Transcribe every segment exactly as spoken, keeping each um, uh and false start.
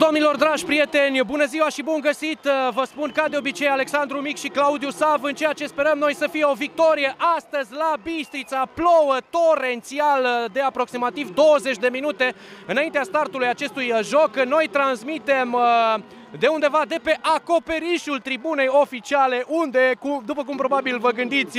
Domnilor, dragi prieteni, bună ziua și bun găsit! Vă spun ca de obicei Alexandru Mic și Claudiu Sav în ceea ce sperăm noi să fie o victorie astăzi la Bistrița. Plouă torențial de aproximativ douăzeci de minute înaintea startului acestui joc. Noi transmitem de undeva de pe acoperișul tribunei oficiale, unde, după cum probabil vă gândiți,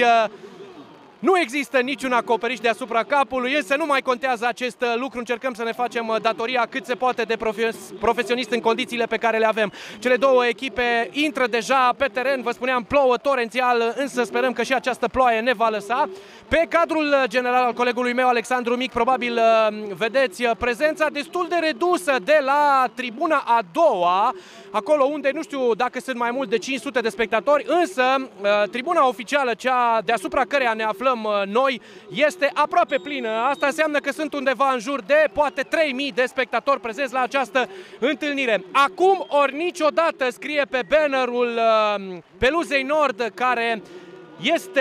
nu există niciun acoperiș deasupra capului, însă nu mai contează acest lucru. Încercăm să ne facem datoria cât se poate de profesionist în condițiile pe care le avem. Cele două echipe intră deja pe teren, vă spuneam, plouă torențial, însă sperăm că și această ploaie ne va lăsa. Pe cadrul general al colegului meu, Alexandru Mic, probabil vedeți prezența destul de redusă de la tribuna a doua, acolo unde nu știu dacă sunt mai mult de cinci sute de spectatori, însă tribuna oficială, cea deasupra căreia ne aflăm noi, este aproape plină. Asta înseamnă că sunt undeva în jur de poate trei mii de spectatori prezenți la această întâlnire. Acum ori niciodată, scrie pe bannerul Peluzei Nord, care este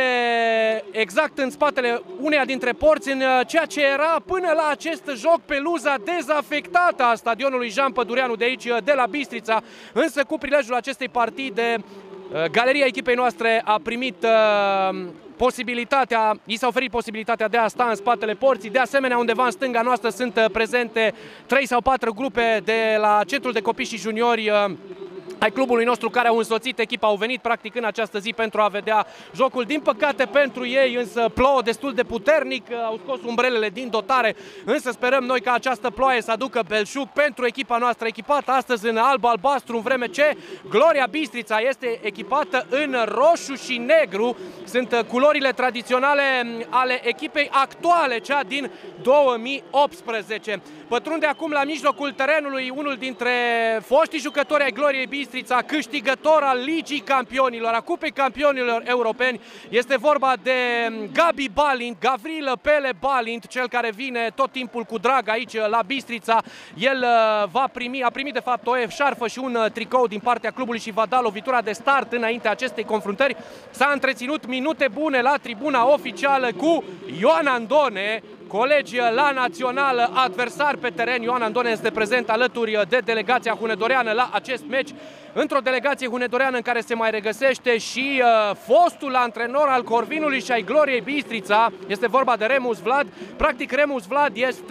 exact în spatele uneia dintre porți, în ceea ce era până la acest joc peluza dezafectată a stadionului Jean Pădureanu de aici, de la Bistrița, însă cu prilejul acestei partide, galeria echipei noastre a primit uh, posibilitatea, i s-a oferit posibilitatea de a sta în spatele porții. De asemenea, undeva în stânga noastră sunt prezente trei sau patru grupe de la Centrul de Copii și Juniori uh, ai clubului nostru care au însoțit echipa, au venit practic în această zi pentru a vedea jocul. Din păcate pentru ei însă plouă destul de puternic, au scos umbrelele din dotare, însă sperăm noi ca această ploaie să aducă belșug pentru echipa noastră, echipată astăzi în alb-albastru, în vreme ce Gloria Bistrița este echipată în roșu și negru. Sunt culorile tradiționale ale echipei actuale, cea din două mii optsprezece. Pătrunde acum la mijlocul terenului unul dintre foștii jucători ai Gloriei Bistrița, câștigător al Ligii Campionilor, a Cupei Campionilor Europeni. Este vorba de Gabi Balint, Gavril Pele Balint, cel care vine tot timpul cu drag aici la Bistrița. El va primi, a primit de fapt o eșarfă și un tricou din partea clubului și va da lovitura de start înaintea acestei confruntări. S-a întreținut minute bune la tribuna oficială cu Ioan Andone, colegi la națională, adversar pe teren. Ioan Andone este prezent alături de delegația hunedoreană la acest meci, într-o delegație hunedoreană în care se mai regăsește și uh, fostul antrenor al Corvinului și ai Gloriei Bistrița, este vorba de Remus Vlad. Practic Remus Vlad este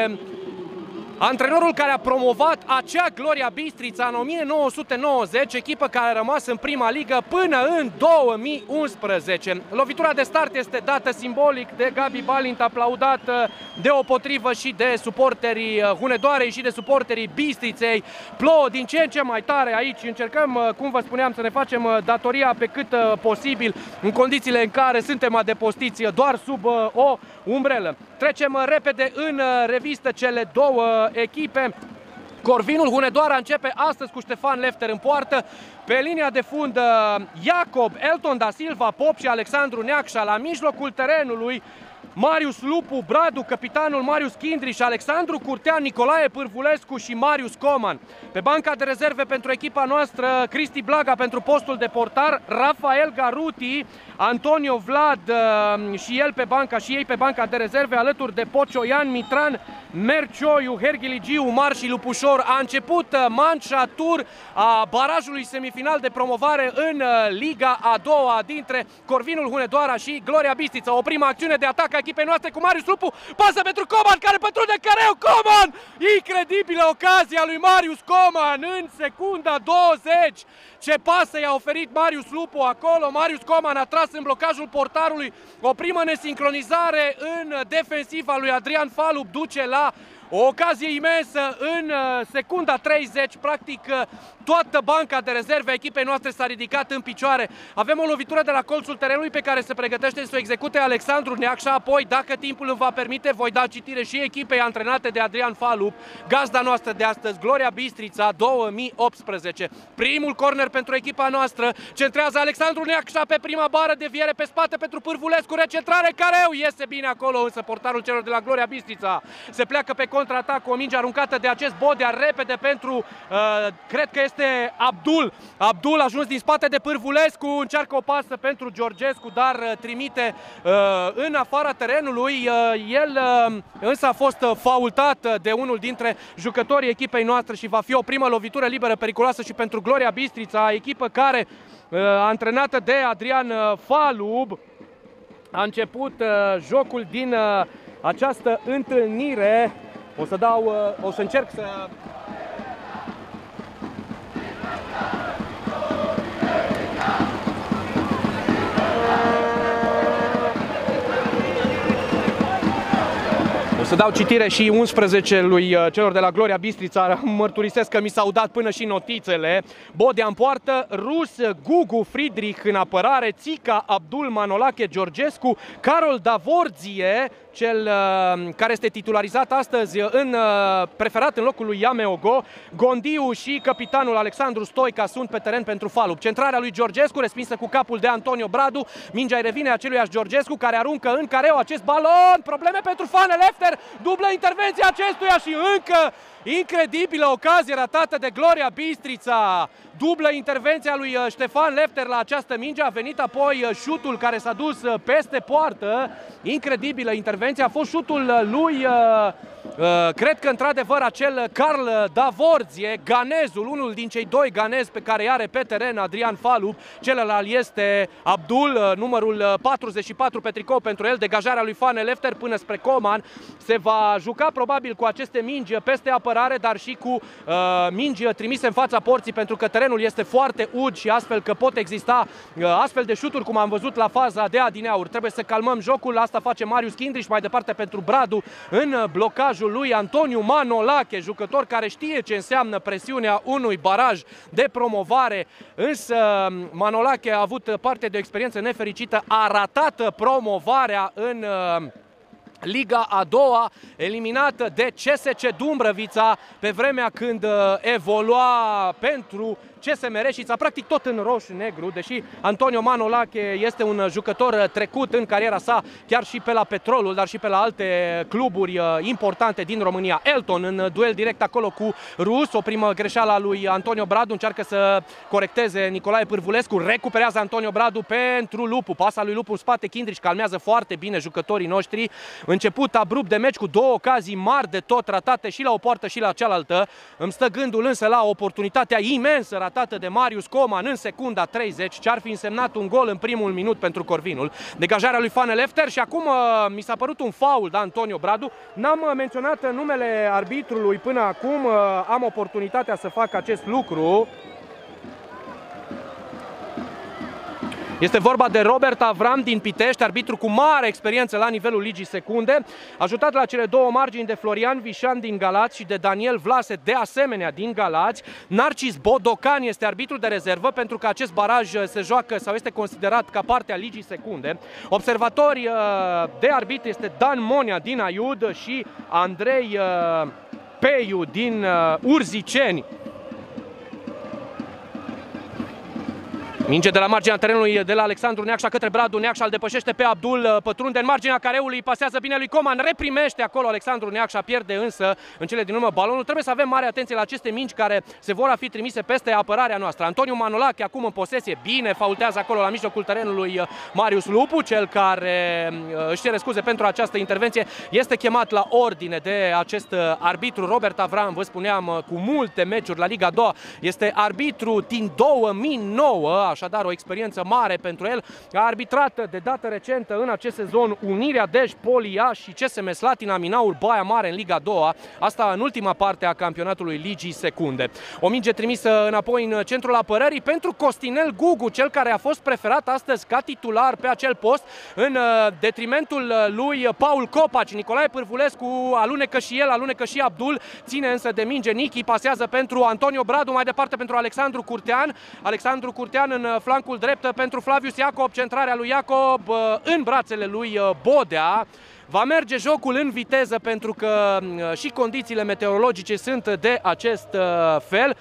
antrenorul care a promovat acea Gloria Bistrița în o mie nouă sute nouăzeci, echipă care a rămas în prima ligă până în două mii unsprezece. Lovitura de start este dată simbolic de Gabi Balint, aplaudat deopotrivă și de suporterii Hunedoarei și de suporterii Bistriței. Plouă din ce în ce mai tare aici. Încercăm, cum vă spuneam, să ne facem datoria pe cât posibil în condițiile în care suntem adăpostiți doar sub o umbrelă. Trecem repede în revistă cele două echipe. Corvinul Hunedoara începe astăzi cu Ștefan Lefter în poartă. Pe linia de fund Iacob, Elton da Silva, Pop și Alexandru Neacșa. La mijlocul terenului Marius Lupu, Bradu, capitanul Marius Chindriș, Alexandru Curtean, Nicolae Pârvulescu și Marius Coman. Pe banca de rezerve pentru echipa noastră, Cristi Blaga pentru postul de portar, Rafael Garuti, Antonio Vlad și el pe banca și ei pe banca de rezerve, alături de Pocioian, Mitran, Mercioiu, Herghiligiu, Umar și Lupușor. A început manșa tur a barajului semifinal de promovare în Liga a doua dintre Corvinul Hunedoara și Gloria Bistrița. O primă acțiune de atac a echipei noastre cu Marius Lupu, pasă pentru Coman care pătrunde careu. Coman! Incredibilă ocazia lui Marius Coman în secunda douăzeci. Ce pasă i-a oferit Marius Lupu acolo. Marius Coman a tras în blocajul portarului. O primă nesincronizare în defensiva lui Adrian Falub duce la o ocazie imensă în secunda treizeci. Practic toată banca de rezerve a echipei noastre s-a ridicat în picioare. Avem o lovitură de la colțul terenului pe care se pregătește să o execute Alexandru Neacșa. Apoi, dacă timpul îmi va permite, voi da citire și echipei antrenate de Adrian Falub, gazda noastră de astăzi, Gloria Bistrița două mii optsprezece. Primul corner pentru echipa noastră, centrează Alexandru Neacșa pe prima bară, deviere pe spate pentru Pârvulescu, recentrare, Careu iese bine acolo, însă portarul celor de la Gloria Bistrița se pleacă pe contraatac cu o minge aruncată de acest Bodea repede pentru, uh, cred că este Abdul. Abdul a ajuns din spate de Pârvulescu, încearcă o pasă pentru Georgescu, dar uh, trimite uh, în afara terenului. Uh, el uh, însă a fost uh, faultat de unul dintre jucătorii echipei noastre și va fi o primă lovitură liberă periculoasă și pentru Gloria Bistrița, echipă care, uh, antrenată de Adrian Falub, a început uh, jocul din uh, această întâlnire. O să dau, uh, o să încerc să... O să dau citire și unsprezece lui celor de la Gloria Bistrița. Mărturisesc că mi s-au dat până și notițele. Bodea în poartă, Rus, Gugu, Friedrich în apărare, Țica, Abdul, Manolache, Georgescu, Carol Davorzie, cel uh, care este titularizat astăzi în uh, preferat în locul lui Iameogo, Gondiu și capitanul Alexandru Stoica sunt pe teren pentru Falub. Centrarea lui Georgescu respinsă cu capul de Antonio Bradu. Mingea îi revine aceluiași Georgescu, care aruncă în careu acest balon. Probleme pentru Fane Lefter, dublă intervenție acestuia și încă incredibilă ocazie ratată de Gloria Bistrița. Dublă intervenția lui Ștefan Lefter la această minge, a venit apoi șutul care s-a dus peste poartă. Incredibilă intervenție, a fost șutul lui, cred că într-adevăr acel Carl Davorzie, ganezul, unul din cei doi ganezi pe care îi are pe teren Adrian Falub. Celălalt este Abdul, numărul patruzeci și patru pe tricou pentru el. Degajarea lui Fane Lefter până spre Coman. Se va juca probabil cu aceste mingi peste apărare, dar și cu uh, mingi trimise în fața porții, pentru că terenul este foarte ud și astfel că pot exista uh, astfel de șuturi cum am văzut la faza de adineauri. Trebuie să calmăm jocul, asta face Marius Kindriș mai departe pentru Bradu în blocajul lui Antoniu Manolache, jucător care știe ce înseamnă presiunea unui baraj de promovare, însă Manolache a avut parte de o experiență nefericită, a ratat promovarea în uh, Liga a doua, eliminată de C S C Dumbrăvița pe vremea când evolua pentru C S M Reșița, practic tot în roșu-negru, deși Antonio Manolache este un jucător trecut în cariera sa chiar și pe la Petrolul, dar și pe la alte cluburi importante din România. Elton în duel direct acolo cu Rus, o primă greșeală a lui Antonio Bradu, încearcă să corecteze Nicolae Pârvulescu, recuperează Antonio Bradu pentru Lupu, pasa lui Lupu în spate, Kindriș calmează foarte bine jucătorii noștri. Început abrupt de meci cu două ocazii mari de tot ratate și la o poartă și la cealaltă. Îmi stă gândul însă la oportunitatea imensă ratată de Marius Coman în secunda treizeci, ce ar fi însemnat un gol în primul minut pentru Corvinul. Degajarea lui Fane Lefter și acum uh, mi s-a părut un faul de Antonio Bradu. N-am uh, menționat numele arbitrului până acum, uh, am oportunitatea să fac acest lucru. Este vorba de Robert Avram din Pitești, arbitru cu mare experiență la nivelul Ligii Secunde, ajutat la cele două margini de Florian Vișan din Galați și de Daniel Vlase, de asemenea din Galați. Narcis Bodocan este arbitru de rezervă, pentru că acest baraj se joacă sau este considerat ca parte a Ligii Secunde. Observatori de arbitru este Dan Monia din Aiud și Andrei Peiu din Urziceni. Minge de la marginea terenului de la Alexandru Neacșa către Bradu. Neacșa îl depășește pe Abdul, pătrunde în marginea careului, pasează bine lui Coman, reprimește acolo Alexandru Neacșa, pierde însă în cele din urmă balonul. Trebuie să avem mare atenție la aceste mingi care se vor fi trimise peste apărarea noastră. Antonio Manolache acum în posesie, bine, faultează acolo la mijlocul terenului Marius Lupu, cel care își cere scuze pentru această intervenție. Este chemat la ordine de acest arbitru Robert Avram, vă spuneam, cu multe meciuri la Liga a doua. Este arbitru din două mii nouă, așadar o experiență mare pentru el. A arbitrat de dată recentă în acest sezon Unirea Dej, Polia și C S M Slatina Minaul Baia Mare în Liga a doua, asta în ultima parte a campionatului Ligii Secunde. O minge trimisă înapoi în centrul apărării pentru Costinel Gugu, cel care a fost preferat astăzi ca titular pe acel post în detrimentul lui Paul Copaci. Nicolae Pârvulescu alunecă și el, alunecă și Abdul, ține însă de minge Nichi, pasează pentru Antonio Bradu, mai departe pentru Alexandru Curtean. Alexandru Curtean în flancul drept pentru Flavius Iacob, centrarea lui Iacob în brațele lui Bodea. Va merge jocul în viteză pentru că și condițiile meteorologice sunt de acest fel.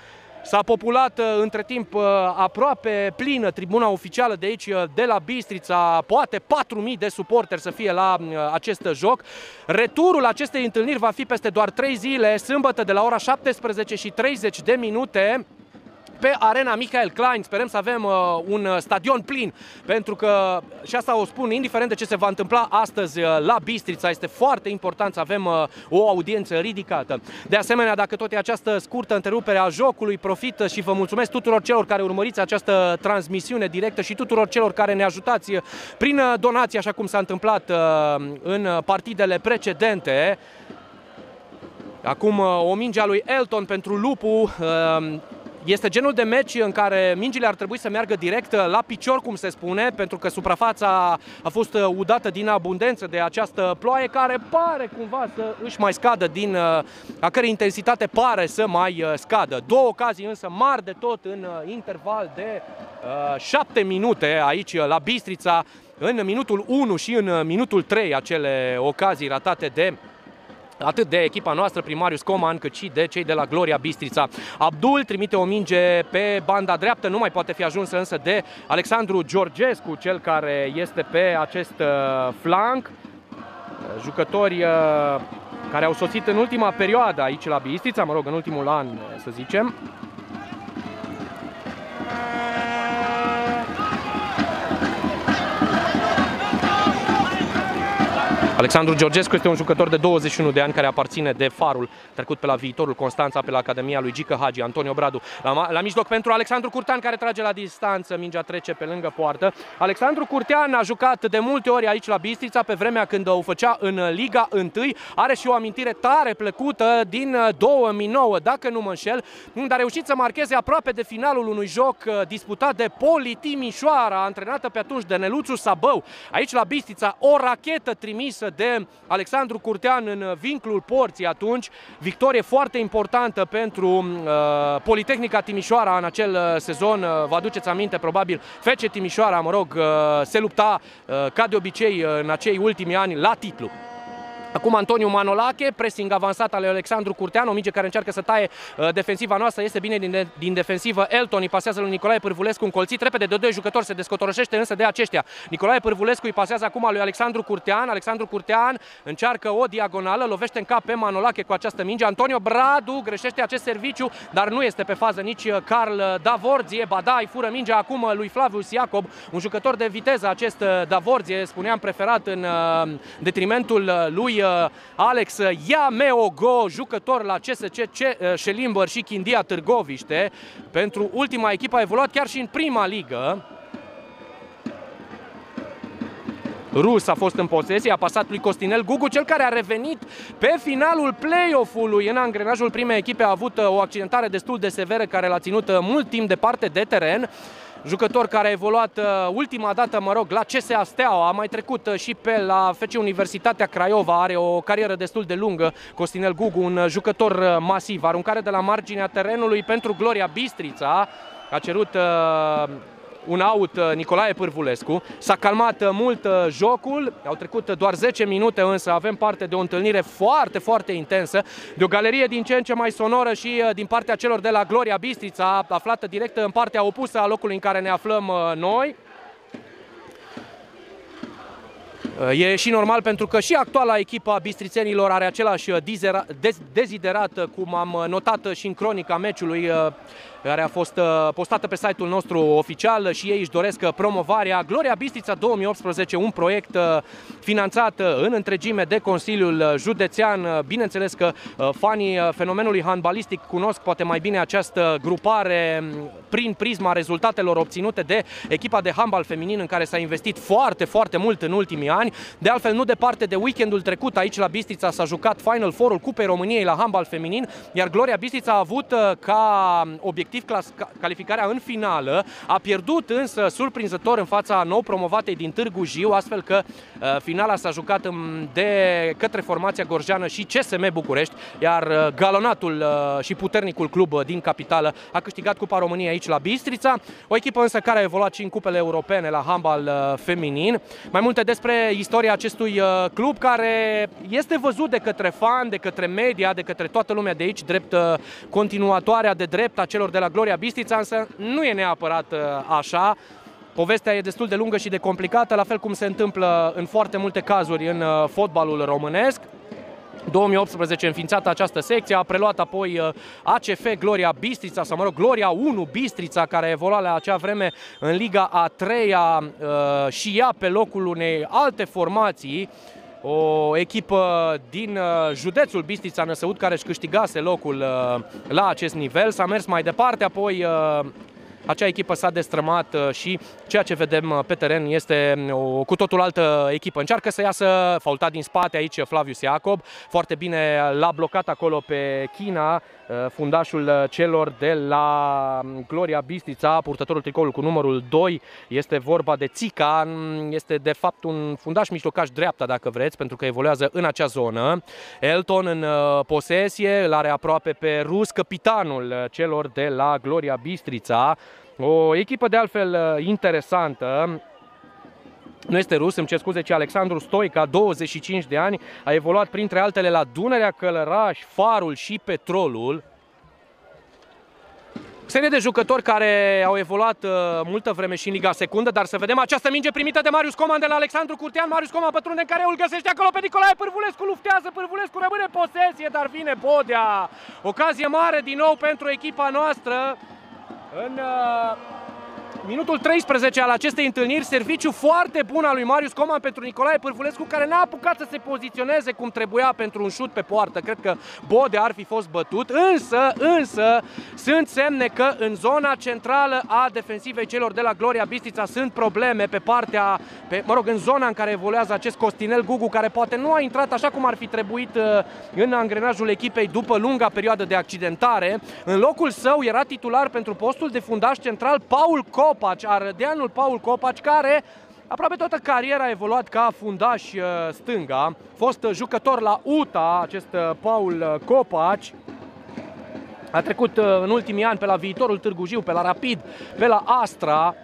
S-a populat între timp aproape plină tribuna oficială de aici, de la Bistrița, poate patru mii de suporteri să fie la acest joc. Returul acestei întâlniri va fi peste doar trei zile, sâmbătă de la ora șaptesprezece și treizeci de minute. Pe Arena Michael Klein. Sperăm să avem uh, un stadion plin, pentru că, și asta o spun, indiferent de ce se va întâmpla astăzi uh, la Bistrița, este foarte important să avem uh, o audiență ridicată. De asemenea, dacă tot e această scurtă întrerupere a jocului, profit și vă mulțumesc tuturor celor care urmăriți această transmisiune directă și tuturor celor care ne ajutați prin donații, așa cum s-a întâmplat uh, în partidele precedente. Acum uh, o minge a lui Elton pentru Lupu. Uh, Este genul de meci în care mingile ar trebui să meargă direct la picior, cum se spune, pentru că suprafața a fost udată din abundență de această ploaie care pare cumva să își mai scadă, din a cărei intensitate pare să mai scadă. Două ocazii însă mari de tot în interval de uh, șapte minute aici la Bistrița, în minutul unu și în minutul trei, acele ocazii ratate de atât de echipa noastră, primarius Coman, cât și de cei de la Gloria Bistrița. Abdul trimite o minge pe banda dreaptă, nu mai poate fi ajunsă însă de Alexandru Georgescu, cel care este pe acest flanc. Jucători care au sosit în ultima perioadă aici la Bistrița, mă rog, în ultimul an, să zicem. Alexandru Georgescu este un jucător de douăzeci și unu de ani care aparține de Farul, trecut pe la Viitorul Constanța, pe la Academia lui Gică Hagi. Antonio Bradu la, la mijloc pentru Alexandru Curtean, care trage la distanță, mingea trece pe lângă poartă. Alexandru Curtean a jucat de multe ori aici la Bistrița, pe vremea când o făcea în Liga unu. Are și o amintire tare plăcută din două mii nouă, dacă nu mă înșel, unde a reușit să marcheze aproape de finalul unui joc disputat de Poli Timișoara, antrenată pe atunci de Neluțu Sabău. Aici la Bistrița, o rachetă trimisă de Alexandru Curtean în vinclul porții atunci. Victorie foarte importantă pentru uh, Politehnica Timișoara în acel uh, sezon. Uh, vă aduceți aminte, probabil, F C Timișoara, mă rog, uh, se lupta uh, ca de obicei uh, în acei ultimi ani la titlu. Acum Antoniu Manolache, pressing avansat al Alexandru Curtean, o minge care încearcă să taie uh, defensiva noastră, este bine din, de, din defensivă. Elton îi pasează lui Nicolae Pârvulescu, încolțit repede de doi jucători, se descotoroșește însă de aceștia. Nicolae Pârvulescu îi pasează acum lui Alexandru Curtean. Alexandru Curtean încearcă o diagonală, lovește în cap pe Manolache cu această minge. Antonio Bradu greșește acest serviciu, dar nu este pe fază nici Carl Davorzie. Ba da, îi fură mingea acum lui Flavius Iacob, un jucător de viteză acest Davorzie, spuneam preferat în uh, detrimentul lui Alex Iameogo, jucător la C S C Șelimbăr și Chindia Târgoviște. Pentru ultima echipă a evoluat chiar și în prima ligă. Rus a fost în posesie, a pasat lui Costinel Gugu, cel care a revenit pe finalul play-off-ului. În angrenajul primei echipe a avut o accidentare destul de severă care l-a ținut mult timp departe de teren. Jucător care a evoluat uh, ultima dată, mă rog, la C S A Steaua, a mai trecut uh, și pe la F C Universitatea Craiova, are o carieră destul de lungă. Costinel Gugu, un uh, jucător uh, masiv, aruncare de la marginea terenului pentru Gloria Bistrița, a cerut uh, un out Nicolae Pârvulescu. S-a calmat mult jocul, au trecut doar zece minute, însă avem parte de o întâlnire foarte, foarte intensă, de o galerie din ce în ce mai sonoră și din partea celor de la Gloria Bistrița, aflată direct în partea opusă a locului în care ne aflăm noi. E și normal, pentru că și actuala echipa a bistrițenilor are același deziderat, cum am notat și în cronica meciului care a fost postată pe site-ul nostru oficial, și ei își doresc promovarea. Gloria Bistrița două mii optsprezece, un proiect finanțat în întregime de Consiliul Județean. Bineînțeles că fanii fenomenului handbalistic cunosc poate mai bine această grupare prin prisma rezultatelor obținute de echipa de handbal feminin, în care s-a investit foarte, foarte mult în ultimii ani. De altfel, nu departe de weekendul trecut, aici la Bistrița s-a jucat Final Four-ul Cupei României la handbal feminin, iar Gloria Bistrița a avut ca obiectiv calificarea în finală, a pierdut însă surprinzător în fața nou promovatei din Târgu Jiu, astfel că uh, finala s-a jucat de către formația gorjeană și C S M București, iar uh, galonatul uh, și puternicul club din capitală a câștigat Cupa României aici la Bistrița, o echipă însă care a evoluat și în cupele europene la handbal uh, feminin. Mai multe despre istoria acestui uh, club, care este văzut de către fan, de către media, de către toată lumea de aici, drept uh, continuatoarea de drept a celor de la la Gloria Bistrița, însă nu e neapărat așa. Povestea e destul de lungă și de complicată, la fel cum se întâmplă în foarte multe cazuri în fotbalul românesc. două mii optsprezece înființată această secție, a preluat apoi A C F Gloria Bistrița, sau mă rog, Gloria unu Bistrița, care evolua la acea vreme în Liga a treia și ea pe locul unei alte formații, o echipă din județul Bistrița Năsăud, care își câștigase locul la acest nivel. S-a mers mai departe, apoi acea echipă s-a destrămat și ceea ce vedem pe teren este o cu totul altă echipă. Încearcă să iasă, faultat din spate aici Flavius Iacob, foarte bine l-a blocat acolo pe China, fundașul celor de la Gloria Bistrița, purtătorul tricoului cu numărul doi, este vorba de Țica, este de fapt un fundaș mijlocaș dreapta, dacă vreți, pentru că evoluează în acea zonă. Elton în posesie, îl are aproape pe Rus, capitanul celor de la Gloria Bistrița. O echipă de altfel interesantă. Nu este rus, îmi cer scuze, ci Alexandru Stoica, douăzeci și cinci de ani, a evoluat printre altele la Dunărea, Călăraș, Farul și Petrolul. Serie de jucători care au evoluat uh, multă vreme și în Liga Secundă, dar să vedem această minge primită de Marius Coman de la Alexandru Curtean. Marius Coman pătrunde în care îl găsește acolo pe Nicolae Pârvulescu, luftează, Pârvulescu rămâne posesie, dar vine Bodea. Ocazie mare din nou pentru echipa noastră în uh, minutul treisprezece al acestei întâlniri. Serviciu foarte bun al lui Marius Coman pentru Nicolae Pârvulescu, care n-a apucat să se poziționeze cum trebuia pentru un șut pe poartă. Cred că Bodea ar fi fost bătut, însă, însă sunt semne că în zona centrală a defensivei celor de la Gloria Bistrița sunt probleme pe partea, pe, mă rog, în zona în care evoluează acest Costinel Gugu, care poate nu a intrat așa cum ar fi trebuit în angrenajul echipei după lunga perioadă de accidentare. În locul său era titular pentru postul de fundaș central Paul Copaci, arădeanul Paul Copaci, care aproape toată cariera a evoluat ca fundaș stânga. Fost jucător la U T A, acest Paul Copaci. A trecut în ultimii ani pe la Viitorul Târgu Jiu, pe la Rapid, pe la Astra.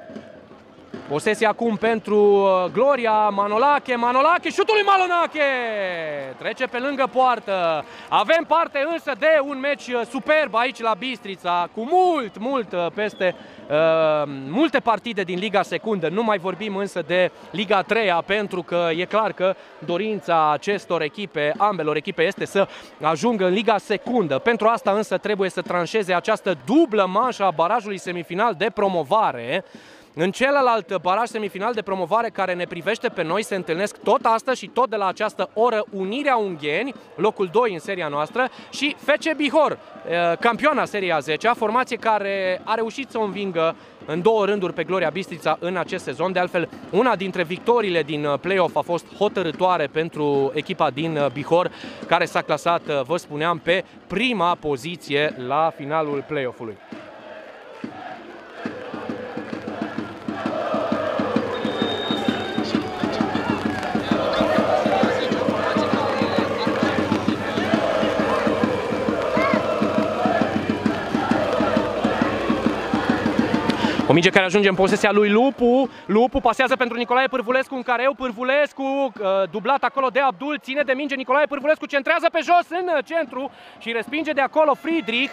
Posesia acum pentru Gloria, Manolache, Manolache, șutul lui Manolache! Trece pe lângă poartă. Avem parte însă de un meci superb aici la Bistrița, cu mult, mult peste uh, multe partide din Liga Secundă. Nu mai vorbim însă de Liga a treia, pentru că e clar că dorința acestor echipe, ambelor echipe, este să ajungă în Liga Secundă. Pentru asta însă trebuie să tranșeze această dublă manșă a barajului semifinal de promovare. În celălalt baraj semifinal de promovare care ne privește pe noi se întâlnesc tot astăzi și tot de la această oră Unirea Ungheni, locul doi în seria noastră, și F C Bihor, campioana seria a zecea, formație care a reușit să o învingă în două rânduri pe Gloria Bistrița în acest sezon. De altfel, una dintre victoriile din play-off a fost hotărâtoare pentru echipa din Bihor, care s-a clasat, vă spuneam, pe prima poziție la finalul play-off-ului. O minge care ajunge în posesia lui Lupu. Lupu pasează pentru Nicolae Pârvulescu în careu. Pârvulescu, dublat acolo de Abdul, ține de minge Nicolae Pârvulescu, centrează pe jos în centru și respinge de acolo Friedrich.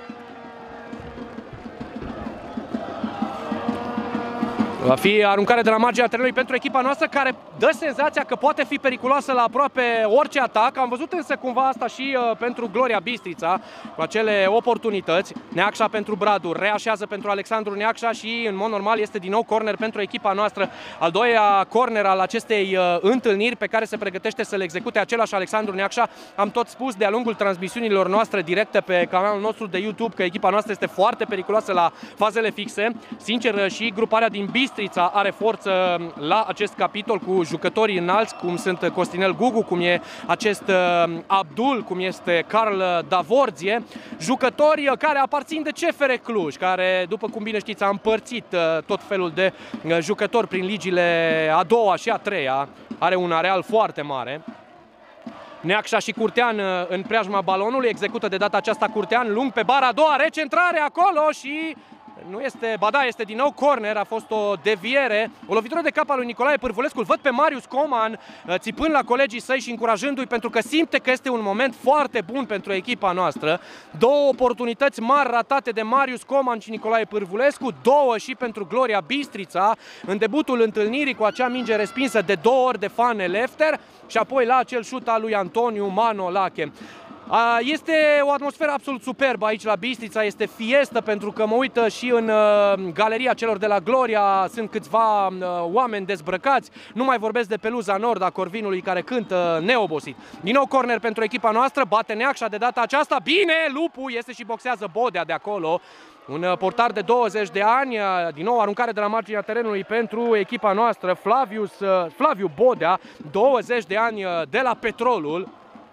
Va fi aruncare de la marginea terenului pentru echipa noastră, care dă senzația că poate fi periculoasă la aproape orice atac. Am văzut însă cumva asta și uh, pentru Gloria Bistrița, cu acele oportunități. Neacșa pentru Bradu, reașează pentru Alexandru Neacșa și în mod normal este din nou corner pentru echipa noastră. Al doilea corner al acestei uh, întâlniri, pe care se pregătește să le execute același Alexandru Neacșa. Am tot spus de-a lungul transmisiunilor noastre directe pe canalul nostru de YouTube că echipa noastră este foarte periculoasă la fazele fixe. Sincer, și gruparea din Bistrița Bistrița are forță la acest capitol, cu jucătorii înalți, cum sunt Costinel Gugu, cum e acest Abdul, cum este Carl Davorzie, jucători care aparțin de C F R Cluj, care, după cum bine știți, a împărțit tot felul de jucători prin ligile a doua și a treia, are un areal foarte mare. Neacșa și Curtean în preajma balonului, execută de data aceasta Curtean, lung pe bara a doua, recentrare acolo și Nu este, ba da, este din nou corner, a fost o deviere, o lovitură de cap a lui Nicolae Pârvulescu. Îl văd pe Marius Coman țipând la colegii săi și încurajându-i pentru că simte că este un moment foarte bun pentru echipa noastră. Două oportunități mari ratate de Marius Coman și Nicolae Pârvulescu, două și pentru Gloria Bistrița în debutul întâlnirii cu acea minge respinsă de două ori de Fane Lefter și apoi la acel șut al lui Antoniu Manolache. Este o atmosferă absolut superbă aici la Bistrița, este fiestă pentru că mă uită și în galeria celor de la Gloria, sunt câțiva oameni dezbrăcați, nu mai vorbesc de peluza nord a Corvinului care cântă neobosit. Din nou corner pentru echipa noastră, bate Neacșa de data aceasta, bine, Lupu iese și boxează Bodea de acolo. Un portar de douăzeci de ani, din nou aruncare de la marginea terenului pentru echipa noastră, Flavius, Flaviu Bodea, douăzeci de ani de la Petrolul.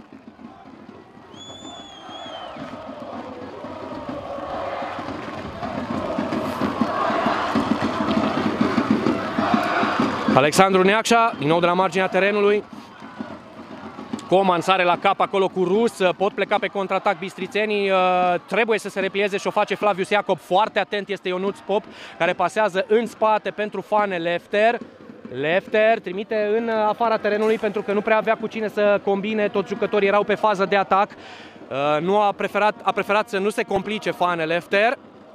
Alexandru Neacșa, din nou de la marginea terenului. Coman sare la cap acolo cu Rus, pot pleca pe contraatac bistrițenii, trebuie să se replieze și o face Flavius Iacob. Foarte atent este Ionuț Pop, care pasează în spate pentru Fane Lefter. Lefter trimite în afara terenului pentru că nu prea avea cu cine să combine, toți jucătorii erau pe fază de atac. Nu a preferat, a preferat să nu se complice Fane Lefter.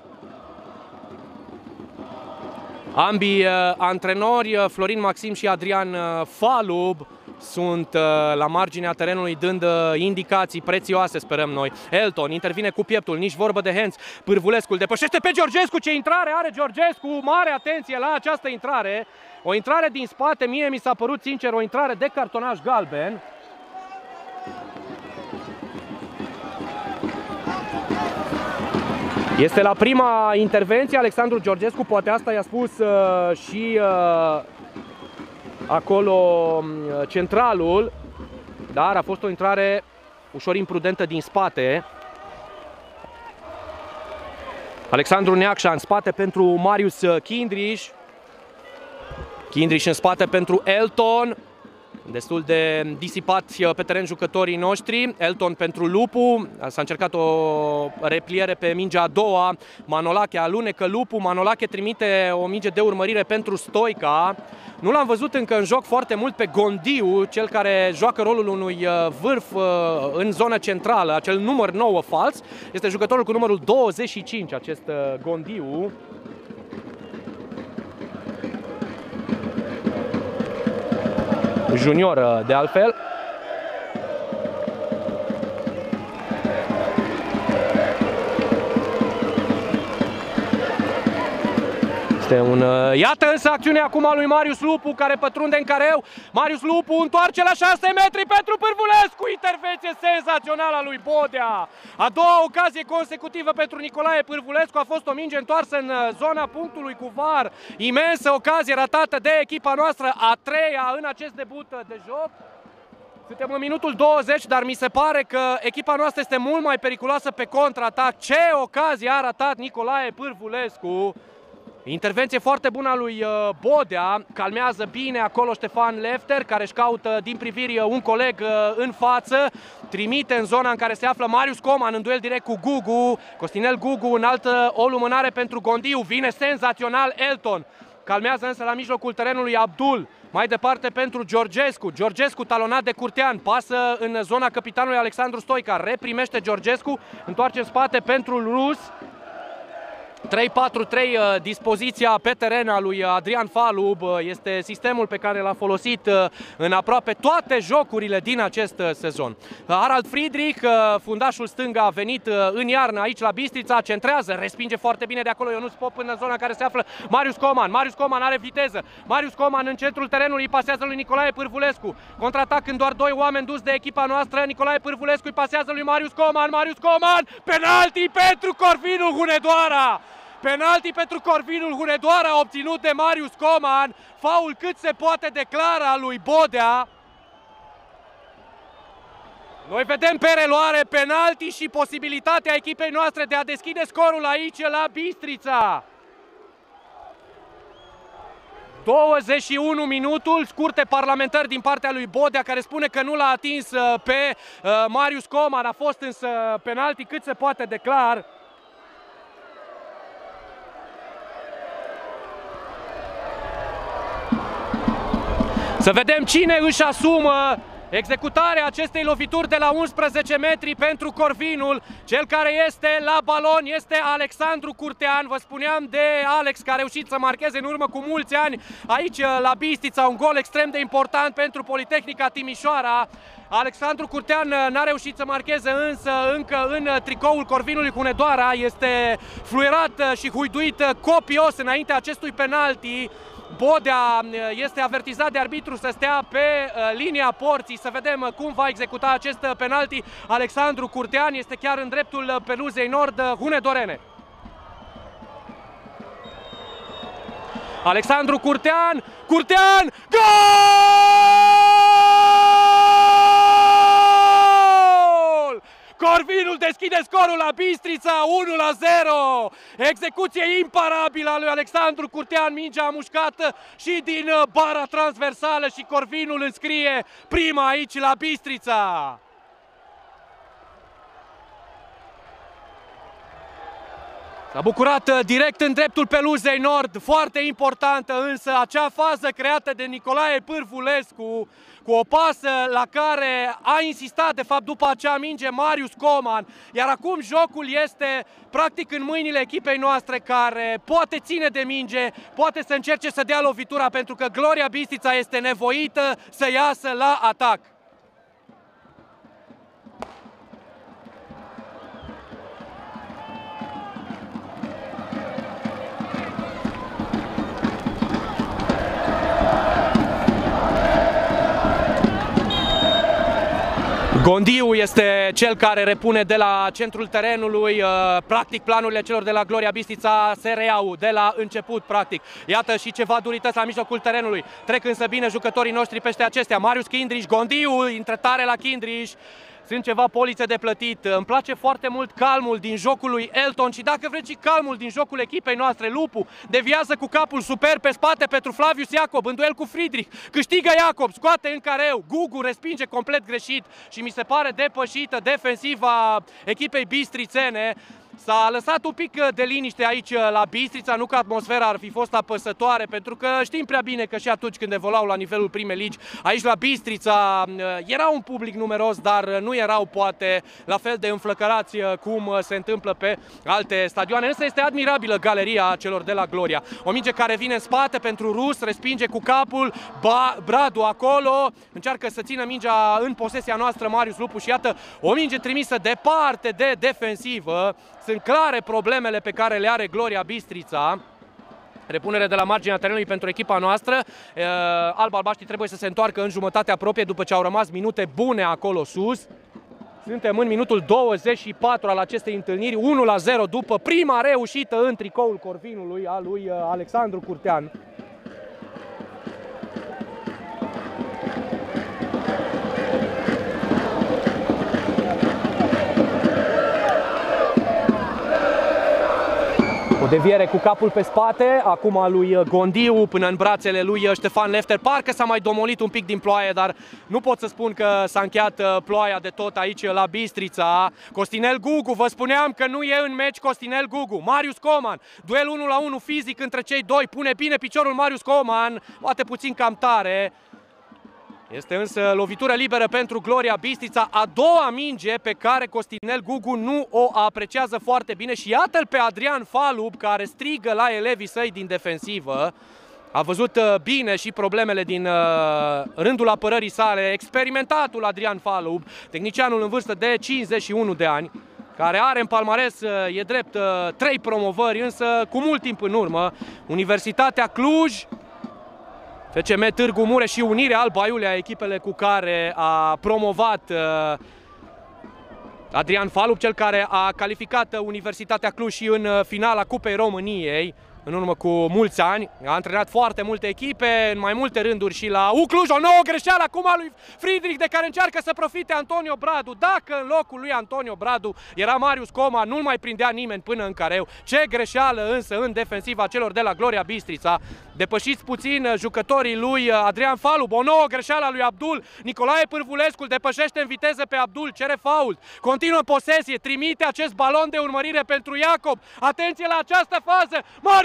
Ambii uh, antrenori, Florin Maxim și Adrian uh, Falub, sunt uh, la marginea terenului dând uh, indicații prețioase, sperăm noi. Elton intervine cu pieptul, nici vorbă de hands. Pârvulescu îl depășește pe Georgescu. Ce intrare are Georgescu! Mare atenție la această intrare. O intrare din spate, mie mi s-a părut sincer o intrare de cartonaj galben. Este la prima intervenție Alexandru Georgescu, poate asta i-a spus uh, și uh, acolo uh, centralul, dar a fost o intrare ușor imprudentă din spate. Alexandru Neacșa în spate pentru Marius Chindriș. Chindriș în spate pentru Elton. Destul de disipați pe teren jucătorii noștri. Elton pentru Lupu. S-a încercat o repliere pe mingea a doua. Manolache alunecă Lupu. Manolache trimite o minge de urmărire pentru Stoica. Nu l-am văzut încă în joc foarte mult pe Gondiu, cel care joacă rolul unui vârf în zona centrală, acel număr nouă fals. Este jucătorul cu numărul douăzeci și cinci, acest Gondiu. Junior, de altfel. Este un... Iată însă acțiunea acum a lui Marius Lupu, care pătrunde în careu. Marius Lupu întoarce la șase metri pentru Pârvulescu. Intervenție senzațională a lui Bodea. A doua ocazie consecutivă pentru Nicolae Pârvulescu. A fost o minge întoarsă în zona punctului cu V A R. Imensă ocazie ratată de echipa noastră, a treia în acest debut de joc. Suntem în minutul douăzeci, dar mi se pare că echipa noastră este mult mai periculoasă pe contraatac. Ce ocazie a ratat Nicolae Pârvulescu! Intervenție foarte bună a lui Bodea, calmează bine acolo Ștefan Lefter, care își caută din priviri un coleg în față, trimite în zona în care se află Marius Coman în duel direct cu Gugu. Costinel Gugu în altă o lumânare pentru Gondiu, vine senzațional Elton. Calmează însă la mijlocul terenului Abdul, mai departe pentru Georgescu. Georgescu talonat de Curtean, pasă în zona capitanului Alexandru Stoica, reprimește Georgescu, întoarce în spate pentru Rus. trei patru trei dispoziția pe teren a lui Adrian Falub, este sistemul pe care l-a folosit în aproape toate jocurile din acest sezon. Harald Friedrich, fundașul stâng, a venit în iarnă aici la Bistrița, centrează, respinge foarte bine de acolo Ionuț Pop în zona în care se află Marius Coman. Marius Coman are viteză, Marius Coman în centrul terenului, pasează lui Nicolae Pârvulescu. Contraatac în doar doi oameni dus de echipa noastră, Nicolae Pârvulescu îi pasează lui Marius Coman, Marius Coman, penalti pentru Corvinul Hunedoara! Penalti pentru Corvinul Hunedoara obținut de Marius Coman, faul cât se poate declara a lui Bodea. Noi vedem pe reluare penalti și posibilitatea echipei noastre de a deschide scorul aici la Bistrița. douăzeci și unu minutul, scurte parlamentari din partea lui Bodea, care spune că nu l-a atins pe Marius Coman, a fost însă penalti cât se poate declar. Să vedem cine își asumă executarea acestei lovituri de la unsprezece metri pentru Corvinul. Cel care este la balon este Alexandru Curtean. Vă spuneam de Alex, care a reușit să marcheze în urmă cu mulți ani aici la Bistrița un gol extrem de important pentru Politehnica Timișoara. Alexandru Curtean n-a reușit să marcheze însă încă în tricoul Corvinului Hunedoara. Este fluierat și huiduit copios înaintea acestui penalti. Bodea este avertizat de arbitru să stea pe linia porții. Să vedem cum va executa acest penalti. Alexandru Curtean este chiar în dreptul peluzei nord hunedorene. Alexandru Curtean, Curtean, gol! Corvinul deschide scorul la Bistrița, unu la zero. Execuție imparabilă a lui Alexandru Curtean, mingea a mușcat și din bara transversală și Corvinul înscrie prima aici la Bistrița. S-a bucurat direct în dreptul peluzei nord, foarte importantă însă acea fază creată de Nicolae Pârvulescu, cu o pasă la care a insistat de fapt după acea minge Marius Coman. Iar acum jocul este practic în mâinile echipei noastre, care poate ține de minge, poate să încerce să dea lovitura, pentru că Gloria Bistrița este nevoită să iasă la atac. Gondiu este cel care repune de la centrul terenului. Practic planurile celor de la Gloria Bistrița se reiau de la început, practic. Iată și ceva durități la mijlocul terenului. Trec însă bine jucătorii noștri peste acestea. Marius Chindriș, Gondiu, intră tare la Chindriș. Sunt ceva polițe de plătit. Îmi place foarte mult calmul din jocul lui Elton și, dacă vreți, și calmul din jocul echipei noastre. Lupu deviază cu capul super pe spate pentru Flavius Iacob în duel cu Friedrich. Câștigă Iacob, scoate în careu. Gugu respinge complet greșit și mi se pare depășită defensiva echipei bistrițene. S-a lăsat un pic de liniște aici la Bistrița, nu că atmosfera ar fi fost apăsătoare, pentru că știm prea bine că și atunci când evoluau la nivelul primei ligi, aici la Bistrița era un public numeros, dar nu erau poate la fel de înflăcărați cum se întâmplă pe alte stadioane. Însă este admirabilă galeria celor de la Gloria. O minge care vine în spate pentru Rus, respinge cu capul, ba, Bradu acolo, încearcă să țină mingea în posesia noastră Marius Lupu și iată o minge trimisă departe de defensivă. Sunt clare problemele pe care le are Gloria Bistrița. Repunere de la marginea terenului pentru echipa noastră. Alb-albaștrii trebuie să se întoarcă în jumătatea proprie după ce au rămas minute bune acolo sus. Suntem în minutul douăzeci și patru al acestei întâlniri, unu la zero după prima reușită în tricoul Corvinului a lui Alexandru Curtean. O deviere cu capul pe spate, acum a lui Gondiu până în brațele lui Ștefan Lefter. Parcă s-a mai domolit un pic din ploaie, dar nu pot să spun că s-a încheiat ploaia de tot aici la Bistrița. Costinel Gugu, vă spuneam că nu e în meci Costinel Gugu. Marius Coman, duel unu la unu fizic între cei doi, pune bine piciorul Marius Coman, poate puțin cam tare. Este însă lovitură liberă pentru Gloria Bistrița, a doua minge pe care Costinel Gugu nu o apreciază foarte bine și iată-l pe Adrian Falub, care strigă la elevii săi din defensivă. A văzut bine și problemele din rândul apărării sale, experimentatul Adrian Falub, tehnicianul în vârstă de cincizeci și unu de ani, care are în palmares, e drept, trei promovări, însă cu mult timp în urmă. Universitatea Cluj, F C M Târgu Mureș și Unirea Alba Iulia, echipele cu care a promovat uh, Adrian Falub, cel care a calificat Universitatea Cluj și în finala Cupei României în urmă cu mulți ani. A antrenat foarte multe echipe, în mai multe rânduri și la U Cluj. O nouă greșeală acum a lui Friedrich, de care încearcă să profite Antonio Bradu. Dacă în locul lui Antonio Bradu era Marius Coman, nu-l mai prindea nimeni până în careu. Ce greșeală însă în defensiva celor de la Gloria Bistrița. Depășiți puțin jucătorii lui Adrian Falub. O nouă greșeală a lui Abdul. Nicolae Pârvulescu îl depășește în viteză pe Abdul, cere fault. Continuă posesie, trimite acest balon de urmărire pentru Iacob. Atenție la această fază! Marius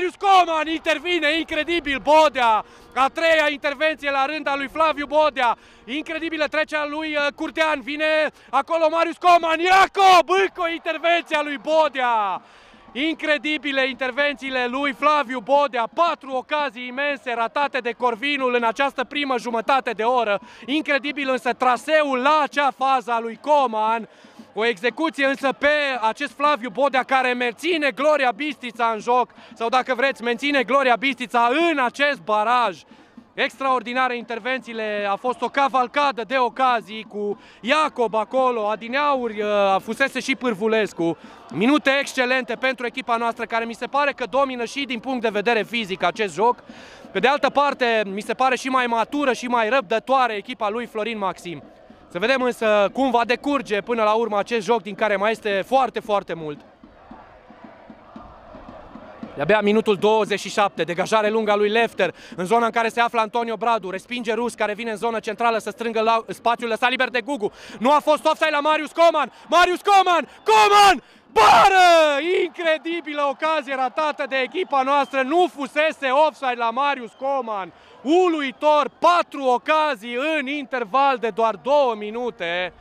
Marius Coman intervine, incredibil, Bodea. A treia intervenție la rând a lui Flaviu Bodea. Incredibilă trecerea lui Curtean. Vine acolo Marius Coman. Iacob! Încă o intervenție a lui Bodea. Incredibile intervențiile lui Flaviu Bodea. Patru ocazii imense ratate de Corvinul în această primă jumătate de oră. Incredibil însă traseul la acea fază a lui Coman. O execuție însă pe acest Flaviu Bodea care menține Gloria Bistrița în joc, sau dacă vreți, menține Gloria Bistrița în acest baraj. Extraordinare intervențiile, a fost o cavalcadă de ocazii cu Iacob acolo, adineauri fusese și Pârvulescu. Minute excelente pentru echipa noastră care mi se pare că domină și din punct de vedere fizic acest joc. Pe de altă parte, mi se pare și mai matură și mai răbdătoare echipa lui Florin Maxim. Să vedem însă cum va decurge până la urmă acest joc din care mai este foarte, foarte mult. De-abia minutul douăzeci și șapte, degajare lungă a lui Lefter, în zona în care se află Antonio Bradu, respinge Rus care vine în zonă centrală să strângă la spațiul lăsat liber de Gugu. Nu a fost offside la Marius Coman, Marius Coman, Coman! Bară! Incredibilă ocazie ratată de echipa noastră, nu fusese offside la Marius Coman. Uluitor, patru ocazii în interval de doar două minute.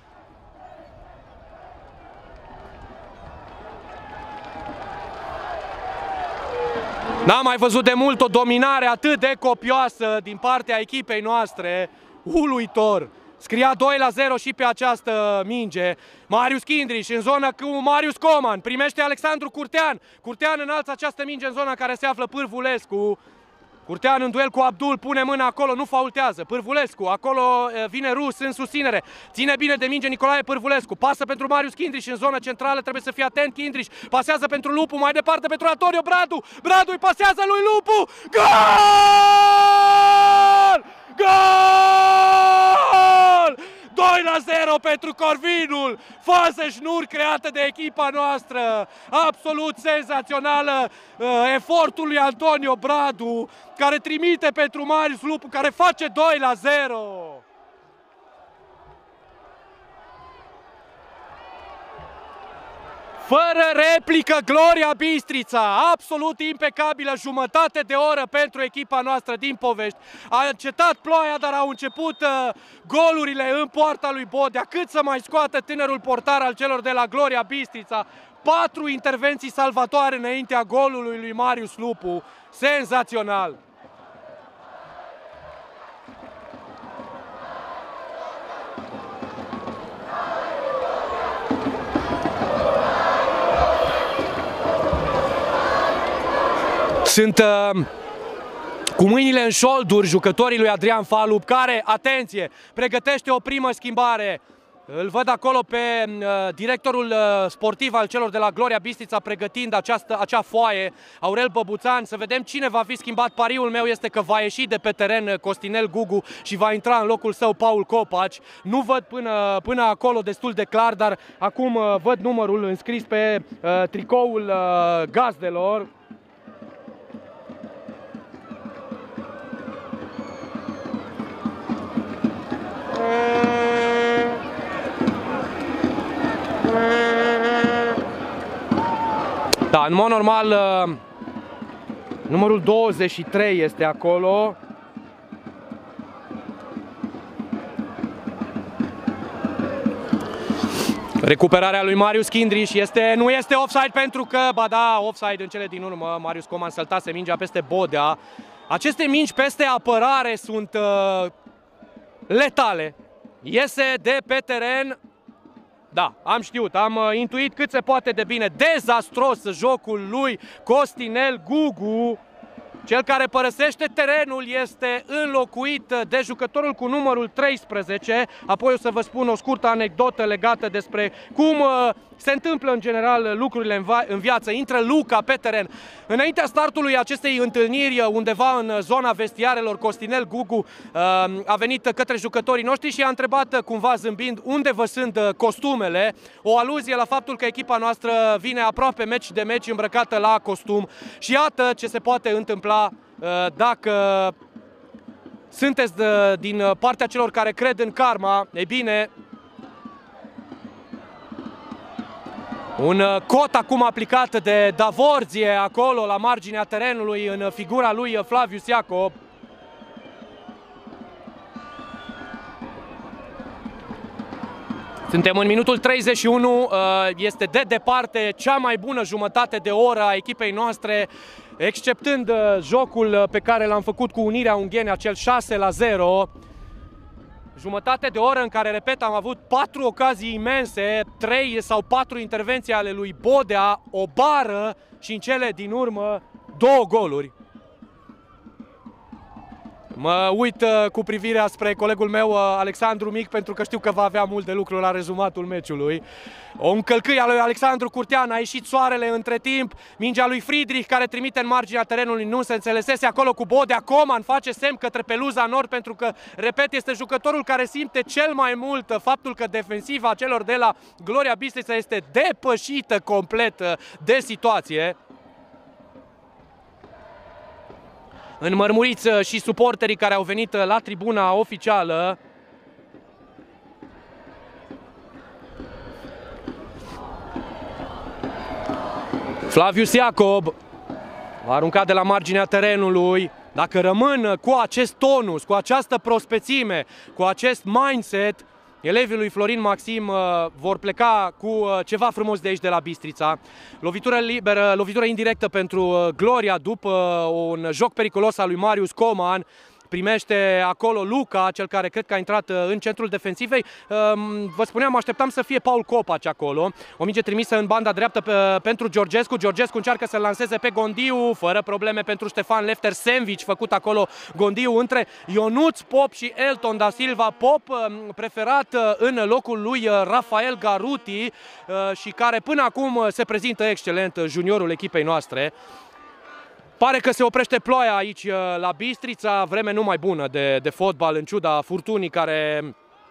N-am mai văzut de mult o dominare atât de copioasă din partea echipei noastre. Uluitor! Scria doi la zero și pe această minge. Marius Kindriș în zonă cu Marius Coman. Primește Alexandru Curtean. Curtean înalță această minge în zona în care se află Pârvulescu. Curtean în duel cu Abdul, pune mâna acolo, nu faultează. Pârvulescu, acolo vine Rus în susținere. Ține bine de minge Nicolae Pârvulescu. Pasă pentru Marius Kindriș în zonă centrală, trebuie să fie atent Kindriș. Pasează pentru Lupu, mai departe pentru Antonio Bradu. Bradu îi pasează lui Lupu. Gol! Gol! doi la zero pentru Corvinul. Fază șnur creată de echipa noastră. Absolut senzațională. Efortul lui Antonio Bradu, care trimite pentru Marius Lupu, care face doi la zero. Fără replică, Gloria Bistrița, absolut impecabilă, jumătate de oră pentru echipa noastră din Povești. A încetat ploaia, dar au început uh, golurile în poarta lui Bodea. Cât să mai scoată tânărul portar al celor de la Gloria Bistrița. Patru intervenții salvatoare înaintea golului lui Marius Lupu. Senzațional! Sunt uh, cu mâinile în șolduri jucătorii lui Adrian Falup, care, atenție, pregătește o primă schimbare. Îl văd acolo pe uh, directorul uh, sportiv al celor de la Gloria Bistrița pregătind această, acea foaie, Aurel Băbuțan. Să vedem cine va fi schimbat. Pariul meu este că va ieși de pe teren Costinel Gugu și va intra în locul său Paul Copaci. Nu văd până, până acolo destul de clar, dar acum uh, văd numărul înscris pe uh, tricoul uh, gazdelor. Da, în mod normal numărul douăzeci și trei este acolo. Recuperarea lui Marius Kindriș este, nu este offside pentru că, ba da, offside în cele din urmă. Marius Coman săltase mingea peste Bodea. Aceste mingi peste apărare sunt uh, letale. Iese de pe teren. Da, am știut, am uh, intuit cât se poate de bine. Dezastros jocul lui Costinel Gugu. Cel care părăsește terenul este înlocuit de jucătorul cu numărul treisprezece. Apoi o să vă spun o scurtă anecdotă legată despre cum uh, se întâmplă în general lucrurile în, în viață. Intră Luca pe teren. Înaintea startului acestei întâlniri, undeva în zona vestiarelor, Costinel Gugu uh, a venit către jucătorii noștri și a întrebat cumva zâmbind unde vă sunt costumele. O aluzie la faptul că echipa noastră vine aproape meci de meci îmbrăcată la costum. Și iată ce se poate întâmpla uh, dacă sunteți de, din partea celor care cred în karma. Ei bine, Un cot acum aplicat de Davorzie acolo la marginea terenului în figura lui Flavius Iacob. Suntem în minutul treizeci și unu, este de departe cea mai bună jumătate de oră a echipei noastre, exceptând jocul pe care l-am făcut cu Unirea Ungheni, acel șase la zero. Jumătate de oră în care, repet, am avut patru ocazii imense, trei sau patru intervenții ale lui Bodea, o bară și în cele din urmă două goluri. Mă uit uh, cu privirea spre colegul meu, uh, Alexandru Mic, pentru că știu că va avea mult de lucru la rezumatul meciului. O încălcăie a lui Alexandru Curtean, a ieșit soarele între timp, mingea lui Friedrich care trimite în marginea terenului, nu se înțelesese acolo cu Bodea. Coman face semn către peluza nord pentru că, repet, este jucătorul care simte cel mai mult faptul că defensiva celor de la Gloria Bistrița este depășită complet de situație. Înmărmuriți și suporterii care au venit la tribuna oficială. Flavius Iacob va arunca de la marginea terenului. Dacă rămân cu acest tonus, cu această prospețime, cu acest mindset, elevii lui Florin Maxim uh, vor pleca cu uh, ceva frumos de aici de la Bistrița. Lovitură liberă, lovitură indirectă pentru uh, Gloria după uh, un joc periculos al lui Marius Coman. Primește acolo Luca, cel care cred că a intrat în centrul defensivei. Vă spuneam, așteptam să fie Paul Copaci acolo. O minge trimisă în banda dreaptă pe, pentru Georgescu. Georgescu încearcă să-l lanseze pe Gondiu, fără probleme pentru Ștefan Lefter. Sandwich făcut acolo Gondiu între Ionuț Pop și Elton da Silva. Pop preferat în locul lui Rafael Garuti și care până acum se prezintă excelent, juniorul echipei noastre. Pare că se oprește ploaia aici la Bistrița, vreme nu mai bună de, de fotbal în ciuda furtunii care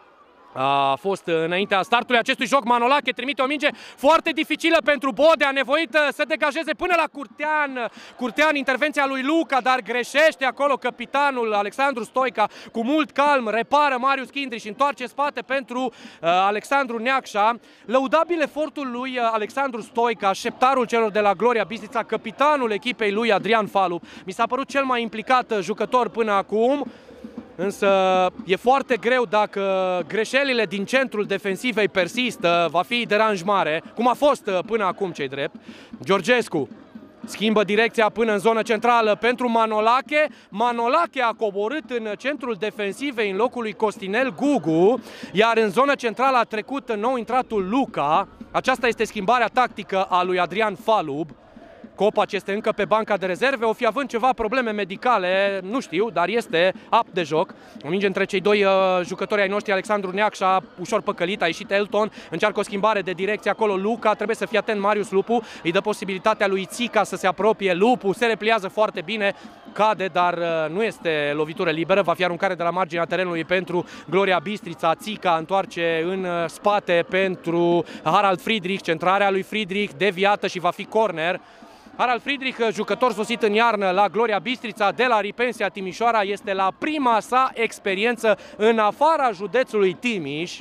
a fost înaintea startului acestui joc. Manolache trimite o minge foarte dificilă pentru Bodea, nevoit să degajeze până la Curtean. Curtean, intervenția lui Luca, dar greșește acolo capitanul Alexandru Stoica. Cu mult calm repară Marius Chindri și întoarce spate pentru uh, Alexandru Neacșa. Lăudabil efortul lui Alexandru Stoica, șeptarul celor de la Gloria Bistrița, capitanul echipei lui Adrian Falu. Mi s-a părut cel mai implicat jucător până acum. Însă e foarte greu dacă greșelile din centrul defensivei persistă, va fi deranj mare, cum a fost până acum, cei drept. Georgescu schimbă direcția până în zonă centrală pentru Manolache. Manolache a coborât în centrul defensivei în locul lui Costinel Gugu, iar în zonă centrală a trecut nou intratul Luca. Aceasta este schimbarea tactică a lui Adrian Falub. Copaci este încă pe banca de rezerve, o fi având ceva probleme medicale, nu știu, dar este apt de joc. O minge între cei doi uh, jucători ai noștri, Alexandru Neacșa, ușor păcălit, a ieșit Elton, încearcă o schimbare de direcție acolo Luca, trebuie să fie atent Marius Lupu, îi dă posibilitatea lui Țica să se apropie, Lupu se repliază foarte bine, cade, dar uh, nu este lovitură liberă, va fi aruncare de la marginea terenului pentru Gloria Bistrița. Țica întoarce în uh, spate pentru Harald Friedrich, centrarea lui Friedrich deviată și va fi corner. Harald Friedrich, jucător sosit în iarnă la Gloria Bistrița de la Ripensia Timișoara, este la prima sa experiență în afara județului Timiș.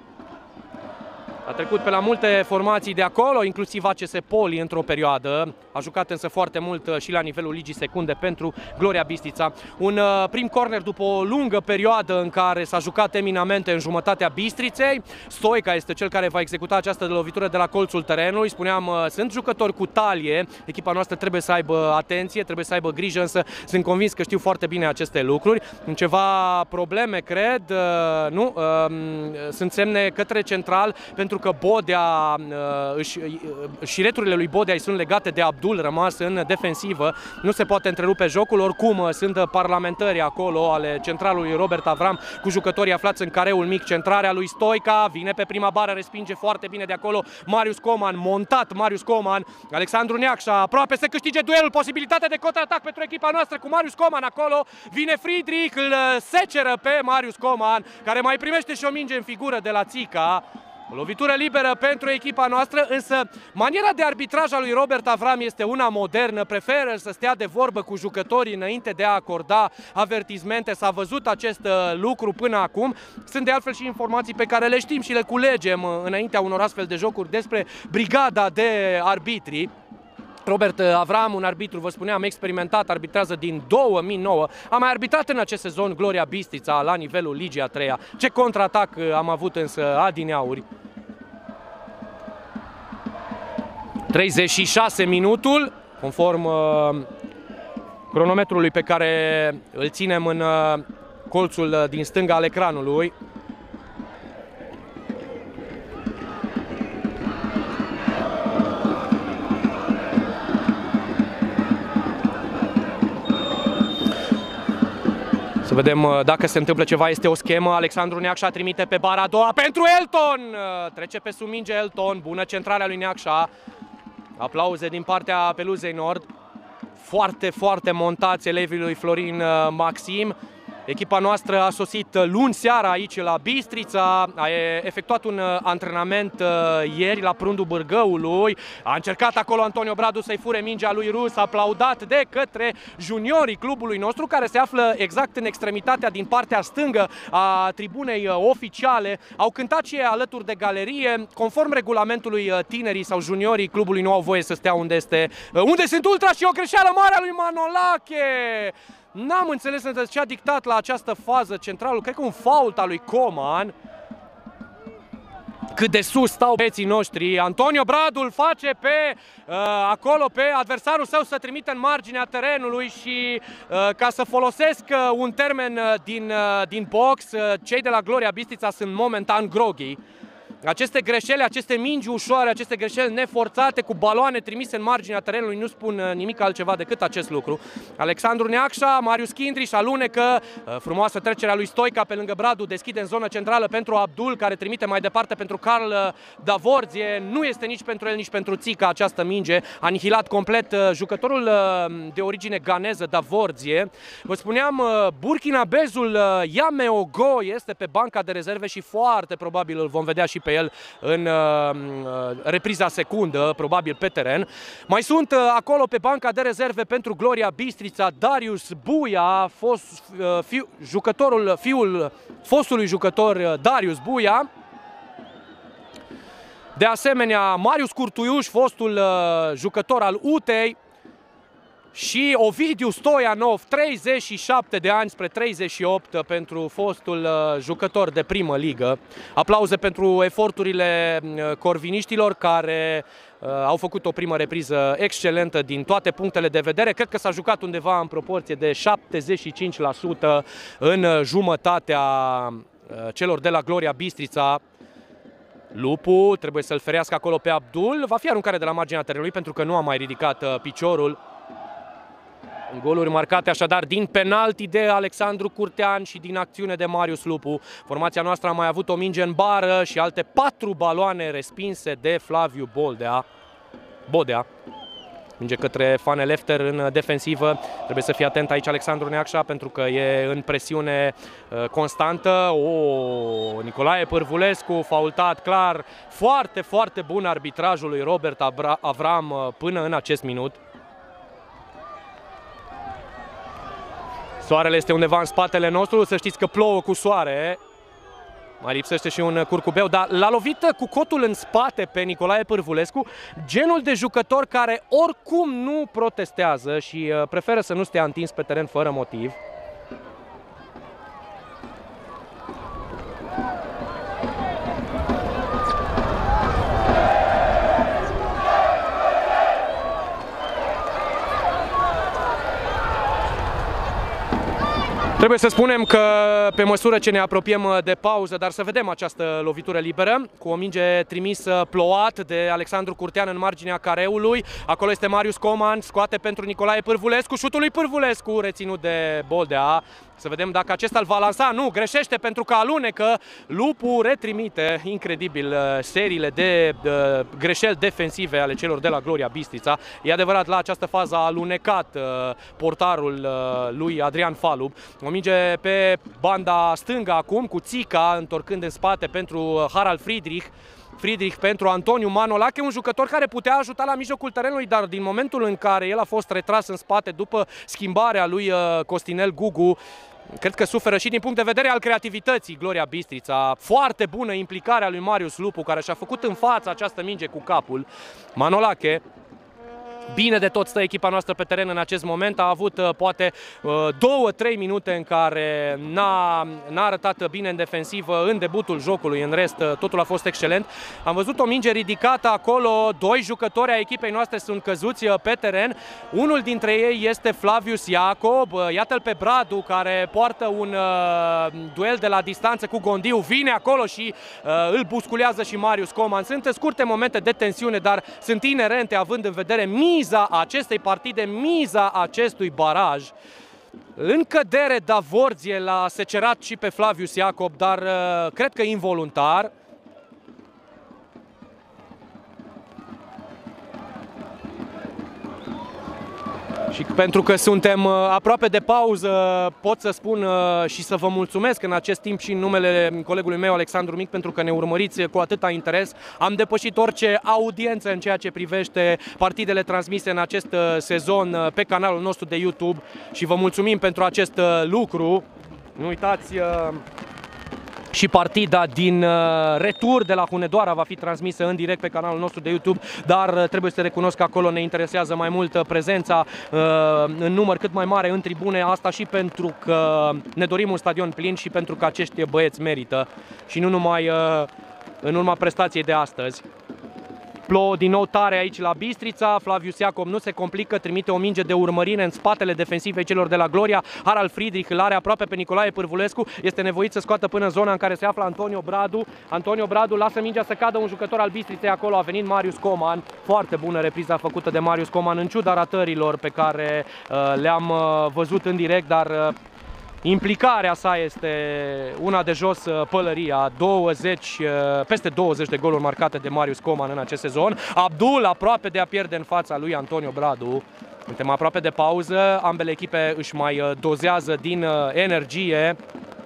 A trecut pe la multe formații de acolo, inclusiv A C S Poli într-o perioadă. A jucat însă foarte mult și la nivelul ligii secunde pentru Gloria Bistrița. Un prim corner după o lungă perioadă în care s-a jucat eminamente în jumătatea Bistriței. Stoica este cel care va executa această lovitură de la colțul terenului. Spuneam, sunt jucători cu talie. Echipa noastră trebuie să aibă atenție, trebuie să aibă grijă, însă sunt convins că știu foarte bine aceste lucruri. În ceva probleme, cred, nu? Sunt semne către central pentru că Bodea, își, șireturile lui Bodea îi sunt legate de Abdul, rămas în defensivă. Nu se poate întrerupe jocul, oricum sunt parlamentări acolo ale centralului Robert Avram cu jucătorii aflați în careul mic. Centrarea lui Stoica, vine pe prima bară, respinge foarte bine de acolo Marius Coman, montat Marius Coman. Alexandru Neacșa aproape să câștige duelul, posibilitatea de contraatac pentru echipa noastră cu Marius Coman acolo. Vine Friedrich, îl seceră pe Marius Coman, care mai primește și o minge în figură de la Țica. O lovitură liberă pentru echipa noastră, însă maniera de arbitraj a lui Robert Avram este una modernă, preferă să stea de vorbă cu jucătorii înainte de a acorda avertismente. S-a văzut acest lucru până acum. Sunt de altfel și informații pe care le știm și le culegem înaintea unor astfel de jocuri despre brigada de arbitri. Robert Avram, un arbitru, vă spuneam, experimentat, arbitrează din două mii nouă. A mai arbitrat în acest sezon Gloria Bistrița la nivelul Ligii a treia. Ce contraatac am avut însă adineauri. treizeci și șase minutul, conform uh, cronometrului pe care îl ținem în uh, colțul din stânga al ecranului. Să vedem dacă se întâmplă ceva, este o schemă. Alexandru Neacșa trimite pe bara a doua pentru Elton. Trece pe sub minge Elton, bună centrarea lui Neacșa. Aplauze din partea Peluzei Nord. Foarte, foarte montați elevii lui Florin Maxim. Echipa noastră a sosit luni seara aici la Bistrița, a efectuat un antrenament ieri la Prundul Bârgăului, a încercat acolo Antonio Bradu să-i fure mingea lui Rus, aplaudat de către juniorii clubului nostru, care se află exact în extremitatea din partea stângă a tribunei oficiale. Au cântat și ei alături de galerie. Conform regulamentului, tinerii sau juniorii clubului nu au voie să stea unde, este, unde sunt ultra, și o greșeală mare a lui Manolache. N-am înțeles însă ce a dictat la această fază centralul, cred că un fault al lui Coman. Cât de sus stau băieții noștri. Antonio Bradu îl face pe uh, acolo pe adversarul său să trimite în marginea terenului și uh, ca să folosesc uh, un termen uh, din, uh, din box, uh, cei de la Gloria Bistrița sunt momentan groghi. Aceste greșeli, aceste mingi ușoare, aceste greșeli neforțate cu baloane trimise în marginea terenului nu spun nimic altceva decât acest lucru. Alexandru Neacșa, Marius Chindriș alunecă, frumoasă trecerea lui Stoica pe lângă Bradu, deschide în zonă centrală pentru Abdul, care trimite mai departe pentru Carl Davorzie. Nu este nici pentru el, nici pentru Țica această minge. Anihilat complet jucătorul de origine ganeză, Davorzie. Vă spuneam, burkinabezul Yameogo este pe banca de rezerve și foarte probabil îl vom vedea și pe el în uh, repriza secundă, probabil pe teren. Mai sunt uh, acolo pe banca de rezerve pentru Gloria Bistrița Darius Buia, fost, uh, fiu, jucătorul, fiul fostului jucător uh, Darius Buia. De asemenea, Marius Curtuiuș, fostul uh, jucător al Utei. Și Ovidiu Stoianov, treizeci și șapte de ani spre treizeci și opt pentru fostul jucător de primă ligă. Aplauze pentru eforturile corviniștilor care au făcut o primă repriză excelentă din toate punctele de vedere. Cred că s-a jucat undeva în proporție de șaptezeci și cinci la sută în jumătatea celor de la Gloria Bistrița. Lupu trebuie să-l ferească acolo pe Abdul. Va fi aruncare de la marginea terenului pentru că nu a mai ridicat piciorul. Goluri marcate așadar din penalti de Alexandru Curtean și din acțiune de Marius Lupu. Formația noastră a mai avut o minge în bară și alte patru baloane respinse de Flaviu Boldea. Bodea. Minge către Fane Lefter în defensivă. Trebuie să fie atent aici Alexandru Neacșa pentru că e în presiune uh, constantă. O, Nicolae Pârvulescu, faultat clar. Foarte, foarte bun arbitrajul lui Robert Avram uh, până în acest minut. Soarele este undeva în spatele nostru, să știți că plouă cu soare. Mai lipsește și un curcubeu, dar l-a lovit cu cotul în spate pe Nicolae Pârvulescu, genul de jucător care oricum nu protestează și preferă să nu stea întins pe teren fără motiv. Trebuie să spunem că pe măsură ce ne apropiem de pauză, dar să vedem această lovitură liberă, cu o minge trimisă plouat de Alexandru Curtean în marginea careului. Acolo este Marius Coman, scoate pentru Nicolae Pârvulescu, șutul lui Pârvulescu reținut de Boldea. Să vedem dacă acesta îl va lansa. Nu, greșește pentru că alunecă. Lupu retrimite, incredibil, seriile de, de greșeli defensive ale celor de la Gloria Bistrița. E adevărat, la această fază a alunecat uh, portarul uh, lui Adrian Falub. O minge pe banda stângă acum cu Țica, întorcând în spate pentru Harald Friedrich. Friedrich pentru Antoniu Manolache, un jucător care putea ajuta la mijlocul terenului, dar din momentul în care el a fost retras în spate după schimbarea lui Costinel Gugu, cred că suferă și din punct de vedere al creativității Gloria Bistrița. Foarte bună implicarea lui Marius Lupu, care și-a făcut în față această minge cu capul. Manolache, bine de tot stă echipa noastră pe teren în acest moment, a avut poate două trei minute în care n-a arătat bine în defensivă în debutul jocului, în rest totul a fost excelent. Am văzut o minge ridicată acolo, doi jucători ai echipei noastre sunt căzuți pe teren, unul dintre ei este Flavius Iacob, iată-l pe Bradu care poartă un duel de la distanță cu Gondiu, vine acolo și îl busculează și Marius Coman. Sunt scurte momente de tensiune, dar sunt inerente având în vedere miza acestei partide, miza acestui baraj. În cădere Davorzie l-a secerat și pe Flavius Iacob, dar uh, cred că involuntar. Și pentru că suntem aproape de pauză, pot să spun și să vă mulțumesc în acest timp și în numele colegului meu Alexandru Mic, pentru că ne urmăriți cu atâta interes. Am depășit orice audiență în ceea ce privește partidele transmise în acest sezon pe canalul nostru de YouTube și vă mulțumim pentru acest lucru. Nu uitați, și partida din retur de la Hunedoara va fi transmisă în direct pe canalul nostru de YouTube, dar trebuie să recunosc că acolo ne interesează mai mult prezența în număr cât mai mare în tribune, asta și pentru că ne dorim un stadion plin și pentru că acești băieți merită și nu numai în urma prestației de astăzi. Plouă din nou tare aici la Bistrița, Flavius Iacob nu se complică, trimite o minge de urmărire în spatele defensivei celor de la Gloria. Harald Friedrich îl are aproape pe Nicolae Pârvulescu, este nevoit să scoată până în zona în care se află Antonio Bradu. Antonio Bradu lasă mingea să cadă, un jucător al Bistriței acolo, a venit Marius Coman. Foarte bună repriza făcută de Marius Coman, în ciuda ratărilor pe care uh, le-am uh, văzut în direct, dar uh, implicarea sa este una de jos pălăria, douăzeci, peste douăzeci de goluri marcate de Marius Coman în acest sezon. Abdul aproape de a pierde în fața lui Antonio Bradu. Suntem aproape de pauză, ambele echipe își mai dozează din energie.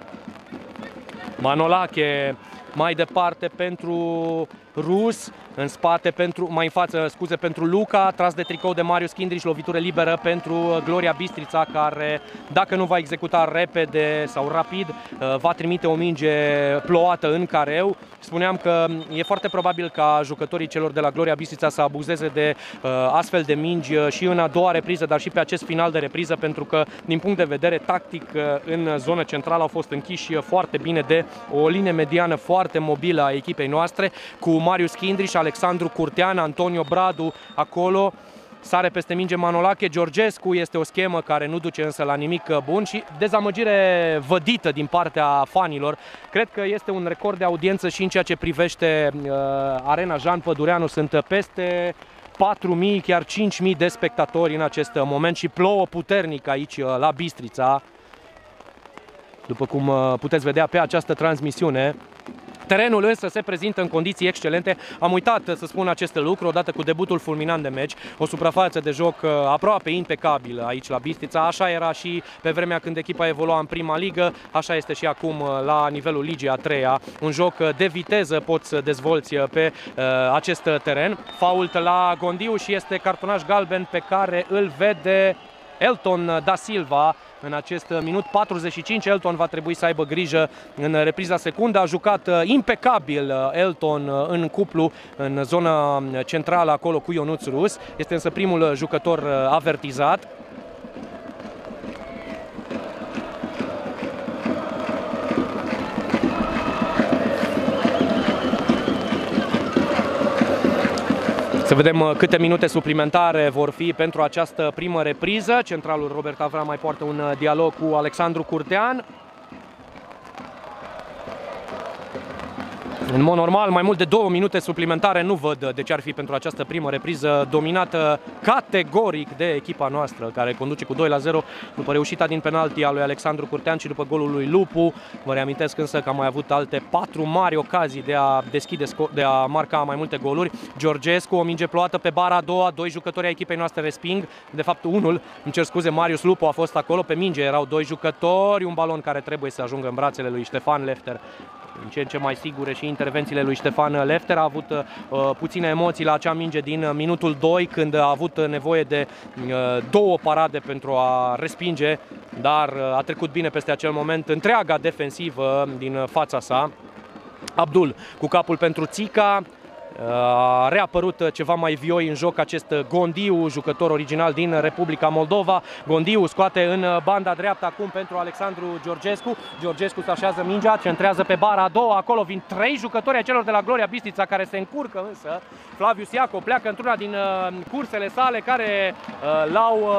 Manolache mai departe pentru Rus, în spate pentru, mai în față, scuze, pentru Luca, tras de tricou de Marius Kindrich, lovitură liberă pentru Gloria Bistrița, care, dacă nu va executa repede sau rapid, va trimite o minge plouată în careu. Spuneam că e foarte probabil ca jucătorii celor de la Gloria Bistrița să abuzeze de uh, astfel de mingi și în a doua repriză, dar și pe acest final de repriză, pentru că, din punct de vedere tactic, în zonă centrală au fost închiși foarte bine de o linie mediană foarte mobilă a echipei noastre, cu Marius Kindrich, Alexandru Curtean, Antonio Bradu acolo. Sare peste minge Manolache, Georgescu, este o schemă care nu duce însă la nimic bun și dezamăgire vădită din partea fanilor. Cred că este un record de audiență și în ceea ce privește uh, Arena Jean Pădureanu. Sunt peste patru mii, chiar cinci mii de spectatori în acest moment și plouă puternic aici la Bistrița, după cum puteți vedea pe această transmisiune. Terenul însă se prezintă în condiții excelente. Am uitat să spun acest lucru odată cu debutul fulminant de meci. O suprafață de joc aproape impecabilă aici la Bistrița. Așa era și pe vremea când echipa evolua în prima ligă. Așa este și acum la nivelul ligii a treia. Un joc de viteză poți să dezvolți pe uh, acest teren. Fault la Gondiu și este cartonaș galben pe care îl vede Elton da Silva. În acest minut patruzeci și cinci, Elton va trebui să aibă grijă în repriza secundă. A jucat impecabil Elton în cuplu, în zona centrală acolo cu Ionuț Rus. Este însă primul jucător avertizat. Să vedem câte minute suplimentare vor fi pentru această primă repriză. Centralul Robert Avram mai poartă un dialog cu Alexandru Curtean. În mod normal, mai mult de două minute suplimentare nu văd de ce ar fi pentru această primă repriză, dominată categoric de echipa noastră, care conduce cu doi la zero după reușita din penalti a lui Alexandru Curtean și după golul lui Lupu. Vă reamintesc însă că am mai avut alte patru mari ocazii de a deschide, de a marca mai multe goluri. Georgescu, o minge plouată pe bara a doua, doi jucători ai echipei noastre resping, de fapt unul, îmi cer scuze, Marius Lupu a fost acolo, pe minge erau doi jucători, un balon care trebuie să ajungă în brațele lui Ștefan Lefter. în ce în ce mai sigure și intervențiile lui Ștefan Lefter. A avut uh, puține emoții la acea minge din minutul doi, când a avut nevoie de uh, două parade pentru a respinge, dar uh, a trecut bine peste acel moment întreaga defensivă din fața sa. Abdul cu capul pentru Țica. A reapărut ceva mai vioi în joc acest Gondiu, jucător original din Republica Moldova. Gondiu scoate în banda dreaptă acum pentru Alexandru Georgescu. Georgescu se așează mingea, centrează pe bara a doua. Acolo vin trei jucători ai celor de la Gloria Bistrița, care se încurcă, însă Flavius Iacob pleacă într-una din cursele sale care l-au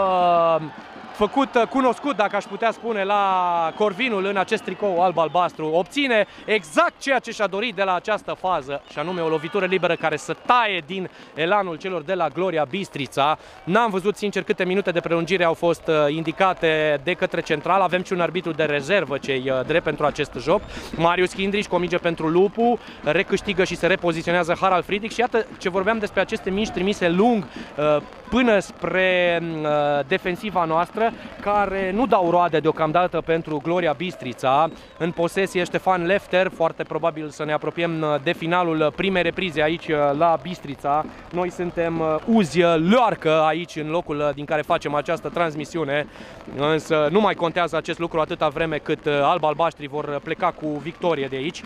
făcut cunoscut, dacă aș putea spune, la Corvinul în acest tricou alb-albastru. Obține exact ceea ce și-a dorit de la această fază, și anume o lovitură liberă care să taie din elanul celor de la Gloria Bistrița. N-am văzut, sincer, câte minute de prelungire au fost indicate de către central. Avem și un arbitru de rezervă ce-i drept pentru acest joc. Marius Hindriș cu o minge pentru Lupu, recâștigă și se repoziționează Harald Friedrich. Și iată ce vorbeam despre aceste mingi trimise lung până spre defensiva noastră, care nu dau roade deocamdată pentru Gloria Bistrița. În posesie Ștefan Lefter, foarte probabil să ne apropiem de finalul primei reprize aici la Bistrița. Noi suntem Uzi Loarcă aici în locul din care facem această transmisiune, însă nu mai contează acest lucru atâta vreme cât alb-albaștrii vor pleca cu victorie de aici.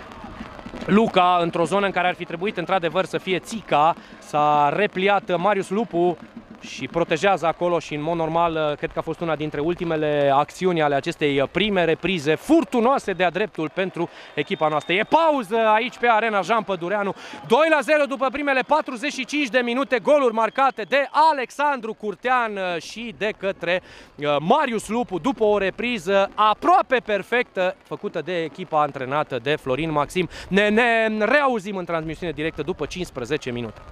Luca, într-o zonă în care ar fi trebuit într-adevăr să fie Țica, s-a repliat Marius Lupu și protejează acolo și în mod normal cred că a fost una dintre ultimele acțiuni ale acestei prime reprize furtunoase de-a dreptul pentru echipa noastră. E pauză aici pe Arena Jean Pădureanu. doi la zero după primele patruzeci și cinci de minute, goluri marcate de Alexandru Curtean și de către Marius Lupu după o repriză aproape perfectă făcută de echipa antrenată de Florin Maxim. Ne, ne reauzim în transmisiune directă după cincisprezece minute.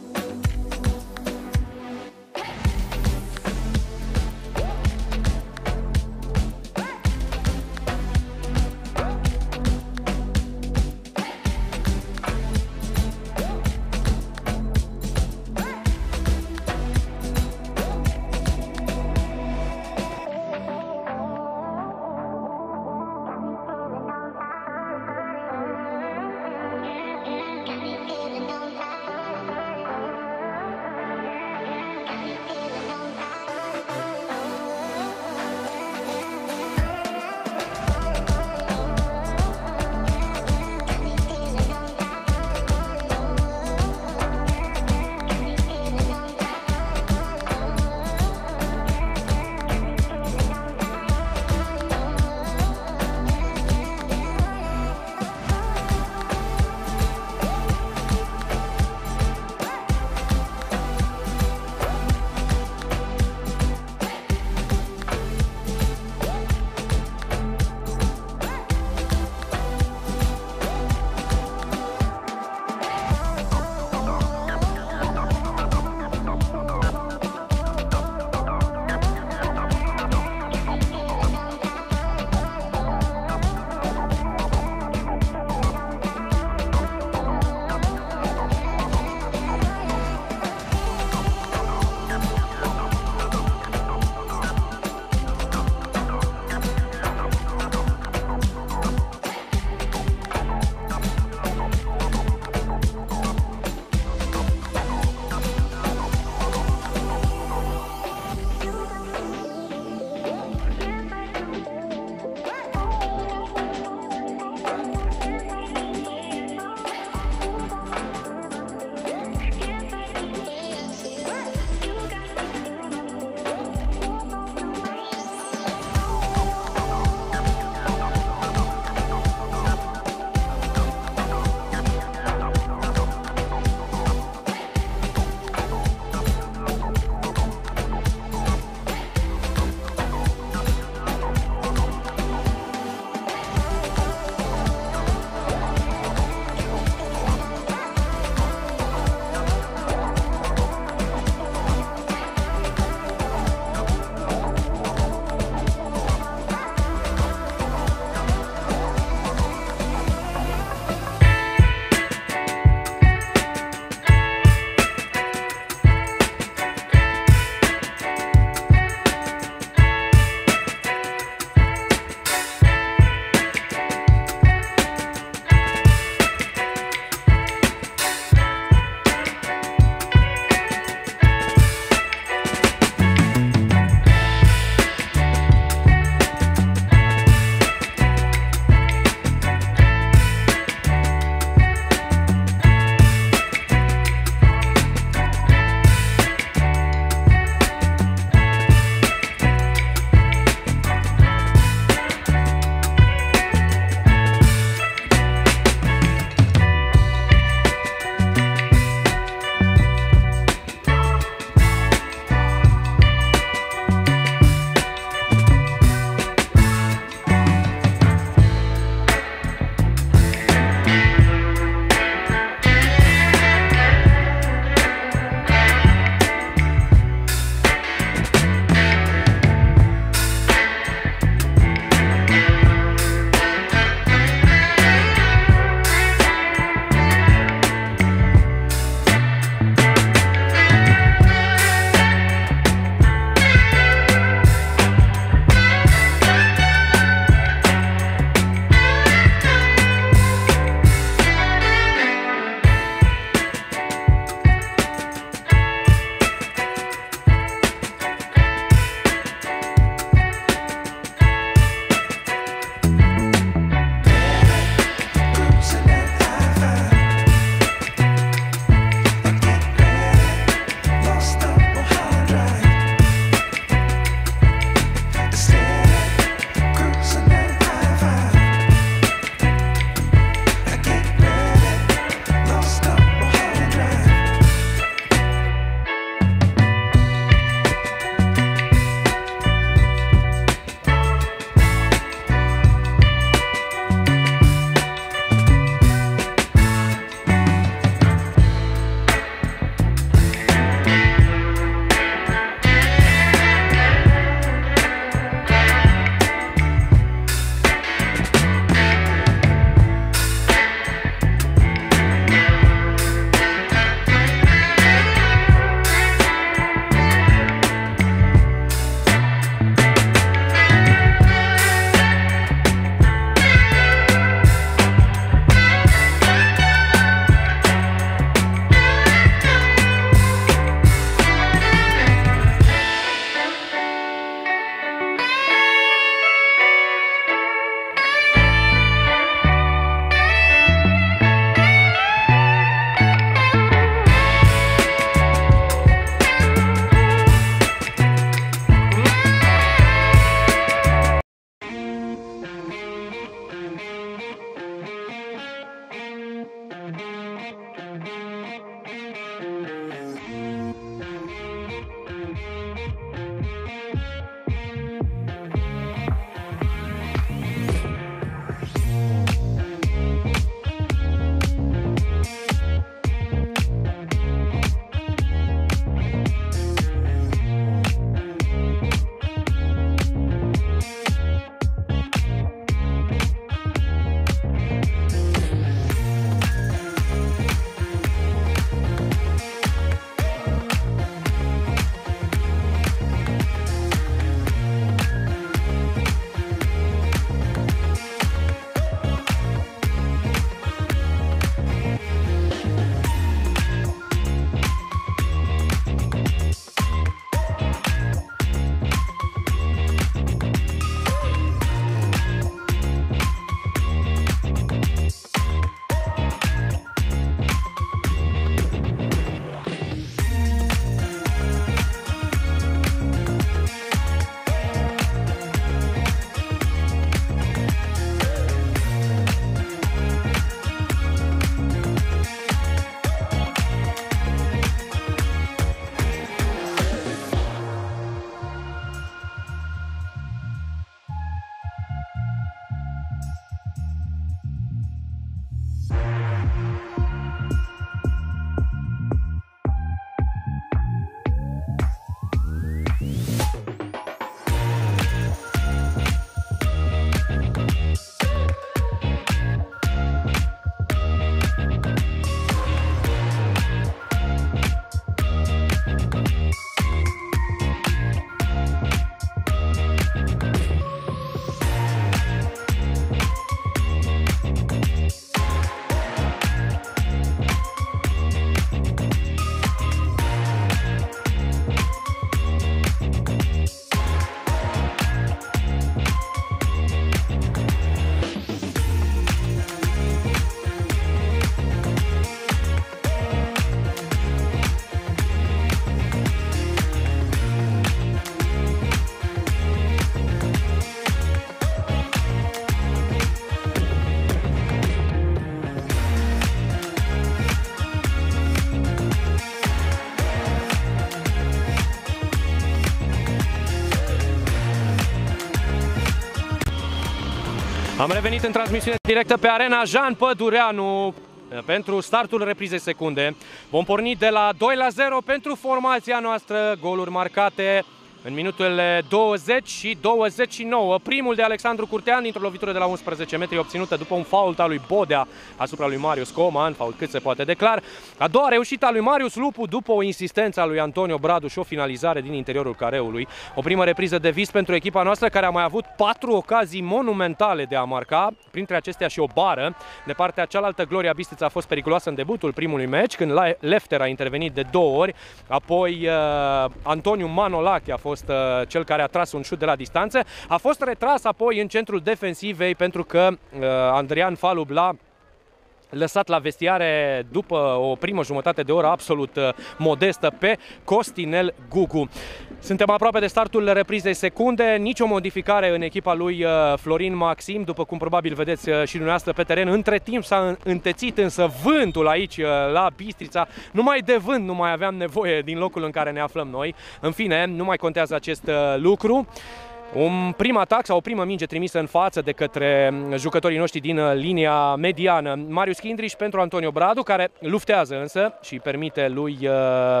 Am revenit în transmisiune directă pe Arena Jean Pădureanu pentru startul reprizei secunde. Vom porni de la doi la zero pentru formația noastră, goluri marcate în minutele douăzeci și douăzeci și nouă. Primul de Alexandru Curtean dintr-o lovitură de la unsprezece metri obținută după un fault al lui Bodea asupra lui Marius Coman, fault cât se poate de clar. A doua reușită a lui Marius Lupu după o insistență a lui Antonio Bradu și o finalizare din interiorul careului. O primă repriză de vis pentru echipa noastră, care a mai avut patru ocazii monumentale de a marca, printre acestea și o bară. De partea cealaltă, Gloria Bistrița a fost periculoasă în debutul primului meci, când Lefter a intervenit de două ori. Apoi uh, Antoniu Manolache a fost cel care a tras un șut de la distanță. A fost retras apoi în centrul defensivei pentru că uh, Adrian Falub l-a lăsat la vestiare după o primă jumătate de oră absolut uh, modestă pe Costinel Gugu. Suntem aproape de startul reprizei secunde, nicio modificare în echipa lui uh, Florin Maxim, după cum probabil vedeți uh, și dumneavoastră pe teren. Între timp s-a întețit însă vântul aici uh, la Bistrița. Numai de vânt nu mai aveam nevoie din locul în care ne aflăm noi. În fine, nu mai contează acest uh, lucru. Un prim atac sau o primă minge trimisă în față de către jucătorii noștri din linia mediană. Marius Kindriș pentru Antonio Bradu, care luftează însă și permite lui uh,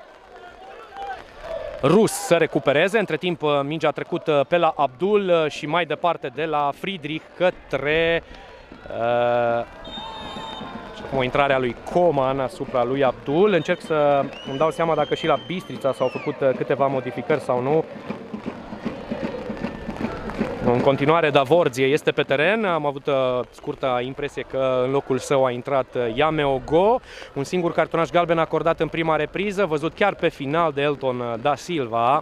Rus să recupereze. Între timp mingea a trecut pe la Abdul și mai departe de la Friedrich către uh, o intrare a lui Coman asupra lui Abdul. Încerc să îmi dau seama dacă și la Bistrița s-au făcut câteva modificări sau nu. În continuare, Davordzie este pe teren. Am avut uh, scurtă impresie că în locul său a intrat uh, Yameogo. Un singur cartonaș galben acordat în prima repriză, văzut chiar pe final de Elton da Silva.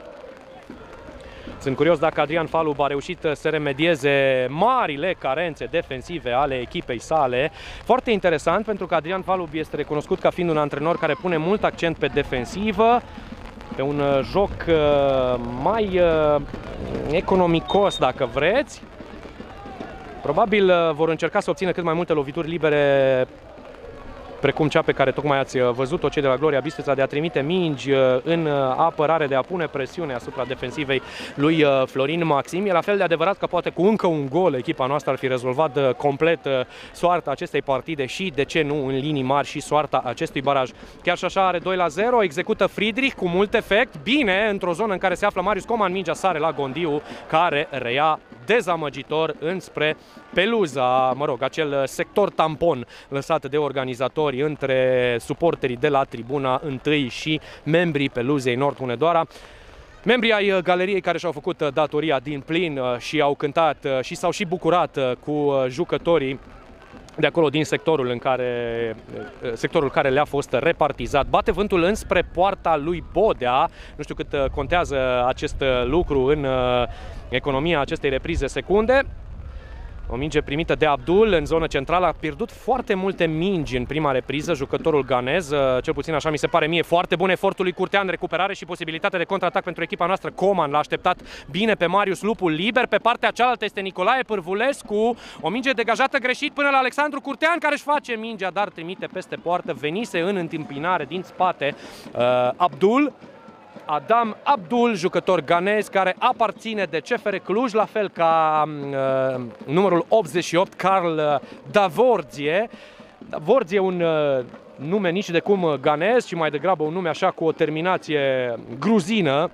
Sunt curios dacă Adrian Falub a reușit să remedieze marile carențe defensive ale echipei sale. Foarte interesant, pentru că Adrian Falub este recunoscut ca fiind un antrenor care pune mult accent pe defensivă, pe un joc mai economicos, dacă vreți. Probabil vor încerca să obțină cât mai multe lovituri libere, precum cea pe care tocmai ați văzut-o cei de la Gloria Bistrița, de a trimite mingi în apărare, de a pune presiune asupra defensivei lui Florin Maxim. E la fel de adevărat că poate cu încă un gol echipa noastră ar fi rezolvat complet soarta acestei partide și, de ce nu, în linii mari și soarta acestui baraj. Chiar și așa are doi la zero, execută Friedrich cu mult efect, bine, într-o zonă în care se află Marius Coman, mingea sare la Gondiu, care reia dezamăgitor înspre peluza, mă rog, acel sector tampon lăsat de organizatori între suporterii de la tribuna întâi și membrii peluzei Nord Hunedoara. Membrii ai galeriei care și-au făcut datoria din plin și au cântat și s-au și bucurat cu jucătorii de acolo din sectorul în care sectorul care le-a fost repartizat. Bate vântul înspre poarta lui Bodea. Nu știu cât contează acest lucru în economia acestei reprize secunde. O minge primită de Abdul în zonă centrală. A pierdut foarte multe mingi în prima repriză jucătorul ganez, cel puțin așa mi se pare mie. Foarte bun efortul lui Curtean, recuperare și posibilitate de contraatac pentru echipa noastră. Coman l-a așteptat bine pe Marius Lupu liber. Pe partea cealaltă este Nicolae Pârvulescu. O minge degajată greșit până la Alexandru Curtean, care își face mingea, dar trimite peste poartă. Venise în întâmpinare din spate uh, Abdul. Adam Abdul, jucător ganez care aparține de C F R Cluj, la fel ca uh, numărul optzeci și opt, Carl Davordzie. Davordzie, un uh, nume nici de cum ganez, ci mai degrabă un nume așa cu o terminație gruzină.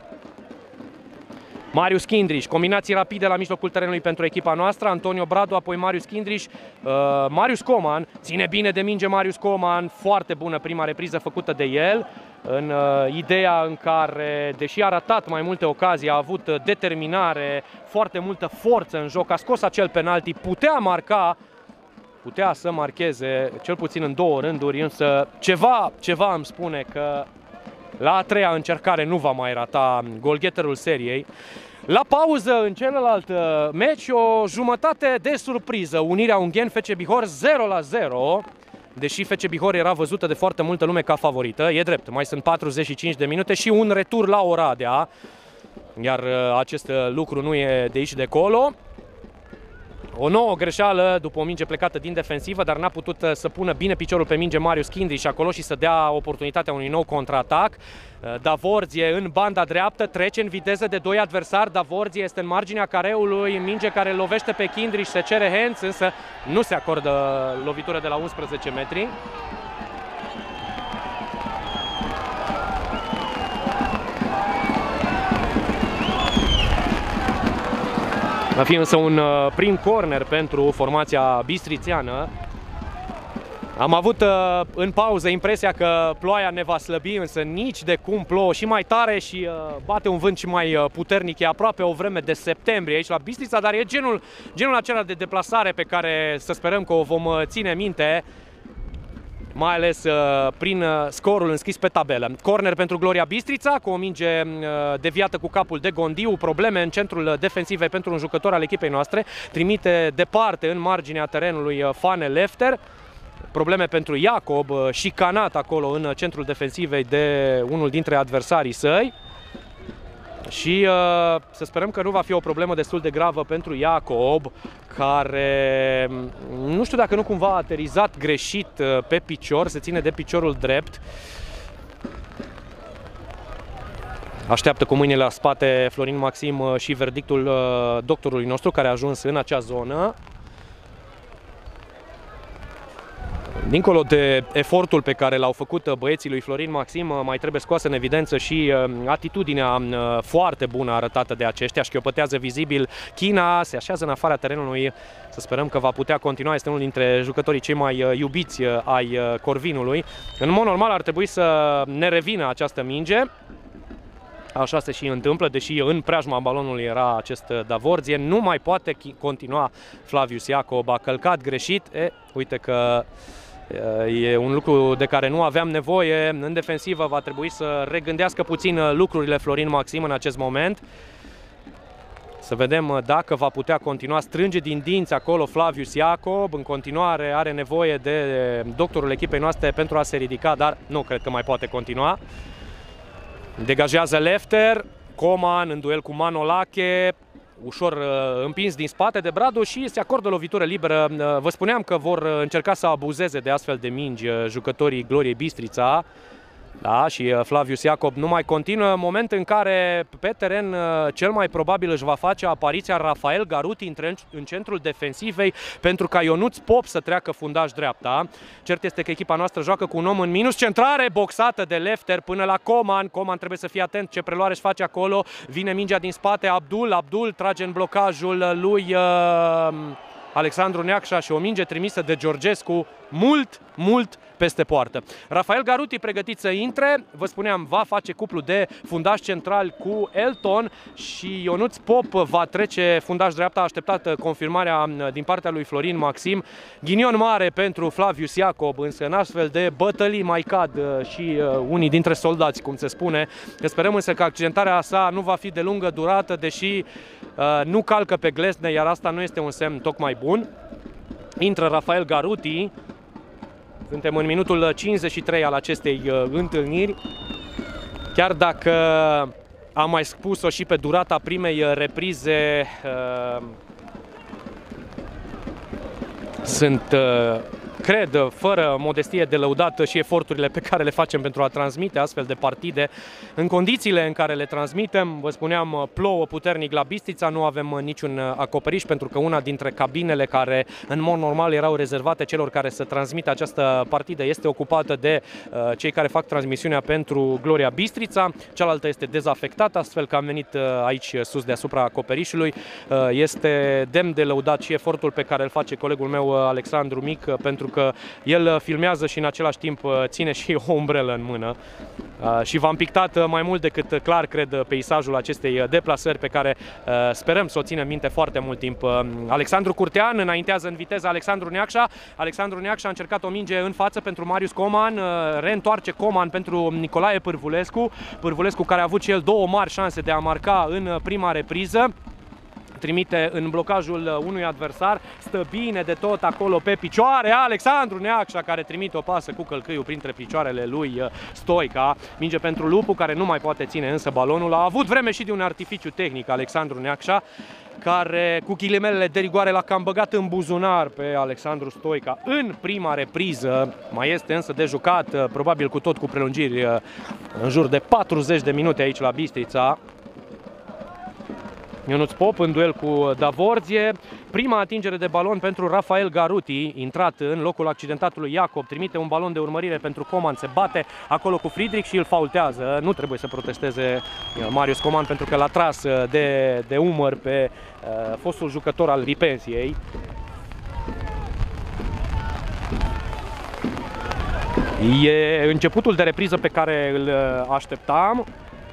Marius Kindriș, combinații rapide la mijlocul terenului pentru echipa noastră. Antonio Bradu, apoi Marius Kindriș, uh, Marius Coman, ține bine de minge Marius Coman, foarte bună prima repriză făcută de el, în uh, ideea în care, deși a ratat mai multe ocazii, a avut determinare, foarte multă forță în joc, a scos acel penalti, putea marca, putea să marcheze, cel puțin în două rânduri, însă ceva, ceva îmi spune că la a treia încercare nu va mai rata golgheterul seriei. La pauză, în celălalt meci, o jumătate de surpriză. Unirea Ungheni F C Bihor zero la zero. Deși F C Bihor era văzută de foarte multă lume ca favorită, e drept, mai sunt patruzeci și cinci de minute și un retur la Oradea. Iar acest lucru nu e de aici de acolo. O nouă greșeală după o minge plecată din defensivă, dar n-a putut să pună bine piciorul pe minge Marius Kindriș acolo și să dea oportunitatea unui nou contraatac. Davorzie în banda dreaptă, trece în viteză de doi adversari. Davorzie este în marginea careului, minge care lovește pe Kindriș, se cere hands, însă nu se acordă lovitură de la unsprezece metri. Va fi însă un prim corner pentru formația bistrițeană. Am avut în pauză impresia că ploaia ne va slăbi, însă nici de cum plouă și mai tare și bate un vânt și mai puternic. E aproape o vreme de septembrie aici la Bistrița, dar e genul, genul acela de deplasare pe care să sperăm că o vom ține minte, mai ales uh, prin uh, scorul înscris pe tabelă. Corner pentru Gloria Bistrița, cu o minge uh, deviată cu capul de Gondiu, probleme în centrul defensivei pentru un jucător al echipei noastre, trimite departe în marginea terenului uh, Fane Lefter. Probleme pentru Iacob, uh, șicanat acolo în centrul defensivei de unul dintre adversarii săi. Și uh, să sperăm că nu va fi o problemă destul de gravă pentru Iacob, care nu știu dacă nu cumva a aterizat greșit uh, pe picior, se ține de piciorul drept. Așteaptă cu mâinile la spate Florin Maxim uh, și verdictul uh, doctorului nostru care a ajuns în acea zonă. Dincolo de efortul pe care l-au făcut băieții lui Florin Maxim, mai trebuie scoasă în evidență și atitudinea foarte bună arătată de aceștia. Șchiopătează vizibil China, se așează în afara terenului. Să sperăm că va putea continua. Este unul dintre jucătorii cei mai iubiți ai Corvinului. În mod normal ar trebui să ne revină această minge. Așa se și întâmplă, deși în preajma balonului era acest Davorzie. Nu mai poate continua Flavius Iacob, a călcat greșit. E, uite că e un lucru de care nu aveam nevoie. În defensivă va trebui să regândească puțin lucrurile Florin Maxim în acest moment. Să vedem dacă va putea continua. Strânge din dinți acolo Flavius Iacob. În continuare are nevoie de doctorul echipei noastre pentru a se ridica, dar nu cred că mai poate continua. Degajează Lefter, Coman în duel cu Manolache, ușor uh, împins din spate de Bradu și se acordă lovitură liberă. Uh, vă spuneam că vor încerca să abuzeze de astfel de mingi uh, jucătorii Gloriei Bistrița. Da, și Flavius Iacob nu mai continuă, moment în care pe teren cel mai probabil își va face apariția Rafael Garuti în centrul defensivei pentru ca Ionuț Pop să treacă fundaș dreapta. Cert este că echipa noastră joacă cu un om în minus, centrare boxată de Lefter până la Coman. Coman trebuie să fie atent ce preluare își face acolo, vine mingea din spate, Abdul, Abdul trage în blocajul lui uh, Alexandru Neacșa și o minge trimisă de Georgescu mult, mult peste poartă. Rafael Garuti pregătit să intre, vă spuneam, va face cuplu de fundaș central cu Elton și Ionuț Pop va trece fundaș dreapta, a așteptat confirmarea din partea lui Florin Maxim. Ghinion mare pentru Flavius Iacob, însă în astfel de bătălii mai cad și unii dintre soldați, cum se spune. Sperăm însă că accidentarea sa nu va fi de lungă durată, deși nu calcă pe glezne, iar asta nu este un semn tocmai bun. Intră Rafael Garuti. Suntem în minutul cincizeci și trei al acestei uh, întâlniri. Chiar dacă am mai spus-o și pe durata primei reprize, uh, sunt, uh, cred, fără modestie de lăudat și eforturile pe care le facem pentru a transmite astfel de partide. În condițiile în care le transmitem, vă spuneam, plouă puternic la Bistrița, nu avem niciun acoperiș pentru că una dintre cabinele care în mod normal erau rezervate celor care să transmită această partidă este ocupată de uh, cei care fac transmisiunea pentru Gloria Bistrița. Cealaltă este dezafectată, astfel că am venit uh, aici sus deasupra acoperișului. Uh, este demn de lăudat și efortul pe care îl face colegul meu Alexandru Mic, uh, pentru că el filmează și în același timp ține și o umbrelă în mână. Și v-am pictat mai mult decât clar, cred, peisajul acestei deplasări pe care sperăm să o ținem minte foarte mult timp. Alexandru Curtean înaintează în viteză Alexandru Neacșa. Alexandru Neacșa a încercat o minge în față pentru Marius Coman. Reîntoarce Coman pentru Nicolae Pârvulescu. Pârvulescu care a avut și el două mari șanse de a marca în prima repriză. Trimite în blocajul unui adversar, stă bine de tot acolo pe picioare Alexandru Neacșa, care trimite o pasă cu călcâiul printre picioarele lui Stoica. Minge pentru Lupu, care nu mai poate ține însă balonul. A avut vreme și de un artificiu tehnic Alexandru Neacșa, care cu ghilimelele de rigoare l-a cam băgat în buzunar pe Alexandru Stoica în prima repriză. Mai este însă de jucat, probabil cu tot cu prelungiri, în jur de patruzeci de minute aici la Bistrița. Ionuț Pop în duel cu Davordzie. Prima atingere de balon pentru Rafael Garuti, intrat în locul accidentatului Iacob, trimite un balon de urmărire pentru Coman, se bate acolo cu Friedrich și îl faultează. Nu trebuie să protesteze Marius Coman pentru că l-a tras de, de umăr pe uh, fostul jucător al Ripensiei. E începutul de repriză pe care îl așteptam.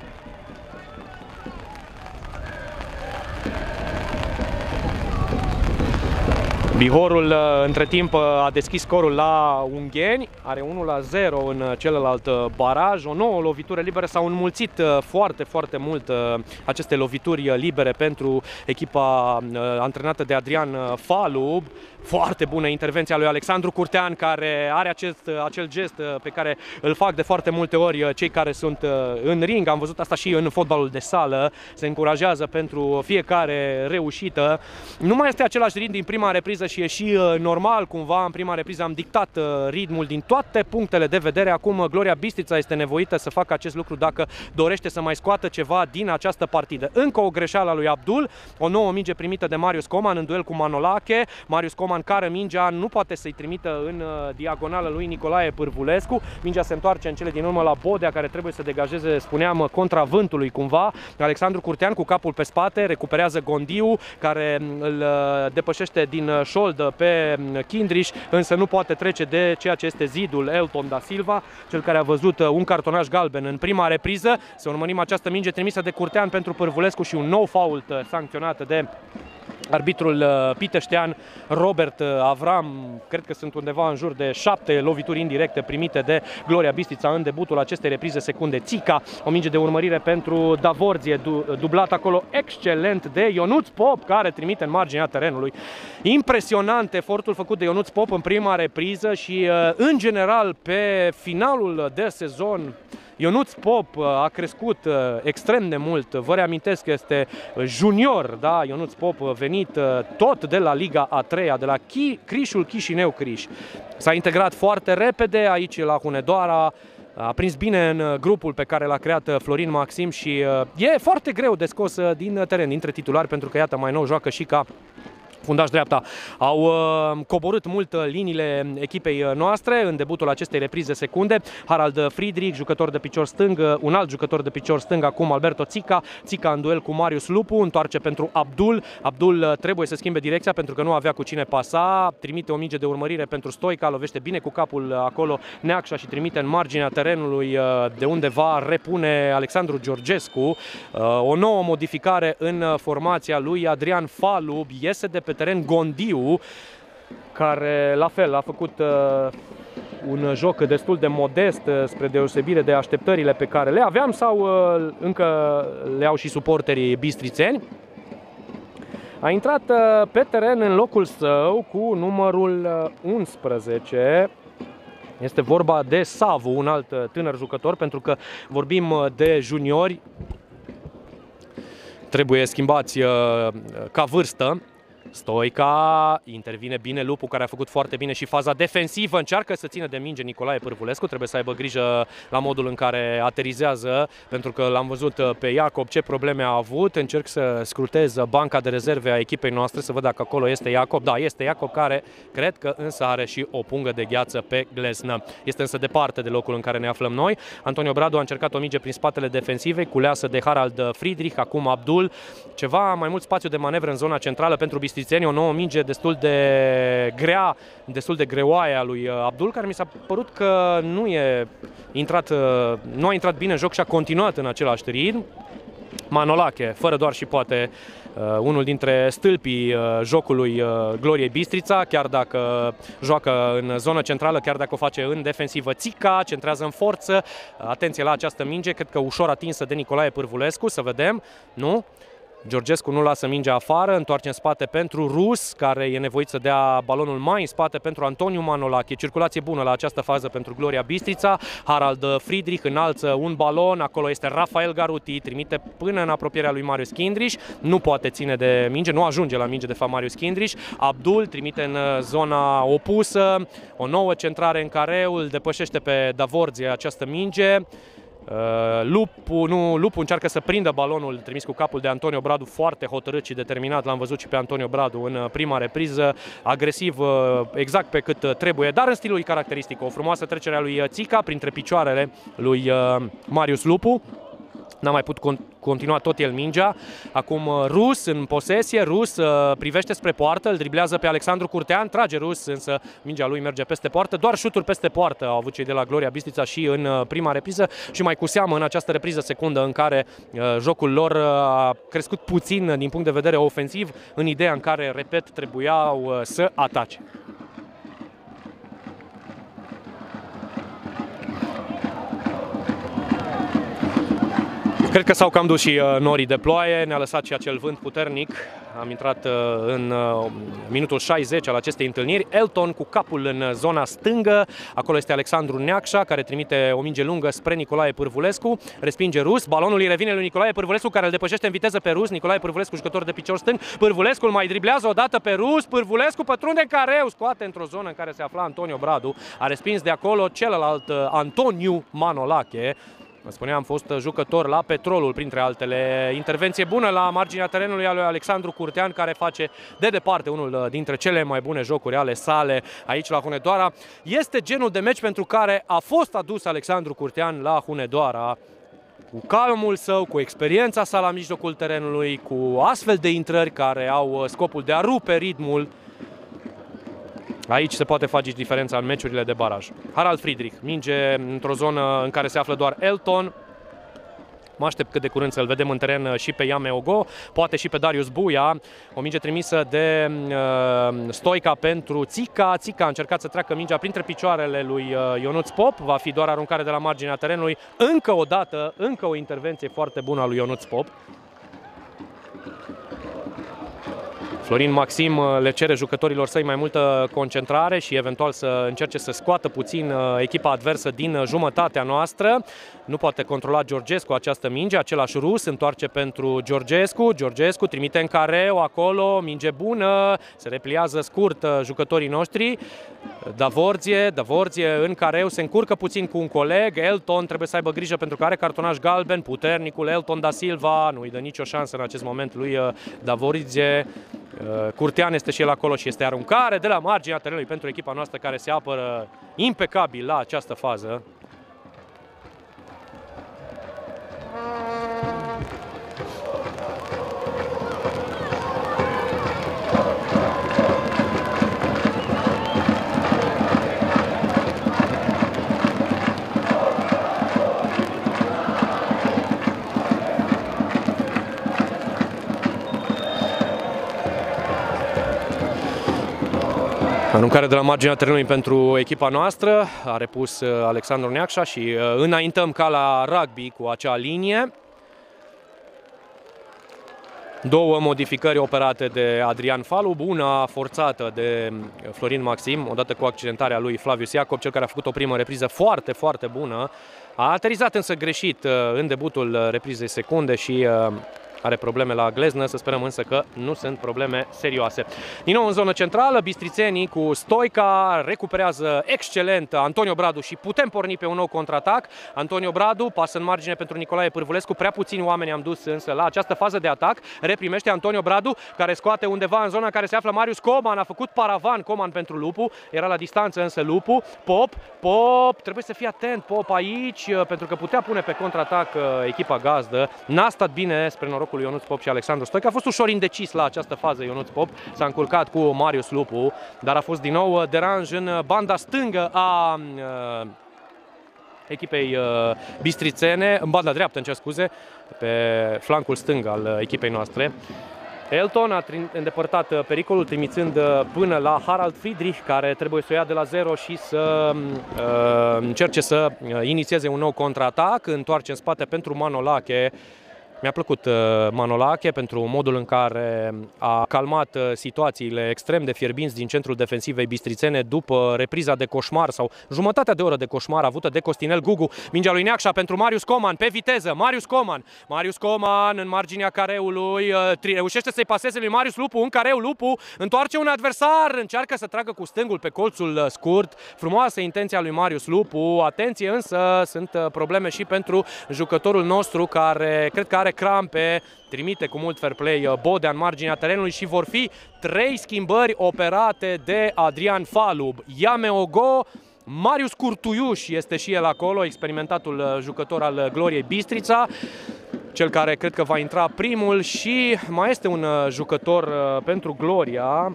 Bihorul între timp a deschis scorul la ungheni, are unu la zero în celălalt baraj. O nouă lovitură liberă, s-au înmulțit foarte, foarte mult aceste lovituri libere pentru echipa antrenată de Adrian Falub. Foarte bună intervenția lui Alexandru Curtean, care are acest, acel gest pe care îl fac de foarte multe ori cei care sunt în ring. Am văzut asta și în fotbalul de sală, se încurajează pentru fiecare reușită. Nu mai este același ritm din prima repriză și e și normal cumva. În prima repriză am dictat ritmul din toate punctele de vedere. Acum Gloria Bistrița este nevoită să facă acest lucru dacă dorește să mai scoată ceva din această partidă. Încă o greșeală a lui Abdul, o nouă minge primită de Marius Coman în duel cu Manolache. Marius Coman care mingea nu poate să-i trimită în diagonală lui Nicolae Pârvulescu. Mingea se întoarce în cele din urmă la Bodea, care trebuie să degajeze, spuneam, contra vântului cumva. Alexandru Curtean cu capul pe spate recuperează Gondiu, care îl depășește din șoldă pe Kindriș, însă nu poate trece de ceea ce este zidul Elton da Silva, cel care a văzut un cartonaș galben în prima repriză. Să urmărim această minge trimisă de Curtean pentru Pârvulescu și un nou fault sancționat de arbitrul piteștean Robert Avram. Cred că sunt undeva în jur de șapte lovituri indirecte primite de Gloria Bistrița în debutul acestei reprize secunde. Țica, o minge de urmărire pentru Davordzie, dublat acolo excelent de Ionuț Pop, care trimite în marginea terenului. Impresionant efortul făcut de Ionuț Pop în prima repriză și în general pe finalul de sezon. Ionuț Pop a crescut extrem de mult. Vă reamintesc că este junior, da? Ionuț Pop venit tot de la Liga a treia, de la Crișul Chișinău Criș. S-a integrat foarte repede aici la Hunedoara, a prins bine în grupul pe care l-a creat Florin Maxim și e foarte greu de scos din teren, dintre titulari, pentru că iată mai nou joacă și ca fundaș dreapta. Au uh, coborât mult liniile echipei noastre în debutul acestei reprize secunde. Harald Friedrich, jucător de picior stâng, un alt jucător de picior stâng, acum Alberto Țica. Țica în duel cu Marius Lupu, întoarce pentru Abdul. Abdul trebuie să schimbe direcția pentru că nu avea cu cine pasa. Trimite o minge de urmărire pentru Stoica, lovește bine cu capul acolo Neacșa și trimite în marginea terenului, de unde va repune Alexandru Georgescu. O nouă modificare în formația lui Adrian Falub. Iese de pe teren Gondiu, care la fel a făcut uh, un joc destul de modest, uh, spre deosebire de așteptările pe care le aveam sau uh, încă le au și suporterii bistrițeni. A intrat uh, pe teren în locul său cu numărul uh, unsprezece. Este vorba de Savu, un alt uh, tânăr jucător, pentru că vorbim uh, de juniori. Trebuie schimbați uh, ca vârstă. Stoica, intervine bine Lupu, care a făcut foarte bine și faza defensivă, încearcă să țină de minge Nicolae Pârvulescu, trebuie să aibă grijă la modul în care aterizează, pentru că l-am văzut pe Iacob ce probleme a avut. Încerc să scrutez banca de rezerve a echipei noastre, să văd dacă acolo este Iacob. Da, este Iacob, care cred că însă are și o pungă de gheață pe gleznă. Este însă departe de locul în care ne aflăm noi. Antonio Bradu a încercat o minge prin spatele defensivei, culeasă de Harald Friedrich, acum Abdul. Ceva mai mult spațiu de manevră în zona centrală pentru bistrițeni. O nouă minge destul de grea, destul de greoaie a lui Abdul, care mi s-a părut că nu, e intrat, nu a intrat bine în joc și a continuat în același ritm. Manolache, fără doar și poate, unul dintre stâlpii jocului Gloriei Bistrița, chiar dacă joacă în zonă centrală, chiar dacă o face în defensivă. Țica centrează în forță, atenție la această minge, cred că ușor atinsă de Nicolae Pârvulescu, să vedem, nu? Georgescu nu lasă mingea afară, întoarce în spate pentru Rus, care e nevoit să dea balonul mai în spate pentru Antoniu Manolache. Circulație bună la această fază pentru Gloria Bistrița. Harald Friedrich înalță un balon, acolo este Rafael Garuti, trimite până în apropierea lui Marius Kindriș, nu poate ține de minge, nu ajunge la minge de fapt Marius Kindriș. Abdul trimite în zona opusă, o nouă centrare în careu, îl depășește pe Davordzie această minge. Lupu, nu, Lupu încearcă să prindă balonul trimis cu capul de Antonio Bradu, foarte hotărât și determinat, l-am văzut și pe Antonio Bradu în prima repriză, agresiv exact pe cât trebuie, dar în stilul lui caracteristic, o frumoasă trecere a lui Țica printre picioarele lui Marius Lupu. N-a mai putut continua tot el mingea. Acum Rus în posesie, Rus uh, privește spre poartă, îl driblează pe Alexandru Curtean, trage Rus, însă mingea lui merge peste poartă. Doar șuturi peste poartă au avut cei de la Gloria Bistrița și în uh, prima repriză și mai cu seamă în această repriză secundă în care uh, jocul lor uh, a crescut puțin din punct de vedere ofensiv, în ideea în care, repet, trebuiau uh, să atace. Cred că s-au cam dus și norii de ploaie, ne-a lăsat și acel vânt puternic. Am intrat în minutul șaizeci al acestei întâlniri. Elton cu capul în zona stângă. Acolo este Alexandru Neacșa, care trimite o minge lungă spre Nicolae Pârvulescu. Respinge Rus. Balonul îi revine lui Nicolae Pârvulescu, care îl depășește în viteză pe Rus. Nicolae Pârvulescu, jucător de picior stâng. Pârvulescu îl mai driblează odată pe Rus. Pârvulescu pătrunde în careu, scoate într-o zonă în care se afla Antonio Bradu. A respins de acolo celălalt Antoniu Manolache. Vă spuneam, am fost jucător la Petrolul, printre altele. Intervenție bună la marginea terenului a lui Alexandru Curtean, care face de departe unul dintre cele mai bune jocuri ale sale aici la Hunedoara. Este genul de meci pentru care a fost adus Alexandru Curtean la Hunedoara. Cu calmul său, cu experiența sa la mijlocul terenului, cu astfel de intrări care au scopul de a rupe ritmul. Aici se poate face diferența în meciurile de baraj. Harald Friedrich, minge într-o zonă în care se află doar Elton. Mă aștept cât de curând să-l vedem în teren și pe Iame Ogo, poate și pe Darius Buia. O minge trimisă de uh, Stoica pentru Țica. Țica a încercat să treacă mingea printre picioarele lui uh, Ionuț Pop. Va fi doar aruncare de la marginea terenului. Încă o dată, încă o intervenție foarte bună a lui Ionuț Pop. Florin Maxim le cere jucătorilor săi mai multă concentrare și eventual să încerce să scoată puțin echipa adversă din jumătatea noastră. Nu poate controla Georgescu această minge, același Rus întoarce pentru Georgescu. Georgescu trimite în careu acolo, minge bună, se repliază scurt jucătorii noștri. Davordzie, Davordzie în careu, se încurcă puțin cu un coleg. Elton trebuie să aibă grijă pentru că are cartonaș galben. Puternicul Elton da Silva nu îi dă nicio șansă în acest moment lui Davordzie. Curtean este și el acolo și este aruncare de la marginea terenului pentru echipa noastră, care se apără impecabil la această fază. Aruncare de la marginea terenului pentru echipa noastră, a repus Alexandru Neacșa și înaintăm ca la rugby cu acea linie. Două modificări operate de Adrian Falub, una forțată de Florin Maxim, odată cu accidentarea lui Flavius Iacob, cel care a făcut o primă repriză foarte, foarte bună. A aterizat însă greșit în debutul reprizei secunde și are probleme la gleznă, să sperăm însă că nu sunt probleme serioase. Din nou în zonă centrală, bistrițenii cu Stoica recuperează excelent Antonio Bradu și putem porni pe un nou contraatac. Antonio Bradu pasă în margine pentru Nicolae Pârvulescu, prea puțini oameni am dus însă la această fază de atac. Reprimește Antonio Bradu, care scoate undeva în zona în care se află Marius Coman, a făcut paravan Coman pentru Lupu, era la distanță însă Lupu. Pop, Pop, trebuie să fie atent Pop aici, pentru că putea pune pe contraatac echipa gazdă. N-a stat bine spre norocul lui Ionuț Pop și Alexandru Stoica. A fost ușor indecis la această fază Ionuț Pop, s-a încurcat cu Marius Lupu, dar a fost din nou deranj în banda stângă a uh, echipei uh, bistrițene, în banda dreaptă, îmi cer scuze, pe flancul stâng al echipei noastre. Elton a îndepărtat pericolul, trimițând până la Harald Friedrich, care trebuie să o ia de la zero și să uh, încerce să inițieze un nou contraatac. Întoarce în spate pentru Manolache. Mi-a plăcut Manolache pentru modul în care a calmat situațiile extrem de fierbinți din centrul defensivei bistrițene după repriza de coșmar sau jumătatea de oră de coșmar avută de Costinel Gugu. Mingea lui Neacșa pentru Marius Coman, pe viteză, Marius Coman. Marius Coman în marginea careului, reușește să-i paseze lui Marius Lupu, în careu Lupu, întoarce un adversar, încearcă să tragă cu stângul pe colțul scurt. Frumoasă intenția lui Marius Lupu, atenție însă, sunt probleme și pentru jucătorul nostru care cred că are crampe, trimite cu mult fair play Bodea în marginea terenului și vor fi trei schimbări operate de Adrian Falub. Iameogo, Marius Curtuiuș este și el acolo, experimentatul jucător al Gloriei Bistrița, cel care cred că va intra primul, și mai este un jucător pentru Gloria.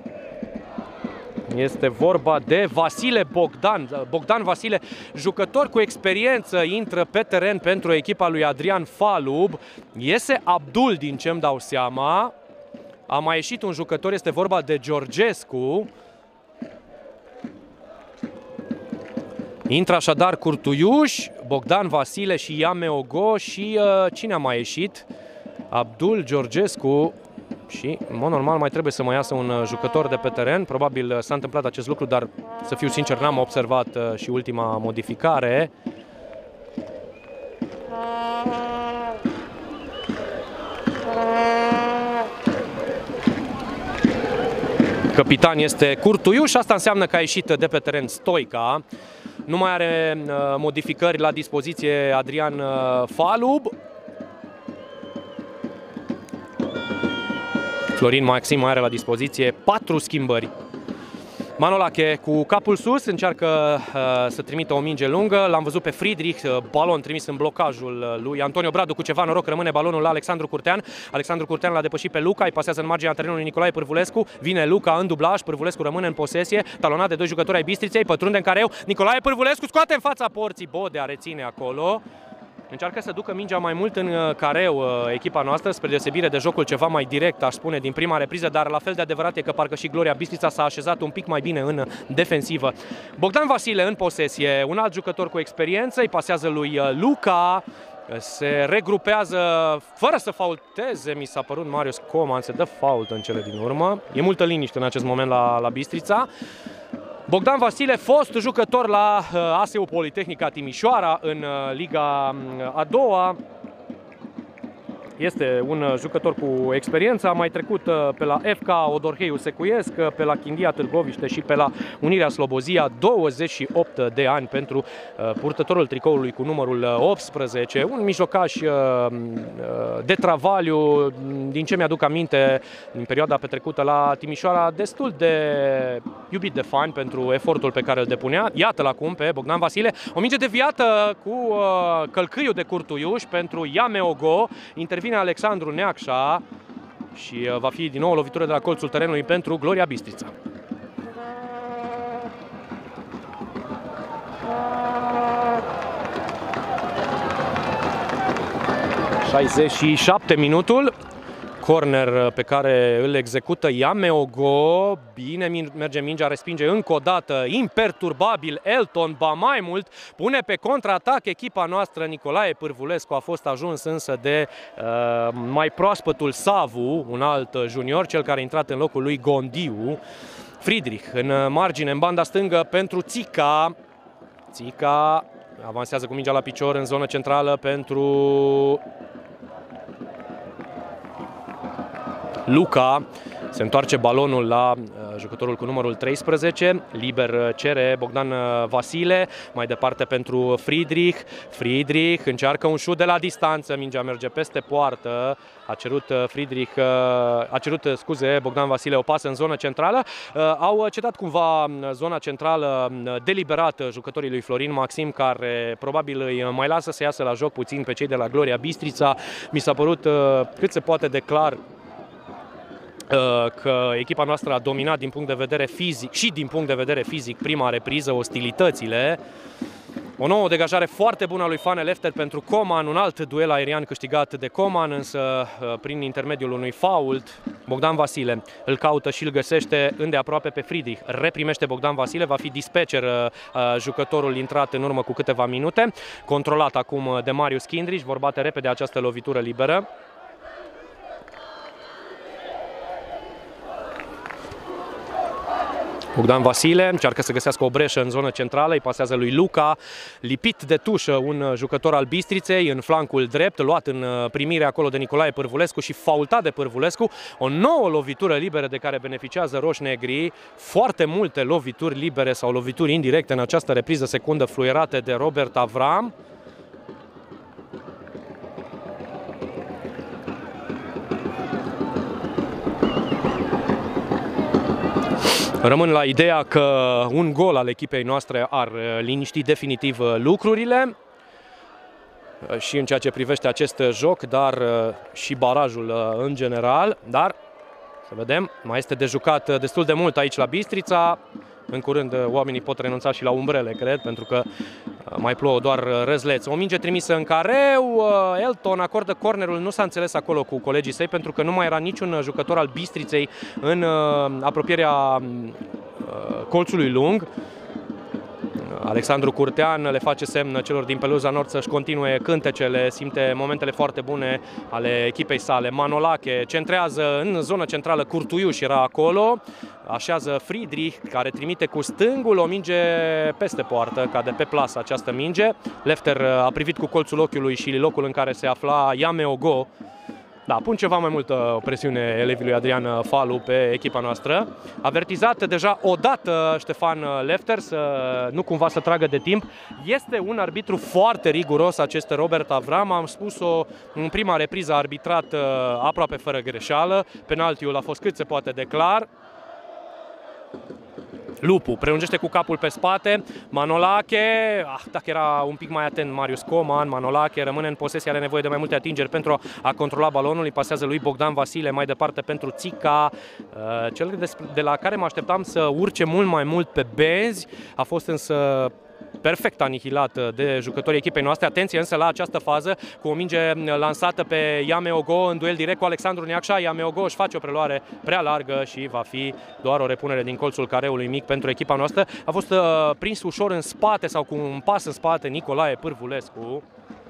Este vorba de Vasile Bogdan. Bogdan Vasile, jucător cu experiență, intră pe teren pentru echipa lui Adrian Falub. Iese Abdul, din ce îmi dau seama. A mai ieșit un jucător, este vorba de Georgescu. Intră așadar Curtuiuș, Bogdan Vasile și Iameogo și uh, cine a mai ieșit? Abdul, Georgescu. Și, în mod normal, mai trebuie să mai iasă un jucător de pe teren. Probabil s-a întâmplat acest lucru, dar, să fiu sincer, n-am observat și ultima modificare. Capitan este Curtuiuș, asta înseamnă că a ieșit de pe teren Stoica. Nu mai are modificări la dispoziție Adrian Falub. Florin Maxim mai are la dispoziție patru schimbări. Manolache cu capul sus încearcă uh, să trimită o minge lungă. L-am văzut pe Friedrich, uh, balon trimis în blocajul lui Antonio Bradu. Cu ceva noroc rămâne balonul la Alexandru Curtean. Alexandru Curtean l-a depășit pe Luca, îi pasează în marginea terenului Nicolae Pârvulescu. Vine Luca în dublaj, Pârvulescu rămâne în posesie, talonat de doi jucători ai Bistriței, pătrunde în careu. Nicolae Pârvulescu scoate în fața porții, Bodea reține acolo. Încearcă să ducă mingea mai mult în careu echipa noastră, spre deosebire de jocul ceva mai direct, aș spune, din prima repriză, dar la fel de adevărat e că parcă și Gloria Bistrița s-a așezat un pic mai bine în defensivă. Bogdan Vasile în posesie, un alt jucător cu experiență, îi pasează lui Luca, se regrupează fără să faulteze, mi s-a părut Marius Coman, se dă fault în cele din urmă. E multă liniște în acest moment la, la Bistrița. Bogdan Vasile, fost jucător la A S U Politehnica Timișoara în Liga a doua. Este un jucător cu experiență, a mai trecut pe la F K Odorheiu Secuiesc, pe la Chindia Târgoviște și pe la Unirea Slobozia, douăzeci și opt de ani pentru purtătorul tricoului cu numărul optsprezece, un mijlocaș de travaliu, din ce mi-aduc aminte, în perioada petrecută la Timișoara, destul de iubit de fani pentru efortul pe care îl depunea. Iată-l acum pe Bogdan Vasile, o minge deviată cu călcâiul de Curtuiuș pentru Iameogo, intervine Alexandru Neacșa și va fi din nou o lovitură de la colțul terenului pentru Gloria Bistrița. șaizeci și șapte minutul. Corner pe care îl execută Iameogo, bine merge mingea, respinge încă o dată, imperturbabil Elton, ba mai mult, pune pe contraatac echipa noastră. Nicolae Pârvulescu a fost ajuns însă de uh, mai proaspătul Savu, un alt junior, cel care a intrat în locul lui Gondiu. Friedrich în margine, în banda stângă pentru Țica. Țica avansează cu mingea la picior în zonă centrală pentru Luca. Se întoarce balonul la uh, jucătorul cu numărul treisprezece. Liber cere Bogdan Vasile. Mai departe pentru Friedrich. Friedrich încearcă un șut de la distanță. Mingea merge peste poartă. A cerut Friedrich, uh, a cerut, scuze, Bogdan Vasile o pasă în zonă centrală. Uh, au cedat cumva zona centrală deliberat jucătorii lui Florin Maxim, care probabil îi mai lasă să iasă la joc puțin pe cei de la Gloria Bistrița. Mi s-a părut uh, cât se poate de clar că echipa noastră a dominat din punct de vedere fizic și din punct de vedere fizic prima repriză, ostilitățile. O nouă degajare foarte bună a lui Fane Lefter pentru Coman, un alt duel aerian câștigat de Coman, însă prin intermediul unui fault, Bogdan Vasile îl caută și îl găsește îndeaproape pe Friedrich. Reprimește Bogdan Vasile, va fi dispecer jucătorul intrat în urmă cu câteva minute, controlat acum de Marius Kindrich, vor bate repede această lovitură liberă. Bogdan Vasile încearcă să găsească o breșă în zonă centrală, îi pasează lui Luca, lipit de tușă un jucător al Bistriței în flancul drept, luat în primire acolo de Nicolae Pârvulescu și faultat de Pârvulescu. O nouă lovitură liberă de care beneficiază roșnegrii, foarte multe lovituri libere sau lovituri indirecte în această repriză secundă fluierate de Robert Avram. Rămân la ideea că un gol al echipei noastre ar liniști definitiv lucrurile și în ceea ce privește acest joc, dar și barajul în general. Dar să vedem, mai este de jucat destul de mult aici la Bistrița. În curând oamenii pot renunța și la umbrele, cred, pentru că mai plouă doar răzleți. O minge trimisă în careu, Elton acordă cornerul, nu s-a înțeles acolo cu colegii săi, pentru că nu mai era niciun jucător al Bistriței în apropierea colțului lung. Alexandru Curtean le face semn celor din Peluza Nord să-și continue cântecele, simte momentele foarte bune ale echipei sale. Manolache centrează în zona centrală, Curtuiuș era acolo, așează Friedrich, care trimite cu stângul, o minge peste poartă, cade pe plasă această minge. Lefter a privit cu colțul ochiului și locul în care se afla Yameogo. Da, pun ceva mai multă presiune elevii lui Adrian Falu pe echipa noastră. Avertizat deja odată Ștefan Lefter, să nu cumva să tragă de timp. Este un arbitru foarte riguros acest Robert Avram, am spus-o în prima repriză, a arbitrat aproape fără greșeală. Penaltiul a fost cât se poate de clar. Lupu prelungește cu capul pe spate, Manolache, ah, dacă era un pic mai atent Marius Coman, Manolache rămâne în posesie, are nevoie de mai multe atingeri pentru a controla balonul, îi pasează lui Bogdan Vasile mai departe pentru Țica, cel de la care mă așteptam să urce mult mai mult pe benzi, a fost însă perfect anihilat de jucătorii echipei noastre. Atenție însă la această fază, cu o minge lansată pe Yameogo în duel direct cu Alexandru Neacșa. Yameogo își face o preluare prea largă și va fi doar o repunere din colțul careului mic pentru echipa noastră. A fost uh, prins ușor în spate sau cu un pas în spate Nicolae Pârvulescu.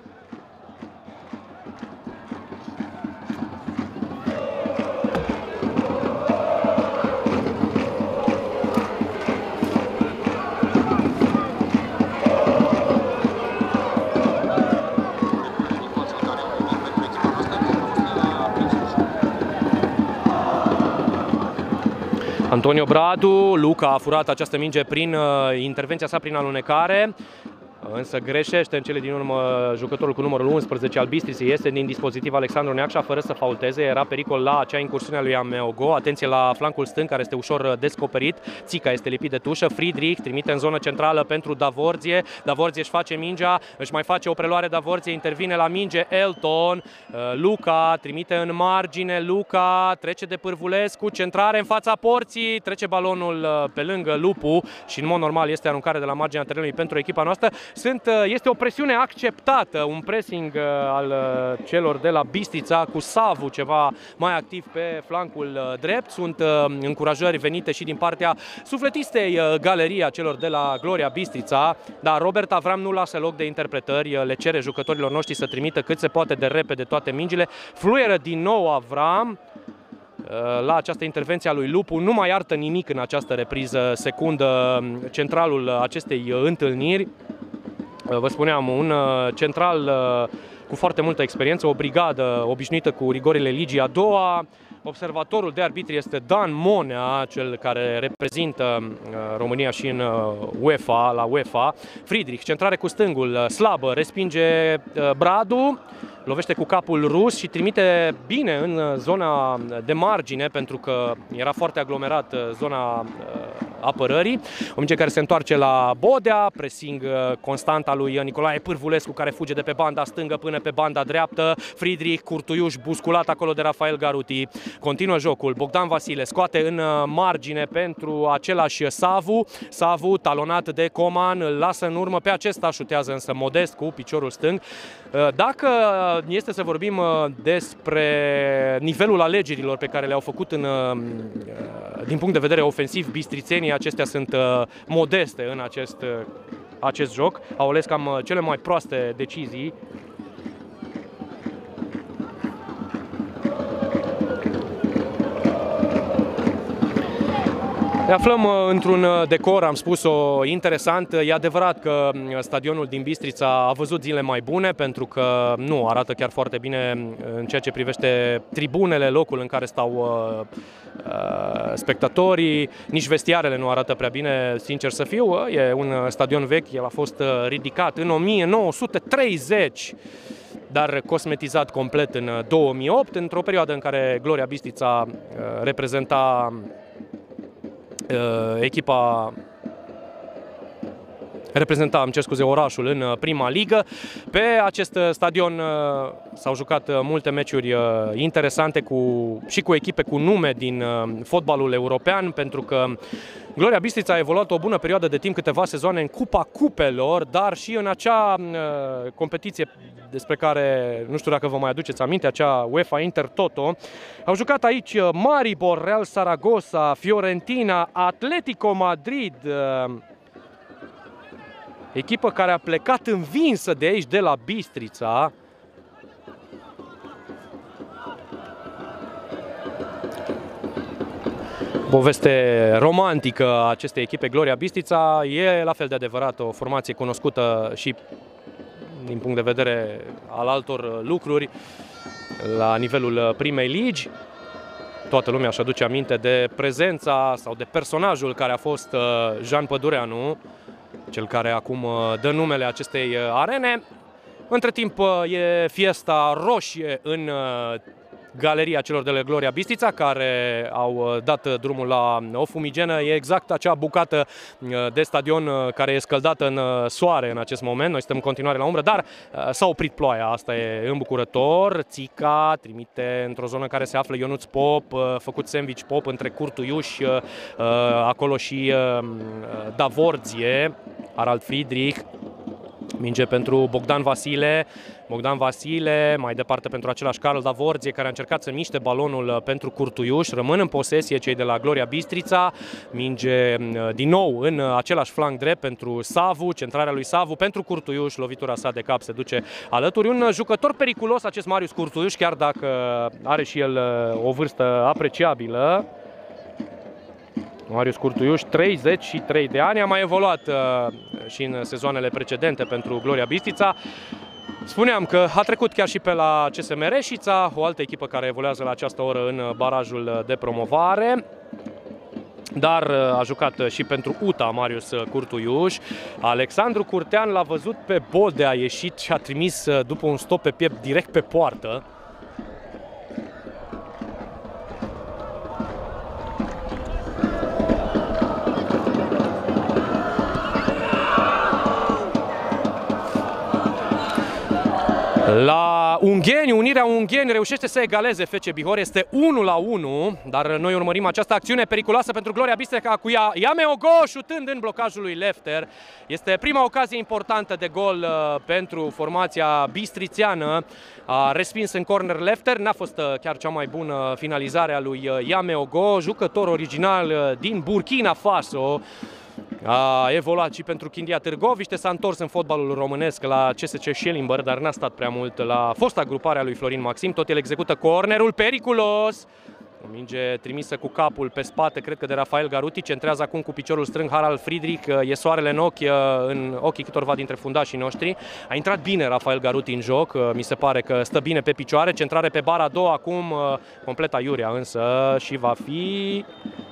Antonio Bradu, Luca a furat această minge prin uh, intervenția sa prin alunecare, însă greșește în cele din urmă jucătorul cu numărul unsprezece al Bistriței, este din dispozitiv Alexandru Neacșa fără să faulteze, era pericol la acea incursiune a lui Yameogo. Atenție la flancul stâng care este ușor descoperit, Țica este lipit de tușă, Friedrich trimite în zonă centrală pentru Davorție, Davorție își face mingea, își mai face o preluare Davorție, intervine la minge Elton, Luca trimite în margine, Luca trece de Pârvulescu, centrare în fața porții, trece balonul pe lângă Lupu și în mod normal este aruncare de la marginea terenului pentru echipa noastră. Sunt, este o presiune acceptată, un pressing al celor de la Bistrița cu Savu ceva mai activ pe flancul drept. Sunt încurajări venite și din partea sufletistei galeria celor de la Gloria Bistrița, dar Robert Avram nu lasă loc de interpretări, le cere jucătorilor noștri să trimită cât se poate de repede toate mingile. Fluieră din nou Avram la această intervenție a lui Lupu, nu mai iartă nimic în această repriză secundă centralul acestei întâlniri. Vă spuneam, un central cu foarte multă experiență, o brigadă obișnuită cu rigorile ligii a doua. Observatorul de arbitri este Dan Monea, cel care reprezintă România și în UEFA, la UEFA. Friedrich, centrare cu stângul, slabă, respinge Bradu. lovește cu capul rus și trimite bine în zona de margine, pentru că era foarte aglomerat zona apărării. O minge care se întoarce la Bodea, pressing constant al lui Nicolae Pârvulescu, care fuge de pe banda stângă până pe banda dreaptă. Friedrich Curtuiuș busculat acolo de Rafael Garuti. Continuă jocul. Bogdan Vasile scoate în margine pentru același Savu. Savu talonat de Coman, îl lasă în urmă, pe acesta șutează însă Modest cu piciorul stâng. Dacă este să vorbim despre nivelul alegerilor pe care le-au făcut în, din punct de vedere ofensiv bistrițenii, acestea sunt modeste în acest, acest joc. Au ales cam cele mai proaste decizii. Ne aflăm într-un decor, am spus-o, interesant. E adevărat că stadionul din Bistrița a văzut zile mai bune, pentru că nu arată chiar foarte bine în ceea ce privește tribunele, locul în care stau uh, spectatorii, nici vestiarele nu arată prea bine, sincer să fiu. E un stadion vechi, el a fost ridicat în o mie nouă sute treizeci, dar cosmetizat complet în două mii opt, într-o perioadă în care Gloria Bistrița reprezenta echipa reprezenta, îmi cer scuze, orașul în prima ligă. Pe acest stadion s-au jucat multe meciuri interesante cu, și cu echipe cu nume din fotbalul european, pentru că Gloria Bistrița a evoluat o bună perioadă de timp, câteva sezoane în Cupa Cupelor, dar și în acea uh, competiție despre care nu știu dacă vă mai aduceți aminte, acea UEFA Intertoto. Au jucat aici Maribor, Real Saragossa, Fiorentina, Atletico Madrid, uh, echipă care a plecat învinsă de aici, de la Bistrița. Poveste romantică a acestei echipe, Gloria Bistrița. E la fel de adevărat o formație cunoscută și din punct de vedere al altor lucruri la nivelul primei ligi. Toată lumea își aduce aminte de prezența sau de personajul care a fost Jean Pădureanu, cel care acum dă numele acestei arene. Între timp e fiesta roșie în galeria celor de la Gloria Bistrița, care au dat drumul la o fumigenă. E exact acea bucată de stadion care e scăldată în soare în acest moment. Noi suntem în continuare la umbră, dar s-a oprit ploaia. Asta e îmbucurător. Țica trimite într-o zonă în care se află Ionuț Pop, făcut sandwich Pop între Curtuiuș, acolo și Davorție, Harald Friedrich. Minge pentru Bogdan Vasile. Bogdan Vasile, mai departe pentru același Carl Davorție, care a încercat să miște balonul pentru Curtuiuș. Rămân în posesie cei de la Gloria Bistrița. Minge din nou în același flanc drept pentru Savu, centrarea lui Savu pentru Curtuiuș. Lovitura sa de cap se duce alături. Un jucător periculos acest Marius Curtuiuș, chiar dacă are și el o vârstă apreciabilă. Marius Curtuiuș, treizeci și trei de ani, a mai evoluat uh, și în sezoanele precedente pentru Gloria Bistrița. Spuneam că a trecut chiar și pe la C S M Reșița, o altă echipă care evoluează la această oră în barajul de promovare. Dar a jucat și pentru U T A Marius Curtuiuș. Alexandru Curtean l-a văzut pe Bodea, a ieșit și a trimis după un stop pe piept direct pe poartă. La Ungheni, Unirea Ungheni reușește să egaleze F C Bihor, este unu la unu, dar noi urmărim această acțiune periculoasă pentru Gloria Bistrița cu ea. Iameogo șutând în blocajul lui Lefter. Este prima ocazie importantă de gol uh, pentru formația bistrițeană. A respins în corner Lefter, n-a fost uh, chiar cea mai bună finalizare a lui uh, Iameogo, jucător original uh, din Burkina Faso. A evoluat și pentru Chindia Târgoviște, s-a întors în fotbalul românesc la C S C Schellimber, dar n-a stat prea mult la fosta grupare a lui Florin Maxim. Tot el execută cornerul periculos. O minge trimisă cu capul pe spate, cred că de Rafael Garuti. Centrează acum cu piciorul strâng Harald Friedrich. E soarele în ochi, în ochii câtorva dintre fundașii noștri. A intrat bine Rafael Garuti în joc. Mi se pare că stă bine pe picioare. Centrare pe bara a doua acum, complet aiurea însă, și va fi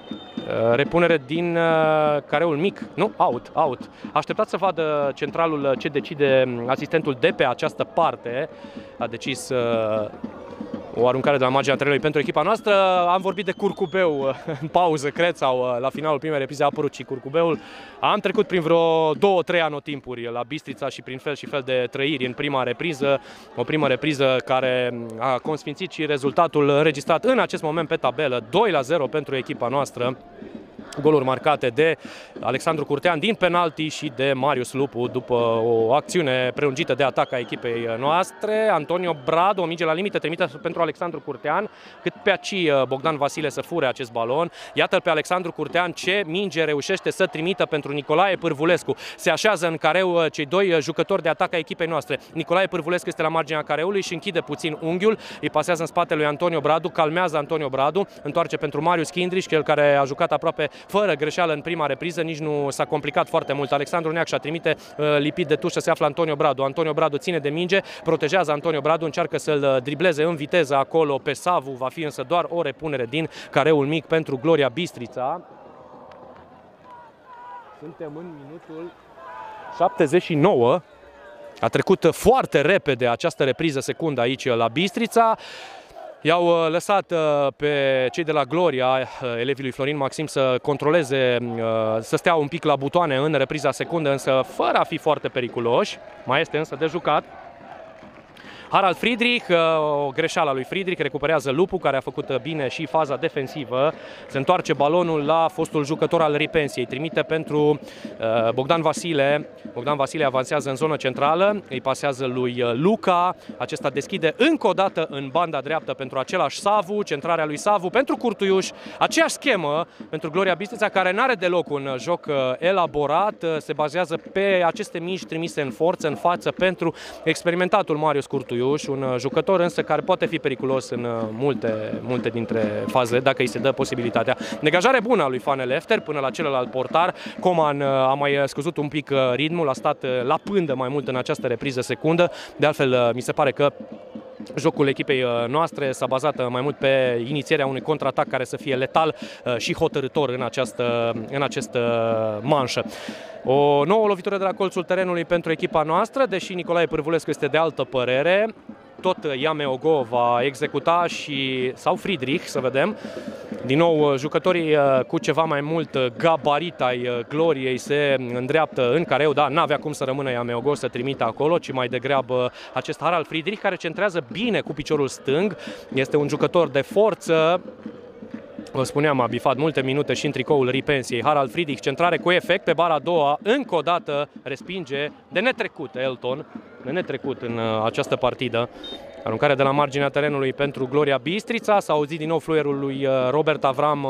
Repunere din careul mic, nu, out, out. Așteptat să vadă centralul ce decide asistentul de pe această parte. A decis o aruncare de la marginea terenului pentru echipa noastră. Am vorbit de curcubeu în pauză, cred, sau la finalul primei reprize a apărut și curcubeul. Am trecut prin vreo două, trei anotimpuri la Bistrița și prin fel și fel de trăiri în prima repriză. O primă repriză care a consfințit și rezultatul înregistrat în acest moment pe tabelă. doi la zero pentru echipa noastră. Goluri marcate de Alexandru Curtean din penalti și de Marius Lupu după o acțiune prelungită de atac a echipei noastre. Antonio Bradu, o minge la limită trimită pentru Alexandru Curtean, cât pe aici Bogdan Vasile să fure acest balon. Iată-l pe Alexandru Curtean ce minge reușește să trimită pentru Nicolae Pârvulescu. Se așează în careu cei doi jucători de atac a echipei noastre. Nicolae Pârvulescu este la marginea careului și închide puțin unghiul. Îi pasează în spatele lui Antonio Bradu, calmează Antonio Bradu, întoarce pentru Marius Chindriș, el care a jucat aproape fără greșeală în prima repriză, nici nu s-a complicat foarte mult. Alexandru Neacșa trimite uh, lipit de tușă, se află Antonio Bradu. Antonio Bradu ține de minge, protejează Antonio Bradu, încearcă să-l dribleze în viteză acolo pe Savu, va fi însă doar o repunere din careul mic pentru Gloria Bistrița. Suntem în minutul șaptezeci și nouă. A trecut foarte repede această repriză secundă aici la Bistrița. I-au lăsat pe cei de la Gloria, elevii lui Florin Maxim, să controleze, să stea un pic la butoane în repriza secundă, însă fără a fi foarte periculoși. Mai este însă de jucat. Harald Friedrich, o greșeală a lui Friedrich, recuperează Lupu, care a făcut bine și faza defensivă. Se întoarce balonul la fostul jucător al Ripensiei, trimite pentru Bogdan Vasile. Bogdan Vasile avansează în zonă centrală, îi pasează lui Luca. Acesta deschide încă o dată în banda dreaptă pentru același Savu, centrarea lui Savu pentru Curtuiuș. Aceeași schemă pentru Gloria Bistrița, care n-are deloc un joc elaborat, se bazează pe aceste mici trimise în forță, în față pentru experimentatul Marius Curtuiuș. Un jucător însă care poate fi periculos în multe, multe dintre faze, dacă îi se dă posibilitatea. Negajare bună a lui Fanel Efter până la celălalt portar. Coman a mai scăzut un pic ritmul, a stat la pândă mai mult în această repriză secundă. De altfel, mi se pare că jocul echipei noastre s-a bazat mai mult pe inițierea unui contraatac care să fie letal și hotărâtor în această, în această manșă. O nouă lovitură de la colțul terenului pentru echipa noastră, deși Nicolae Pârvulescu este de altă părere. Tot Iameogo va executa și sau Friedrich, să vedem. Din nou, jucătorii cu ceva mai mult gabarit ai Gloriei se îndreaptă în careu, da, n-avea cum să rămână Iameogo să trimită acolo, ci mai degrabă acest Harald Friedrich, care centrează bine cu piciorul stâng. Este un jucător de forță. Vă spuneam, a bifat multe minute și în tricoul Ripensiei. Harald Friedrich, centrare cu efect pe bara a doua, încă o dată respinge de netrecut Elton, de netrecut în această partidă. Aruncare de la marginea terenului pentru Gloria Bistrița, s-a auzit din nou fluierul lui Robert Avram.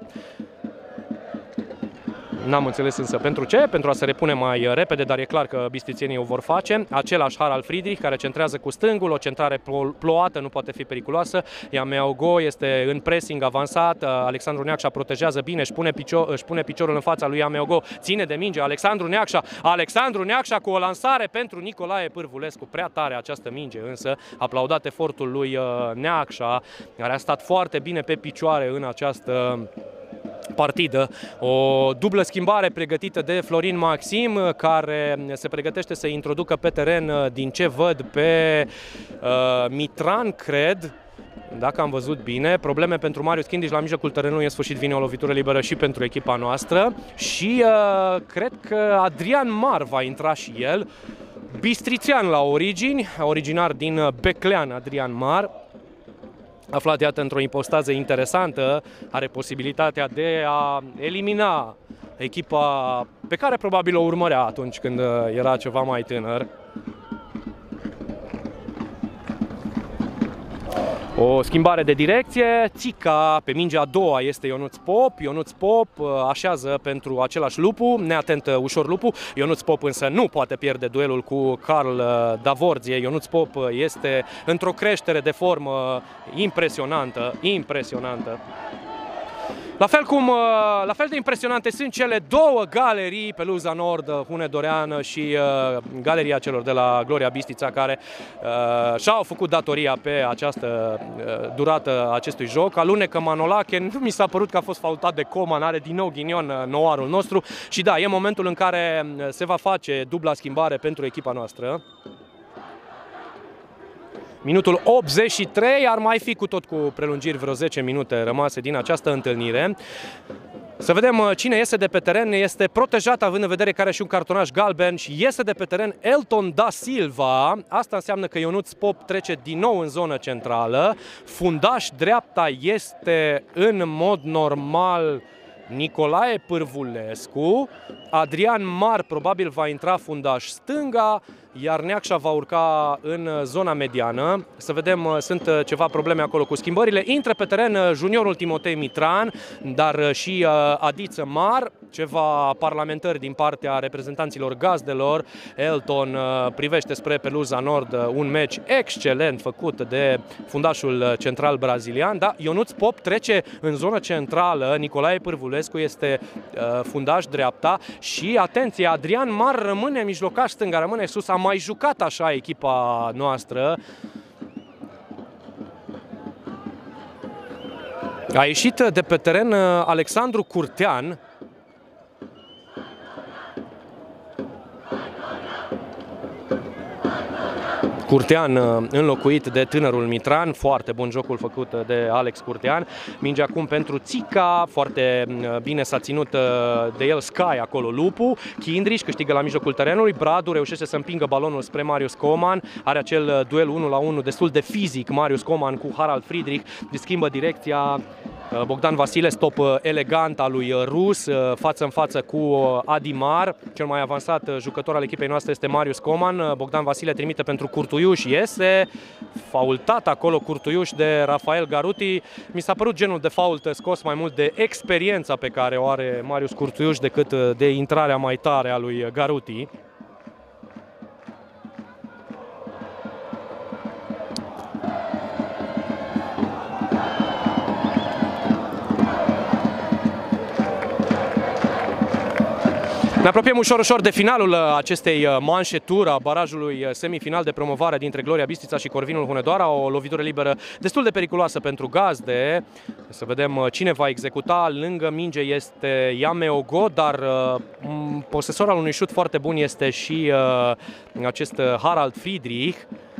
N-am înțeles însă pentru ce, pentru a se repune mai repede, dar e clar că bistrițienii o vor face. Același Harald Friedrich, care centrează cu stângul, o centrare plouată, nu poate fi periculoasă. Iameogo este în pressing avansat, Alexandru Neacșa protejează bine, își pune, picior, își pune piciorul în fața lui Iameogo, ține de minge Alexandru Neacșa, Alexandru Neacșa cu o lansare pentru Nicolae Pârvulescu, prea tare această minge însă, aplaudat efortul lui Neacșa, care a stat foarte bine pe picioare în această partidă. O dublă schimbare pregătită de Florin Maxim, care se pregătește să introducă pe teren, din ce văd, pe uh, Mitran, cred, dacă am văzut bine. Probleme pentru Marius Chindriș la mijlocul terenului, în sfârșit vine o lovitură liberă și pentru echipa noastră și uh, cred că Adrian Mar va intra și el, bistrițean la origini, originar din Beclean, Adrian Mar. Aflat, iată, într-o impostază interesantă, are posibilitatea de a elimina echipa pe care probabil o urmărea atunci când era ceva mai tânăr. O schimbare de direcție, Țica, pe mingea a doua este Ionuț Pop, Ionuț Pop așează pentru același Lupu, neatent ușor Lupu, Ionuț Pop însă nu poate pierde duelul cu Carl Davorzie. Ionuț Pop este într-o creștere de formă impresionantă, impresionantă. La fel, cum, la fel de impresionante sunt cele două galerii, Peluza Nord, Hunedorean și uh, galeria celor de la Gloria Bistrița, care uh, și-au făcut datoria pe această uh, durată acestui joc. Alunecă Manolache, nu mi s-a părut că a fost faultat de Coman, are din nou ghinion uh, noarul nostru și da, e momentul în care se va face dubla schimbare pentru echipa noastră. Minutul optzeci și trei, ar mai fi cu tot cu prelungiri vreo zece minute rămase din această întâlnire. Să vedem cine iese de pe teren. Este protejat având în vedere că are și un cartonaș galben și iese de pe teren Elton da Silva. Asta înseamnă că Ionuț Pop trece din nou în zonă centrală. Fundaș dreapta este în mod normal Nicolae Pârvulescu. Adrian Mar probabil va intra fundaș stânga, iar Neacșa va urca în zona mediană. Să vedem, sunt ceva probleme acolo cu schimbările. Intră pe teren juniorul Timotei Mitran, dar și Adiță Mar, ceva parlamentari din partea reprezentanților gazdelor. Elton privește spre Peluza Nord, un meci excelent făcut de fundașul central brazilian. Da, Ionuț Pop trece în zona centrală, Nicolae Pârvulescu este fundaș dreapta și, atenție, Adrian Mar rămâne mijlocaș stânga, rămâne sus. A mai jucat așa echipa noastră. A ieșit de pe teren Alexandru Curtean. Curtean înlocuit de tânărul Mitran, foarte bun jocul făcut de Alex Curtean. Minge acum pentru Țica, foarte bine s-a ținut de el Sky acolo, Lupu. Chindriș câștigă la mijlocul terenului, Bradu reușește să împingă balonul spre Marius Coman, are acel duel unu la unu destul de fizic Marius Coman cu Harald Friedrich, schimbă direcția. Bogdan Vasile, stop elegant al lui Rus, față în față cu Adimar. Cel mai avansat jucător al echipei noastre este Marius Coman. Bogdan Vasile trimite pentru Curtuiuș, iese faultat acolo Curtuiuș de Rafael Garuti. Mi s-a părut genul de fault scos mai mult de experiența pe care o are Marius Curtuiuș decât de intrarea mai tare a lui Garuti. Ne apropiem ușor, ușor de finalul acestei manșeturi a barajului semifinal de promovare dintre Gloria Bistrița și Corvinul Hunedoara. O lovitură liberă destul de periculoasă pentru gazde. Să vedem cine va executa. Lângă minge este Iameogo, dar posesor al unui șut foarte bun este și acest Harald Friedrich.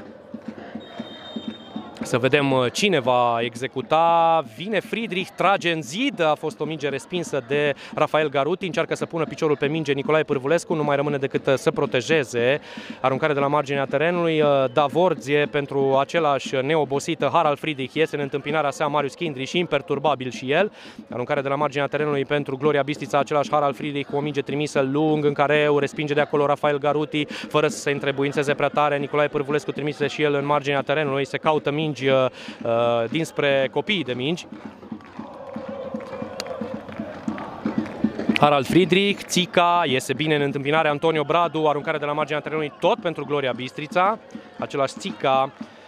Să vedem cine va executa. Vine Friedrich, trage în zid. A fost o minge respinsă de Rafael Garuti. Încearcă să pună piciorul pe minge Nicolae Pârvulescu. Nu mai rămâne decât să protejeze. Aruncare de la marginea terenului. Davorție pentru același neobosit Harald Friedrich. Iese în întâmpinarea sa Marius Chindriș, imperturbabil și el. Aruncare de la marginea terenului pentru Gloria Bistrița. Același Harald Friedrich cu o minge trimisă lung în care o respinge de acolo Rafael Garuti fără să se întrebuințeze prea tare. Nicolae Pârvulescu trimise și el în marginea terenului. Se caută mingi Uh, dinspre copiii de mingi. Harald Friedrich, Țica, iese bine în întâmpinare Antonio Bradu, aruncare de la marginea terenului tot pentru Gloria Bistrița. Același Țica.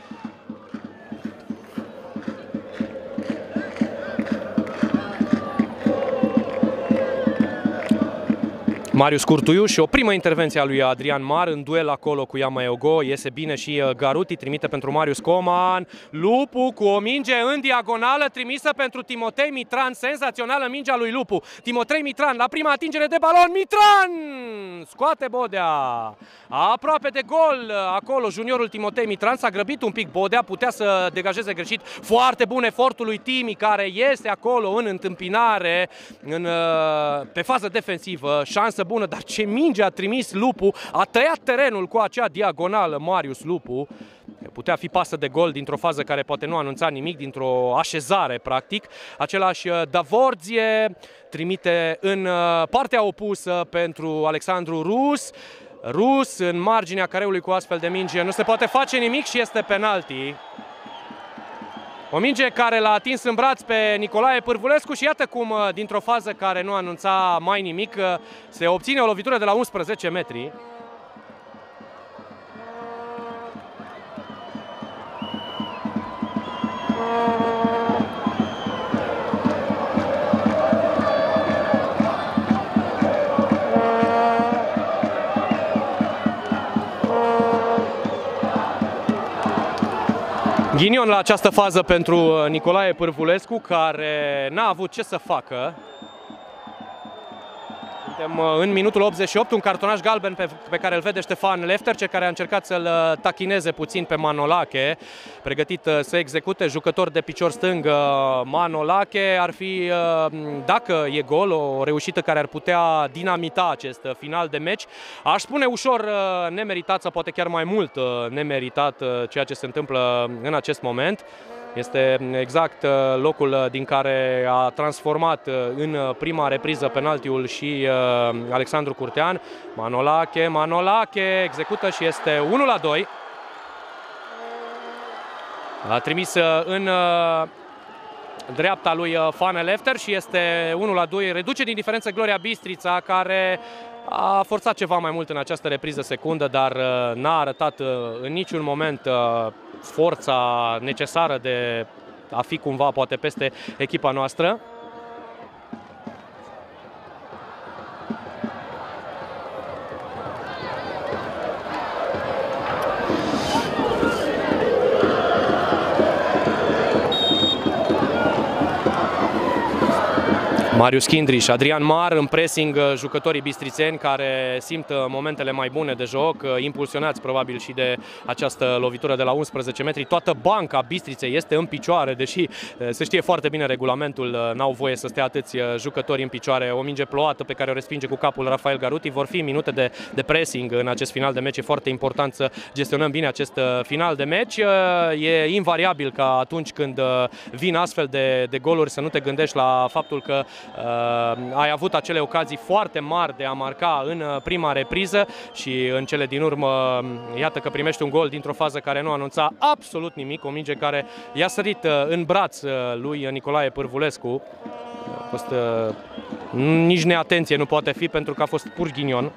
Marius Curtuiuș, o primă intervenție a lui Adrian Mar în duel acolo cu Iameogo. Iese bine și Garuti, trimite pentru Marius Coman. Lupu cu o minge în diagonală trimisă pentru Timotei Mitran. Senzațională mingea lui Lupu. Timotei Mitran la prima atingere de balon. Mitran scoate Bodea. Aproape de gol acolo juniorul Timotei Mitran. S-a grăbit un pic Bodea, putea să degajeze greșit. Foarte bun efortul lui Timi, care iese acolo în întâmpinare în, pe fază defensivă. Șansă bună, dar ce minge a trimis Lupu, a tăiat terenul cu acea diagonală Marius Lupu. Putea fi pasă de gol dintr-o fază care poate nu anunța nimic, dintr-o așezare practic. Același Davorție trimite în partea opusă pentru Alexandru Rus. Rus în marginea careului cu astfel de minge, nu se poate face nimic și este penalti. O minge care l-a atins în braț pe Nicolae Pârvulescu și iată cum, dintr-o fază care nu anunța mai nimic, se obține o lovitură de la unsprezece metri. Ghinion la această fază pentru Nicolae Pârvulescu, care n-a avut ce să facă. Suntem în minutul optzeci și opt, un cartonaș galben pe, pe care îl vede Ștefan Lefterce, care a încercat să-l tachineze puțin pe Manolache, pregătit să execute, jucător de picior stâng. Manolache ar fi, dacă e gol, o reușită care ar putea dinamita acest final de meci. Aș spune ușor nemeritat sau poate chiar mai mult nemeritat ceea ce se întâmplă în acest moment. Este exact locul din care a transformat în prima repriză penaltiul și Alexandru Curtean. Manolache, Manolache execută și este unu la doi. A trimis în dreapta lui Fane Lefter și este unu la doi. Reduce din diferență Gloria Bistrița, care a forțat ceva mai mult în această repriză secundă, dar n-a arătat în niciun moment forța necesară de a fi cumva poate peste echipa noastră. Marius Chindriș, Adrian Mar în pressing, jucătorii bistrițeni care simt momentele mai bune de joc, impulsionați probabil și de această lovitură de la unsprezece metri. Toată banca Bistriței este în picioare, deși se știe foarte bine regulamentul, n-au voie să stea atâți jucători în picioare. O minge plouată pe care o respinge cu capul Rafael Garuti. Vor fi minute de, de pressing în acest final de meci. E foarte important să gestionăm bine acest final de meci. E invariabil ca atunci când vin astfel de, de goluri să nu te gândești la faptul că Uh, ai avut acele ocazii foarte mari de a marca în uh, prima repriză și în cele din urmă iată că primești un gol dintr-o fază care nu anunța absolut nimic, o minge care i-a sărit uh, în braț uh, lui Nicolae Pârvulescu. A fost, uh, nici neatenție nu poate fi, pentru că a fost pur ghinion.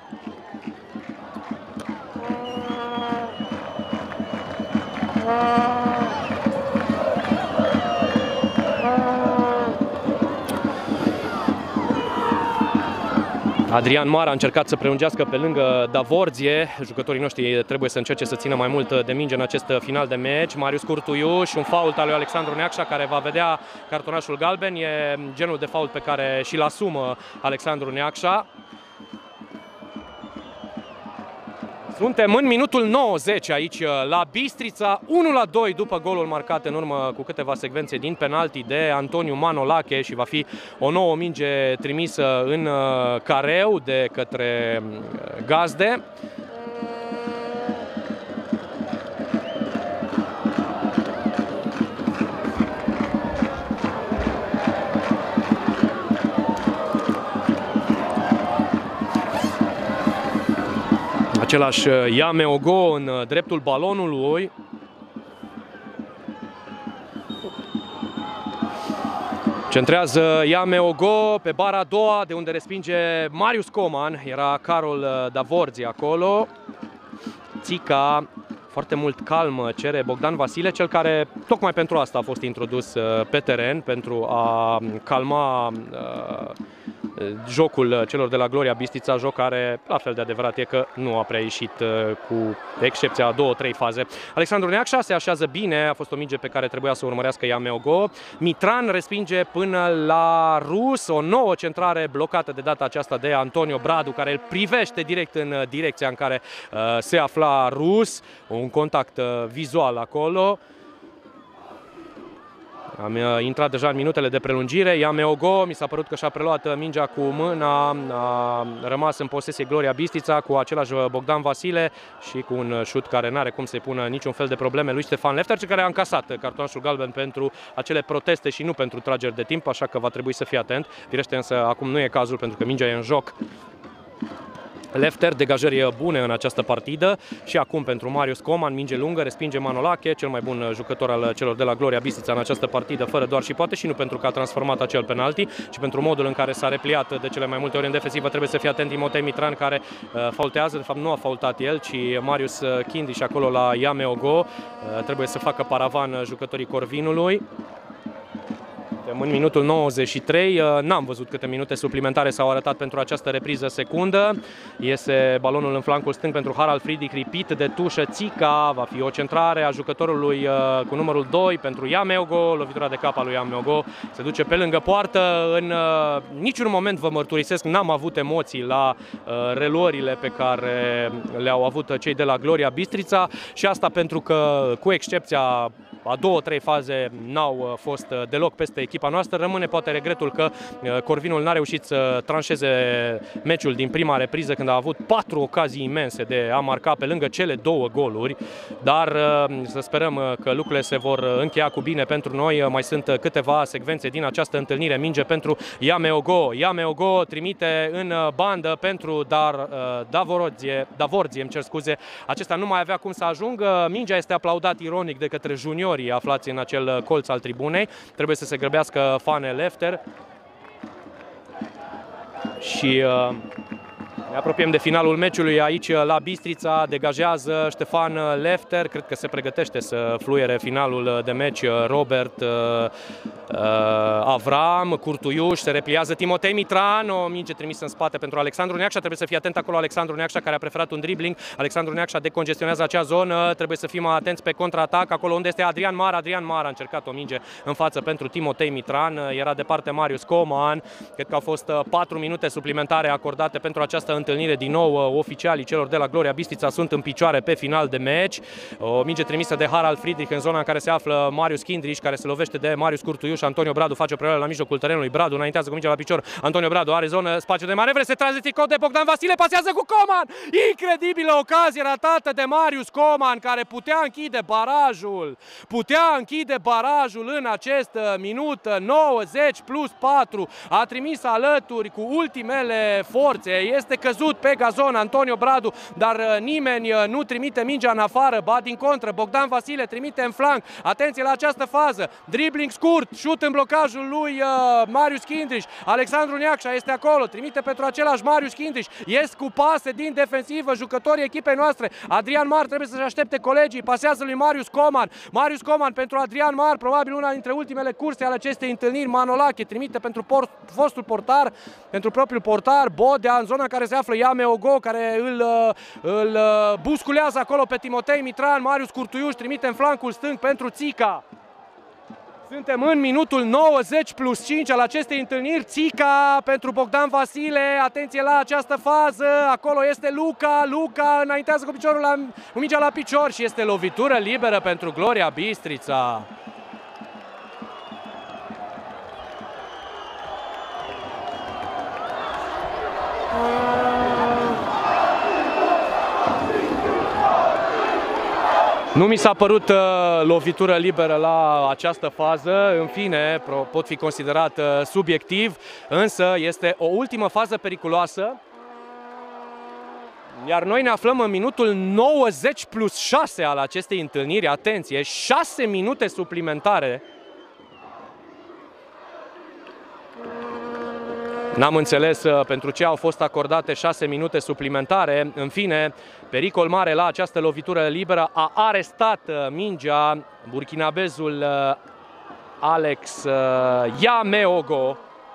Adrian Mar a încercat să prelungească pe lângă Davorzie. Jucătorii noștri trebuie să încerce să țină mai mult de minge în acest final de meci. Marius Curtuiuș, un fault al lui Alexandru Neacșa, care va vedea cartonașul galben. E genul de fault pe care și-l asumă Alexandru Neacșa. Suntem în minutul nouăzeci aici la Bistrița, unu la doi după golul marcat în urmă cu câteva secvențe din penalti de Antoniu Manolache și va fi o nouă minge trimisă în careu de către gazde. Același Iameogo în dreptul balonului. Centrează Iameogo pe bara a doua, de unde respinge Marius Coman. Era Carol Davorzi acolo. Țica, foarte mult calm, cere Bogdan Vasile, cel care tocmai pentru asta a fost introdus pe teren, pentru a calma jocul celor de la Gloria Bistrița, joc care, la fel de adevărat e că nu a prea ieșit, cu excepția a două, trei faze. Alexandru Neacșa se așează bine, a fost o minge pe care trebuia să o urmărească Iameogo. Mitran respinge până la Rus, o nouă centrare blocată de data aceasta de Antonio Bradu, care îl privește direct în direcția în care uh, se afla Rus. Un contact uh, vizual acolo. Am intrat deja în minutele de prelungire. Iameogo, mi s-a părut că și-a preluat mingea cu mâna, a rămas în posesie Gloria Bistrița cu același Bogdan Vasile și cu un șut care n-are cum să-i pună niciun fel de probleme lui Ștefan Lefterce, care a încasat cartonașul galben pentru acele proteste și nu pentru trageri de timp, așa că va trebui să fie atent. Firește însă acum nu e cazul, pentru că mingea e în joc. Lefter, degajări bune în această partidă și acum pentru Marius Coman, minge lungă, respinge Manolache, cel mai bun jucător al celor de la Gloria Bistrița în această partidă, fără doar și poate, și nu pentru că a transformat acel penalti, ci pentru modul în care s-a repliat de cele mai multe ori în defensivă. Trebuie să fie atent Timotei Mitran, care uh, faultează, de fapt nu a faultat el, ci Marius Chindi, și acolo la Iameogo uh, trebuie să facă paravan jucătorii Corvinului. Suntem în minutul nouăzeci și trei, n-am văzut câte minute suplimentare s-au arătat pentru această repriză secundă. Iese balonul în flancul stâng pentru Harald Friedrich, ripit de tușă Țica, va fi o centrare a jucătorului cu numărul doi pentru Iameogo, lovitura de cap a lui Iameogo, se duce pe lângă poartă. În niciun moment, vă mărturisesc, n-am avut emoții la reluările pe care le-au avut cei de la Gloria Bistrița și asta pentru că, cu excepția a două, trei faze, n-au fost deloc peste echipa noastră. Rămâne poate regretul că Corvinul n-a reușit să tranșeze meciul din prima repriză, când a avut patru ocazii imense de a marca pe lângă cele două goluri, dar să sperăm că lucrurile se vor încheia cu bine pentru noi. Mai sunt câteva secvențe din această întâlnire. Minge pentru Iameogo. Iameogo trimite în bandă pentru Dar, Davorzie, Davorzie, îmi cer scuze. Acesta nu mai avea cum să ajungă. Mingea este aplaudat ironic de către juniorii aflați în acel colț al tribunei. Trebuie să se grăbească Fane Lefter. Și uh, ne apropiem de finalul meciului aici la Bistrița. Degajează Ștefan Lefter. Cred că se pregătește să fluiere finalul de meci Robert uh, uh, Avram. Curtuiuș, se repliază Timotei Mitran. O minge trimisă în spate pentru Alexandru Neacșa. Trebuie să fie atent acolo Alexandru Neacșa, care a preferat un dribbling. Alexandru Neacșa decongestionează acea zonă. Trebuie să fim atenți pe contraatac. Acolo unde este Adrian Mar. Adrian Mar a încercat o minge în față pentru Timotei Mitran. Era departe Marius Coman. Cred că au fost patru minute suplimentare acordate pentru această întâlnire. Din nou, oficialii celor de la Gloria Bistrița sunt în picioare pe final de meci. O minge trimisă de Harald Friedrich în zona în care se află Marius Kindrich, care se lovește de Marius Curtuiuș. Antonio Bradu face o preluare la mijlocul terenului. Bradu înaintează cu mingea la picior. Antonio Bradu are zonă, spațiu de manevre, se trage tricou de Bogdan Vasile, pasează cu Coman. Incredibilă ocazie ratată de Marius Coman, care putea închide barajul. Putea închide barajul în acest minut nouăzeci plus patru. A trimis alături cu ultimele forțe. Este căzut pe gazon Antonio Bradu, dar nimeni nu trimite mingea în afară, ba din contră, Bogdan Vasile trimite în flanc. Atenție la această fază, dribbling scurt, șut în blocajul lui uh, Marius Kindrich. Alexandru Neacșa este acolo, trimite pentru același Marius Kindrich, ies cu pase din defensivă jucătorii echipei noastre. Adrian Mar trebuie să-și aștepte colegii, pasează lui Marius Coman. Marius Coman pentru Adrian Mar, probabil una dintre ultimele curse ale acestei întâlniri. Manolache trimite pentru port, fostul portar, pentru propriul portar, Bodea, în zona în care se află Iameogo, care îl, îl busculează acolo pe Timotei Mitran. Marius Curtuiuș trimite în flancul stâng pentru Țica. Suntem în minutul nouăzeci plus cinci al acestei întâlniri. Țica pentru Bogdan Vasile. Atenție la această fază. Acolo este Luca. Luca înaintează cu piciorul la, cu mingea la picior și este lovitură liberă pentru Gloria Bistrița. Nu mi s-a părut uh, lovitură liberă la această fază, în fine, pot fi considerat uh, subiectiv, însă este o ultimă fază periculoasă. Iar noi ne aflăm în minutul nouăzeci plus șase al acestei întâlniri. Atenție, șase minute suplimentare. N-am înțeles pentru ce au fost acordate șase minute suplimentare. În fine, pericol mare la această lovitură liberă. A arestat mingea burkinabezul Alex Iameogo.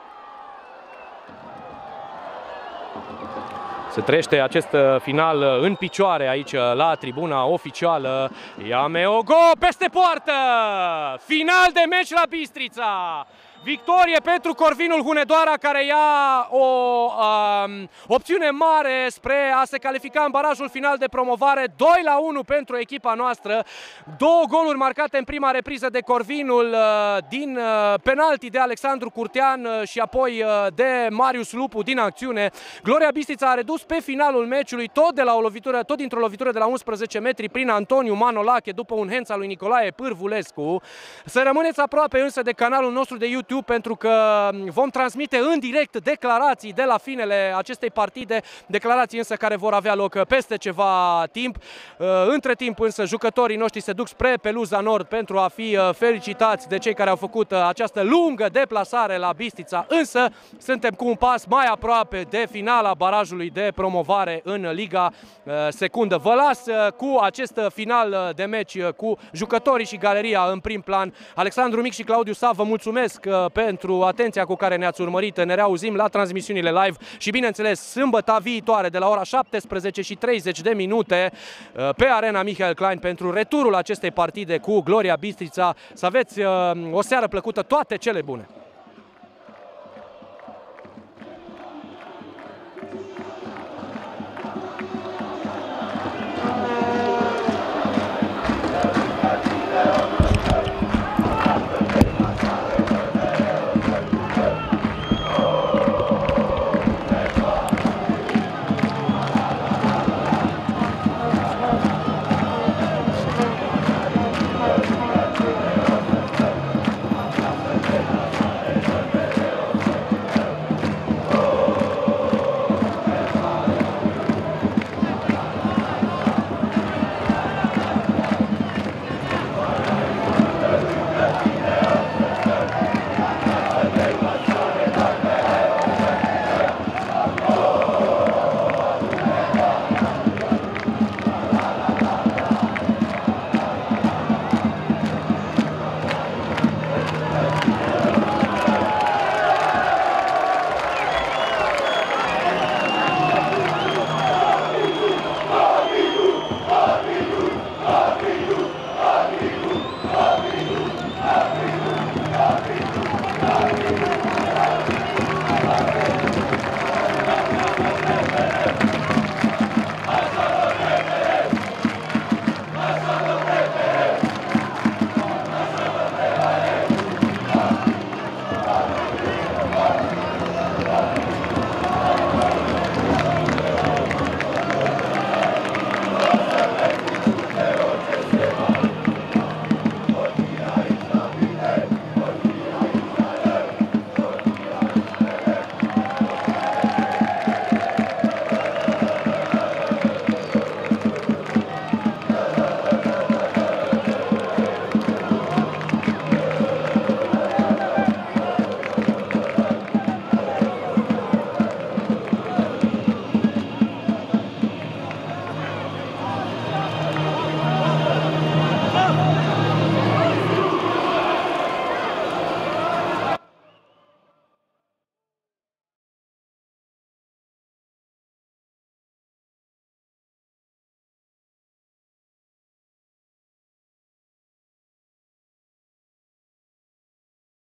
Se trăiește acest final în picioare aici la tribuna oficială. Iameogo peste poartă! Final de meci la Bistrița! Victorie pentru Corvinul Hunedoara, care ia o um, opțiune mare spre a se califica în barajul final de promovare. doi la unu pentru echipa noastră. Două goluri marcate în prima repriză de Corvinul uh, din uh, penalti de Alexandru Curtean uh, și apoi uh, de Marius Lupu din acțiune. Gloria Bistrița a redus pe finalul meciului tot de la o lovitură, tot dintr-o lovitură de la unsprezece metri prin Antoniu Manolache după un hands al lui Nicolae Pârvulescu. Să rămâneți aproape însă de canalul nostru de YouTube, pentru că vom transmite în direct declarații de la finele acestei partide, declarații însă care vor avea loc peste ceva timp. Între timp însă jucătorii noștri se duc spre peluza nord pentru a fi felicitați de cei care au făcut această lungă deplasare la Bistrița, însă suntem cu un pas mai aproape de finala barajului de promovare în Liga Secundă. Vă las cu acest final de meci cu jucătorii și galeria în prim plan. Alexandru Mic și Claudiu Sav, vă mulțumesc pentru atenția cu care ne-ați urmărit. Ne reauzim la transmisiunile live și, bineînțeles, sâmbătă viitoare de la ora șaptesprezece și treizeci de minute pe Arena Michael Klein pentru returul acestei partide cu Gloria Bistrița. Să aveți o seară plăcută, toate cele bune!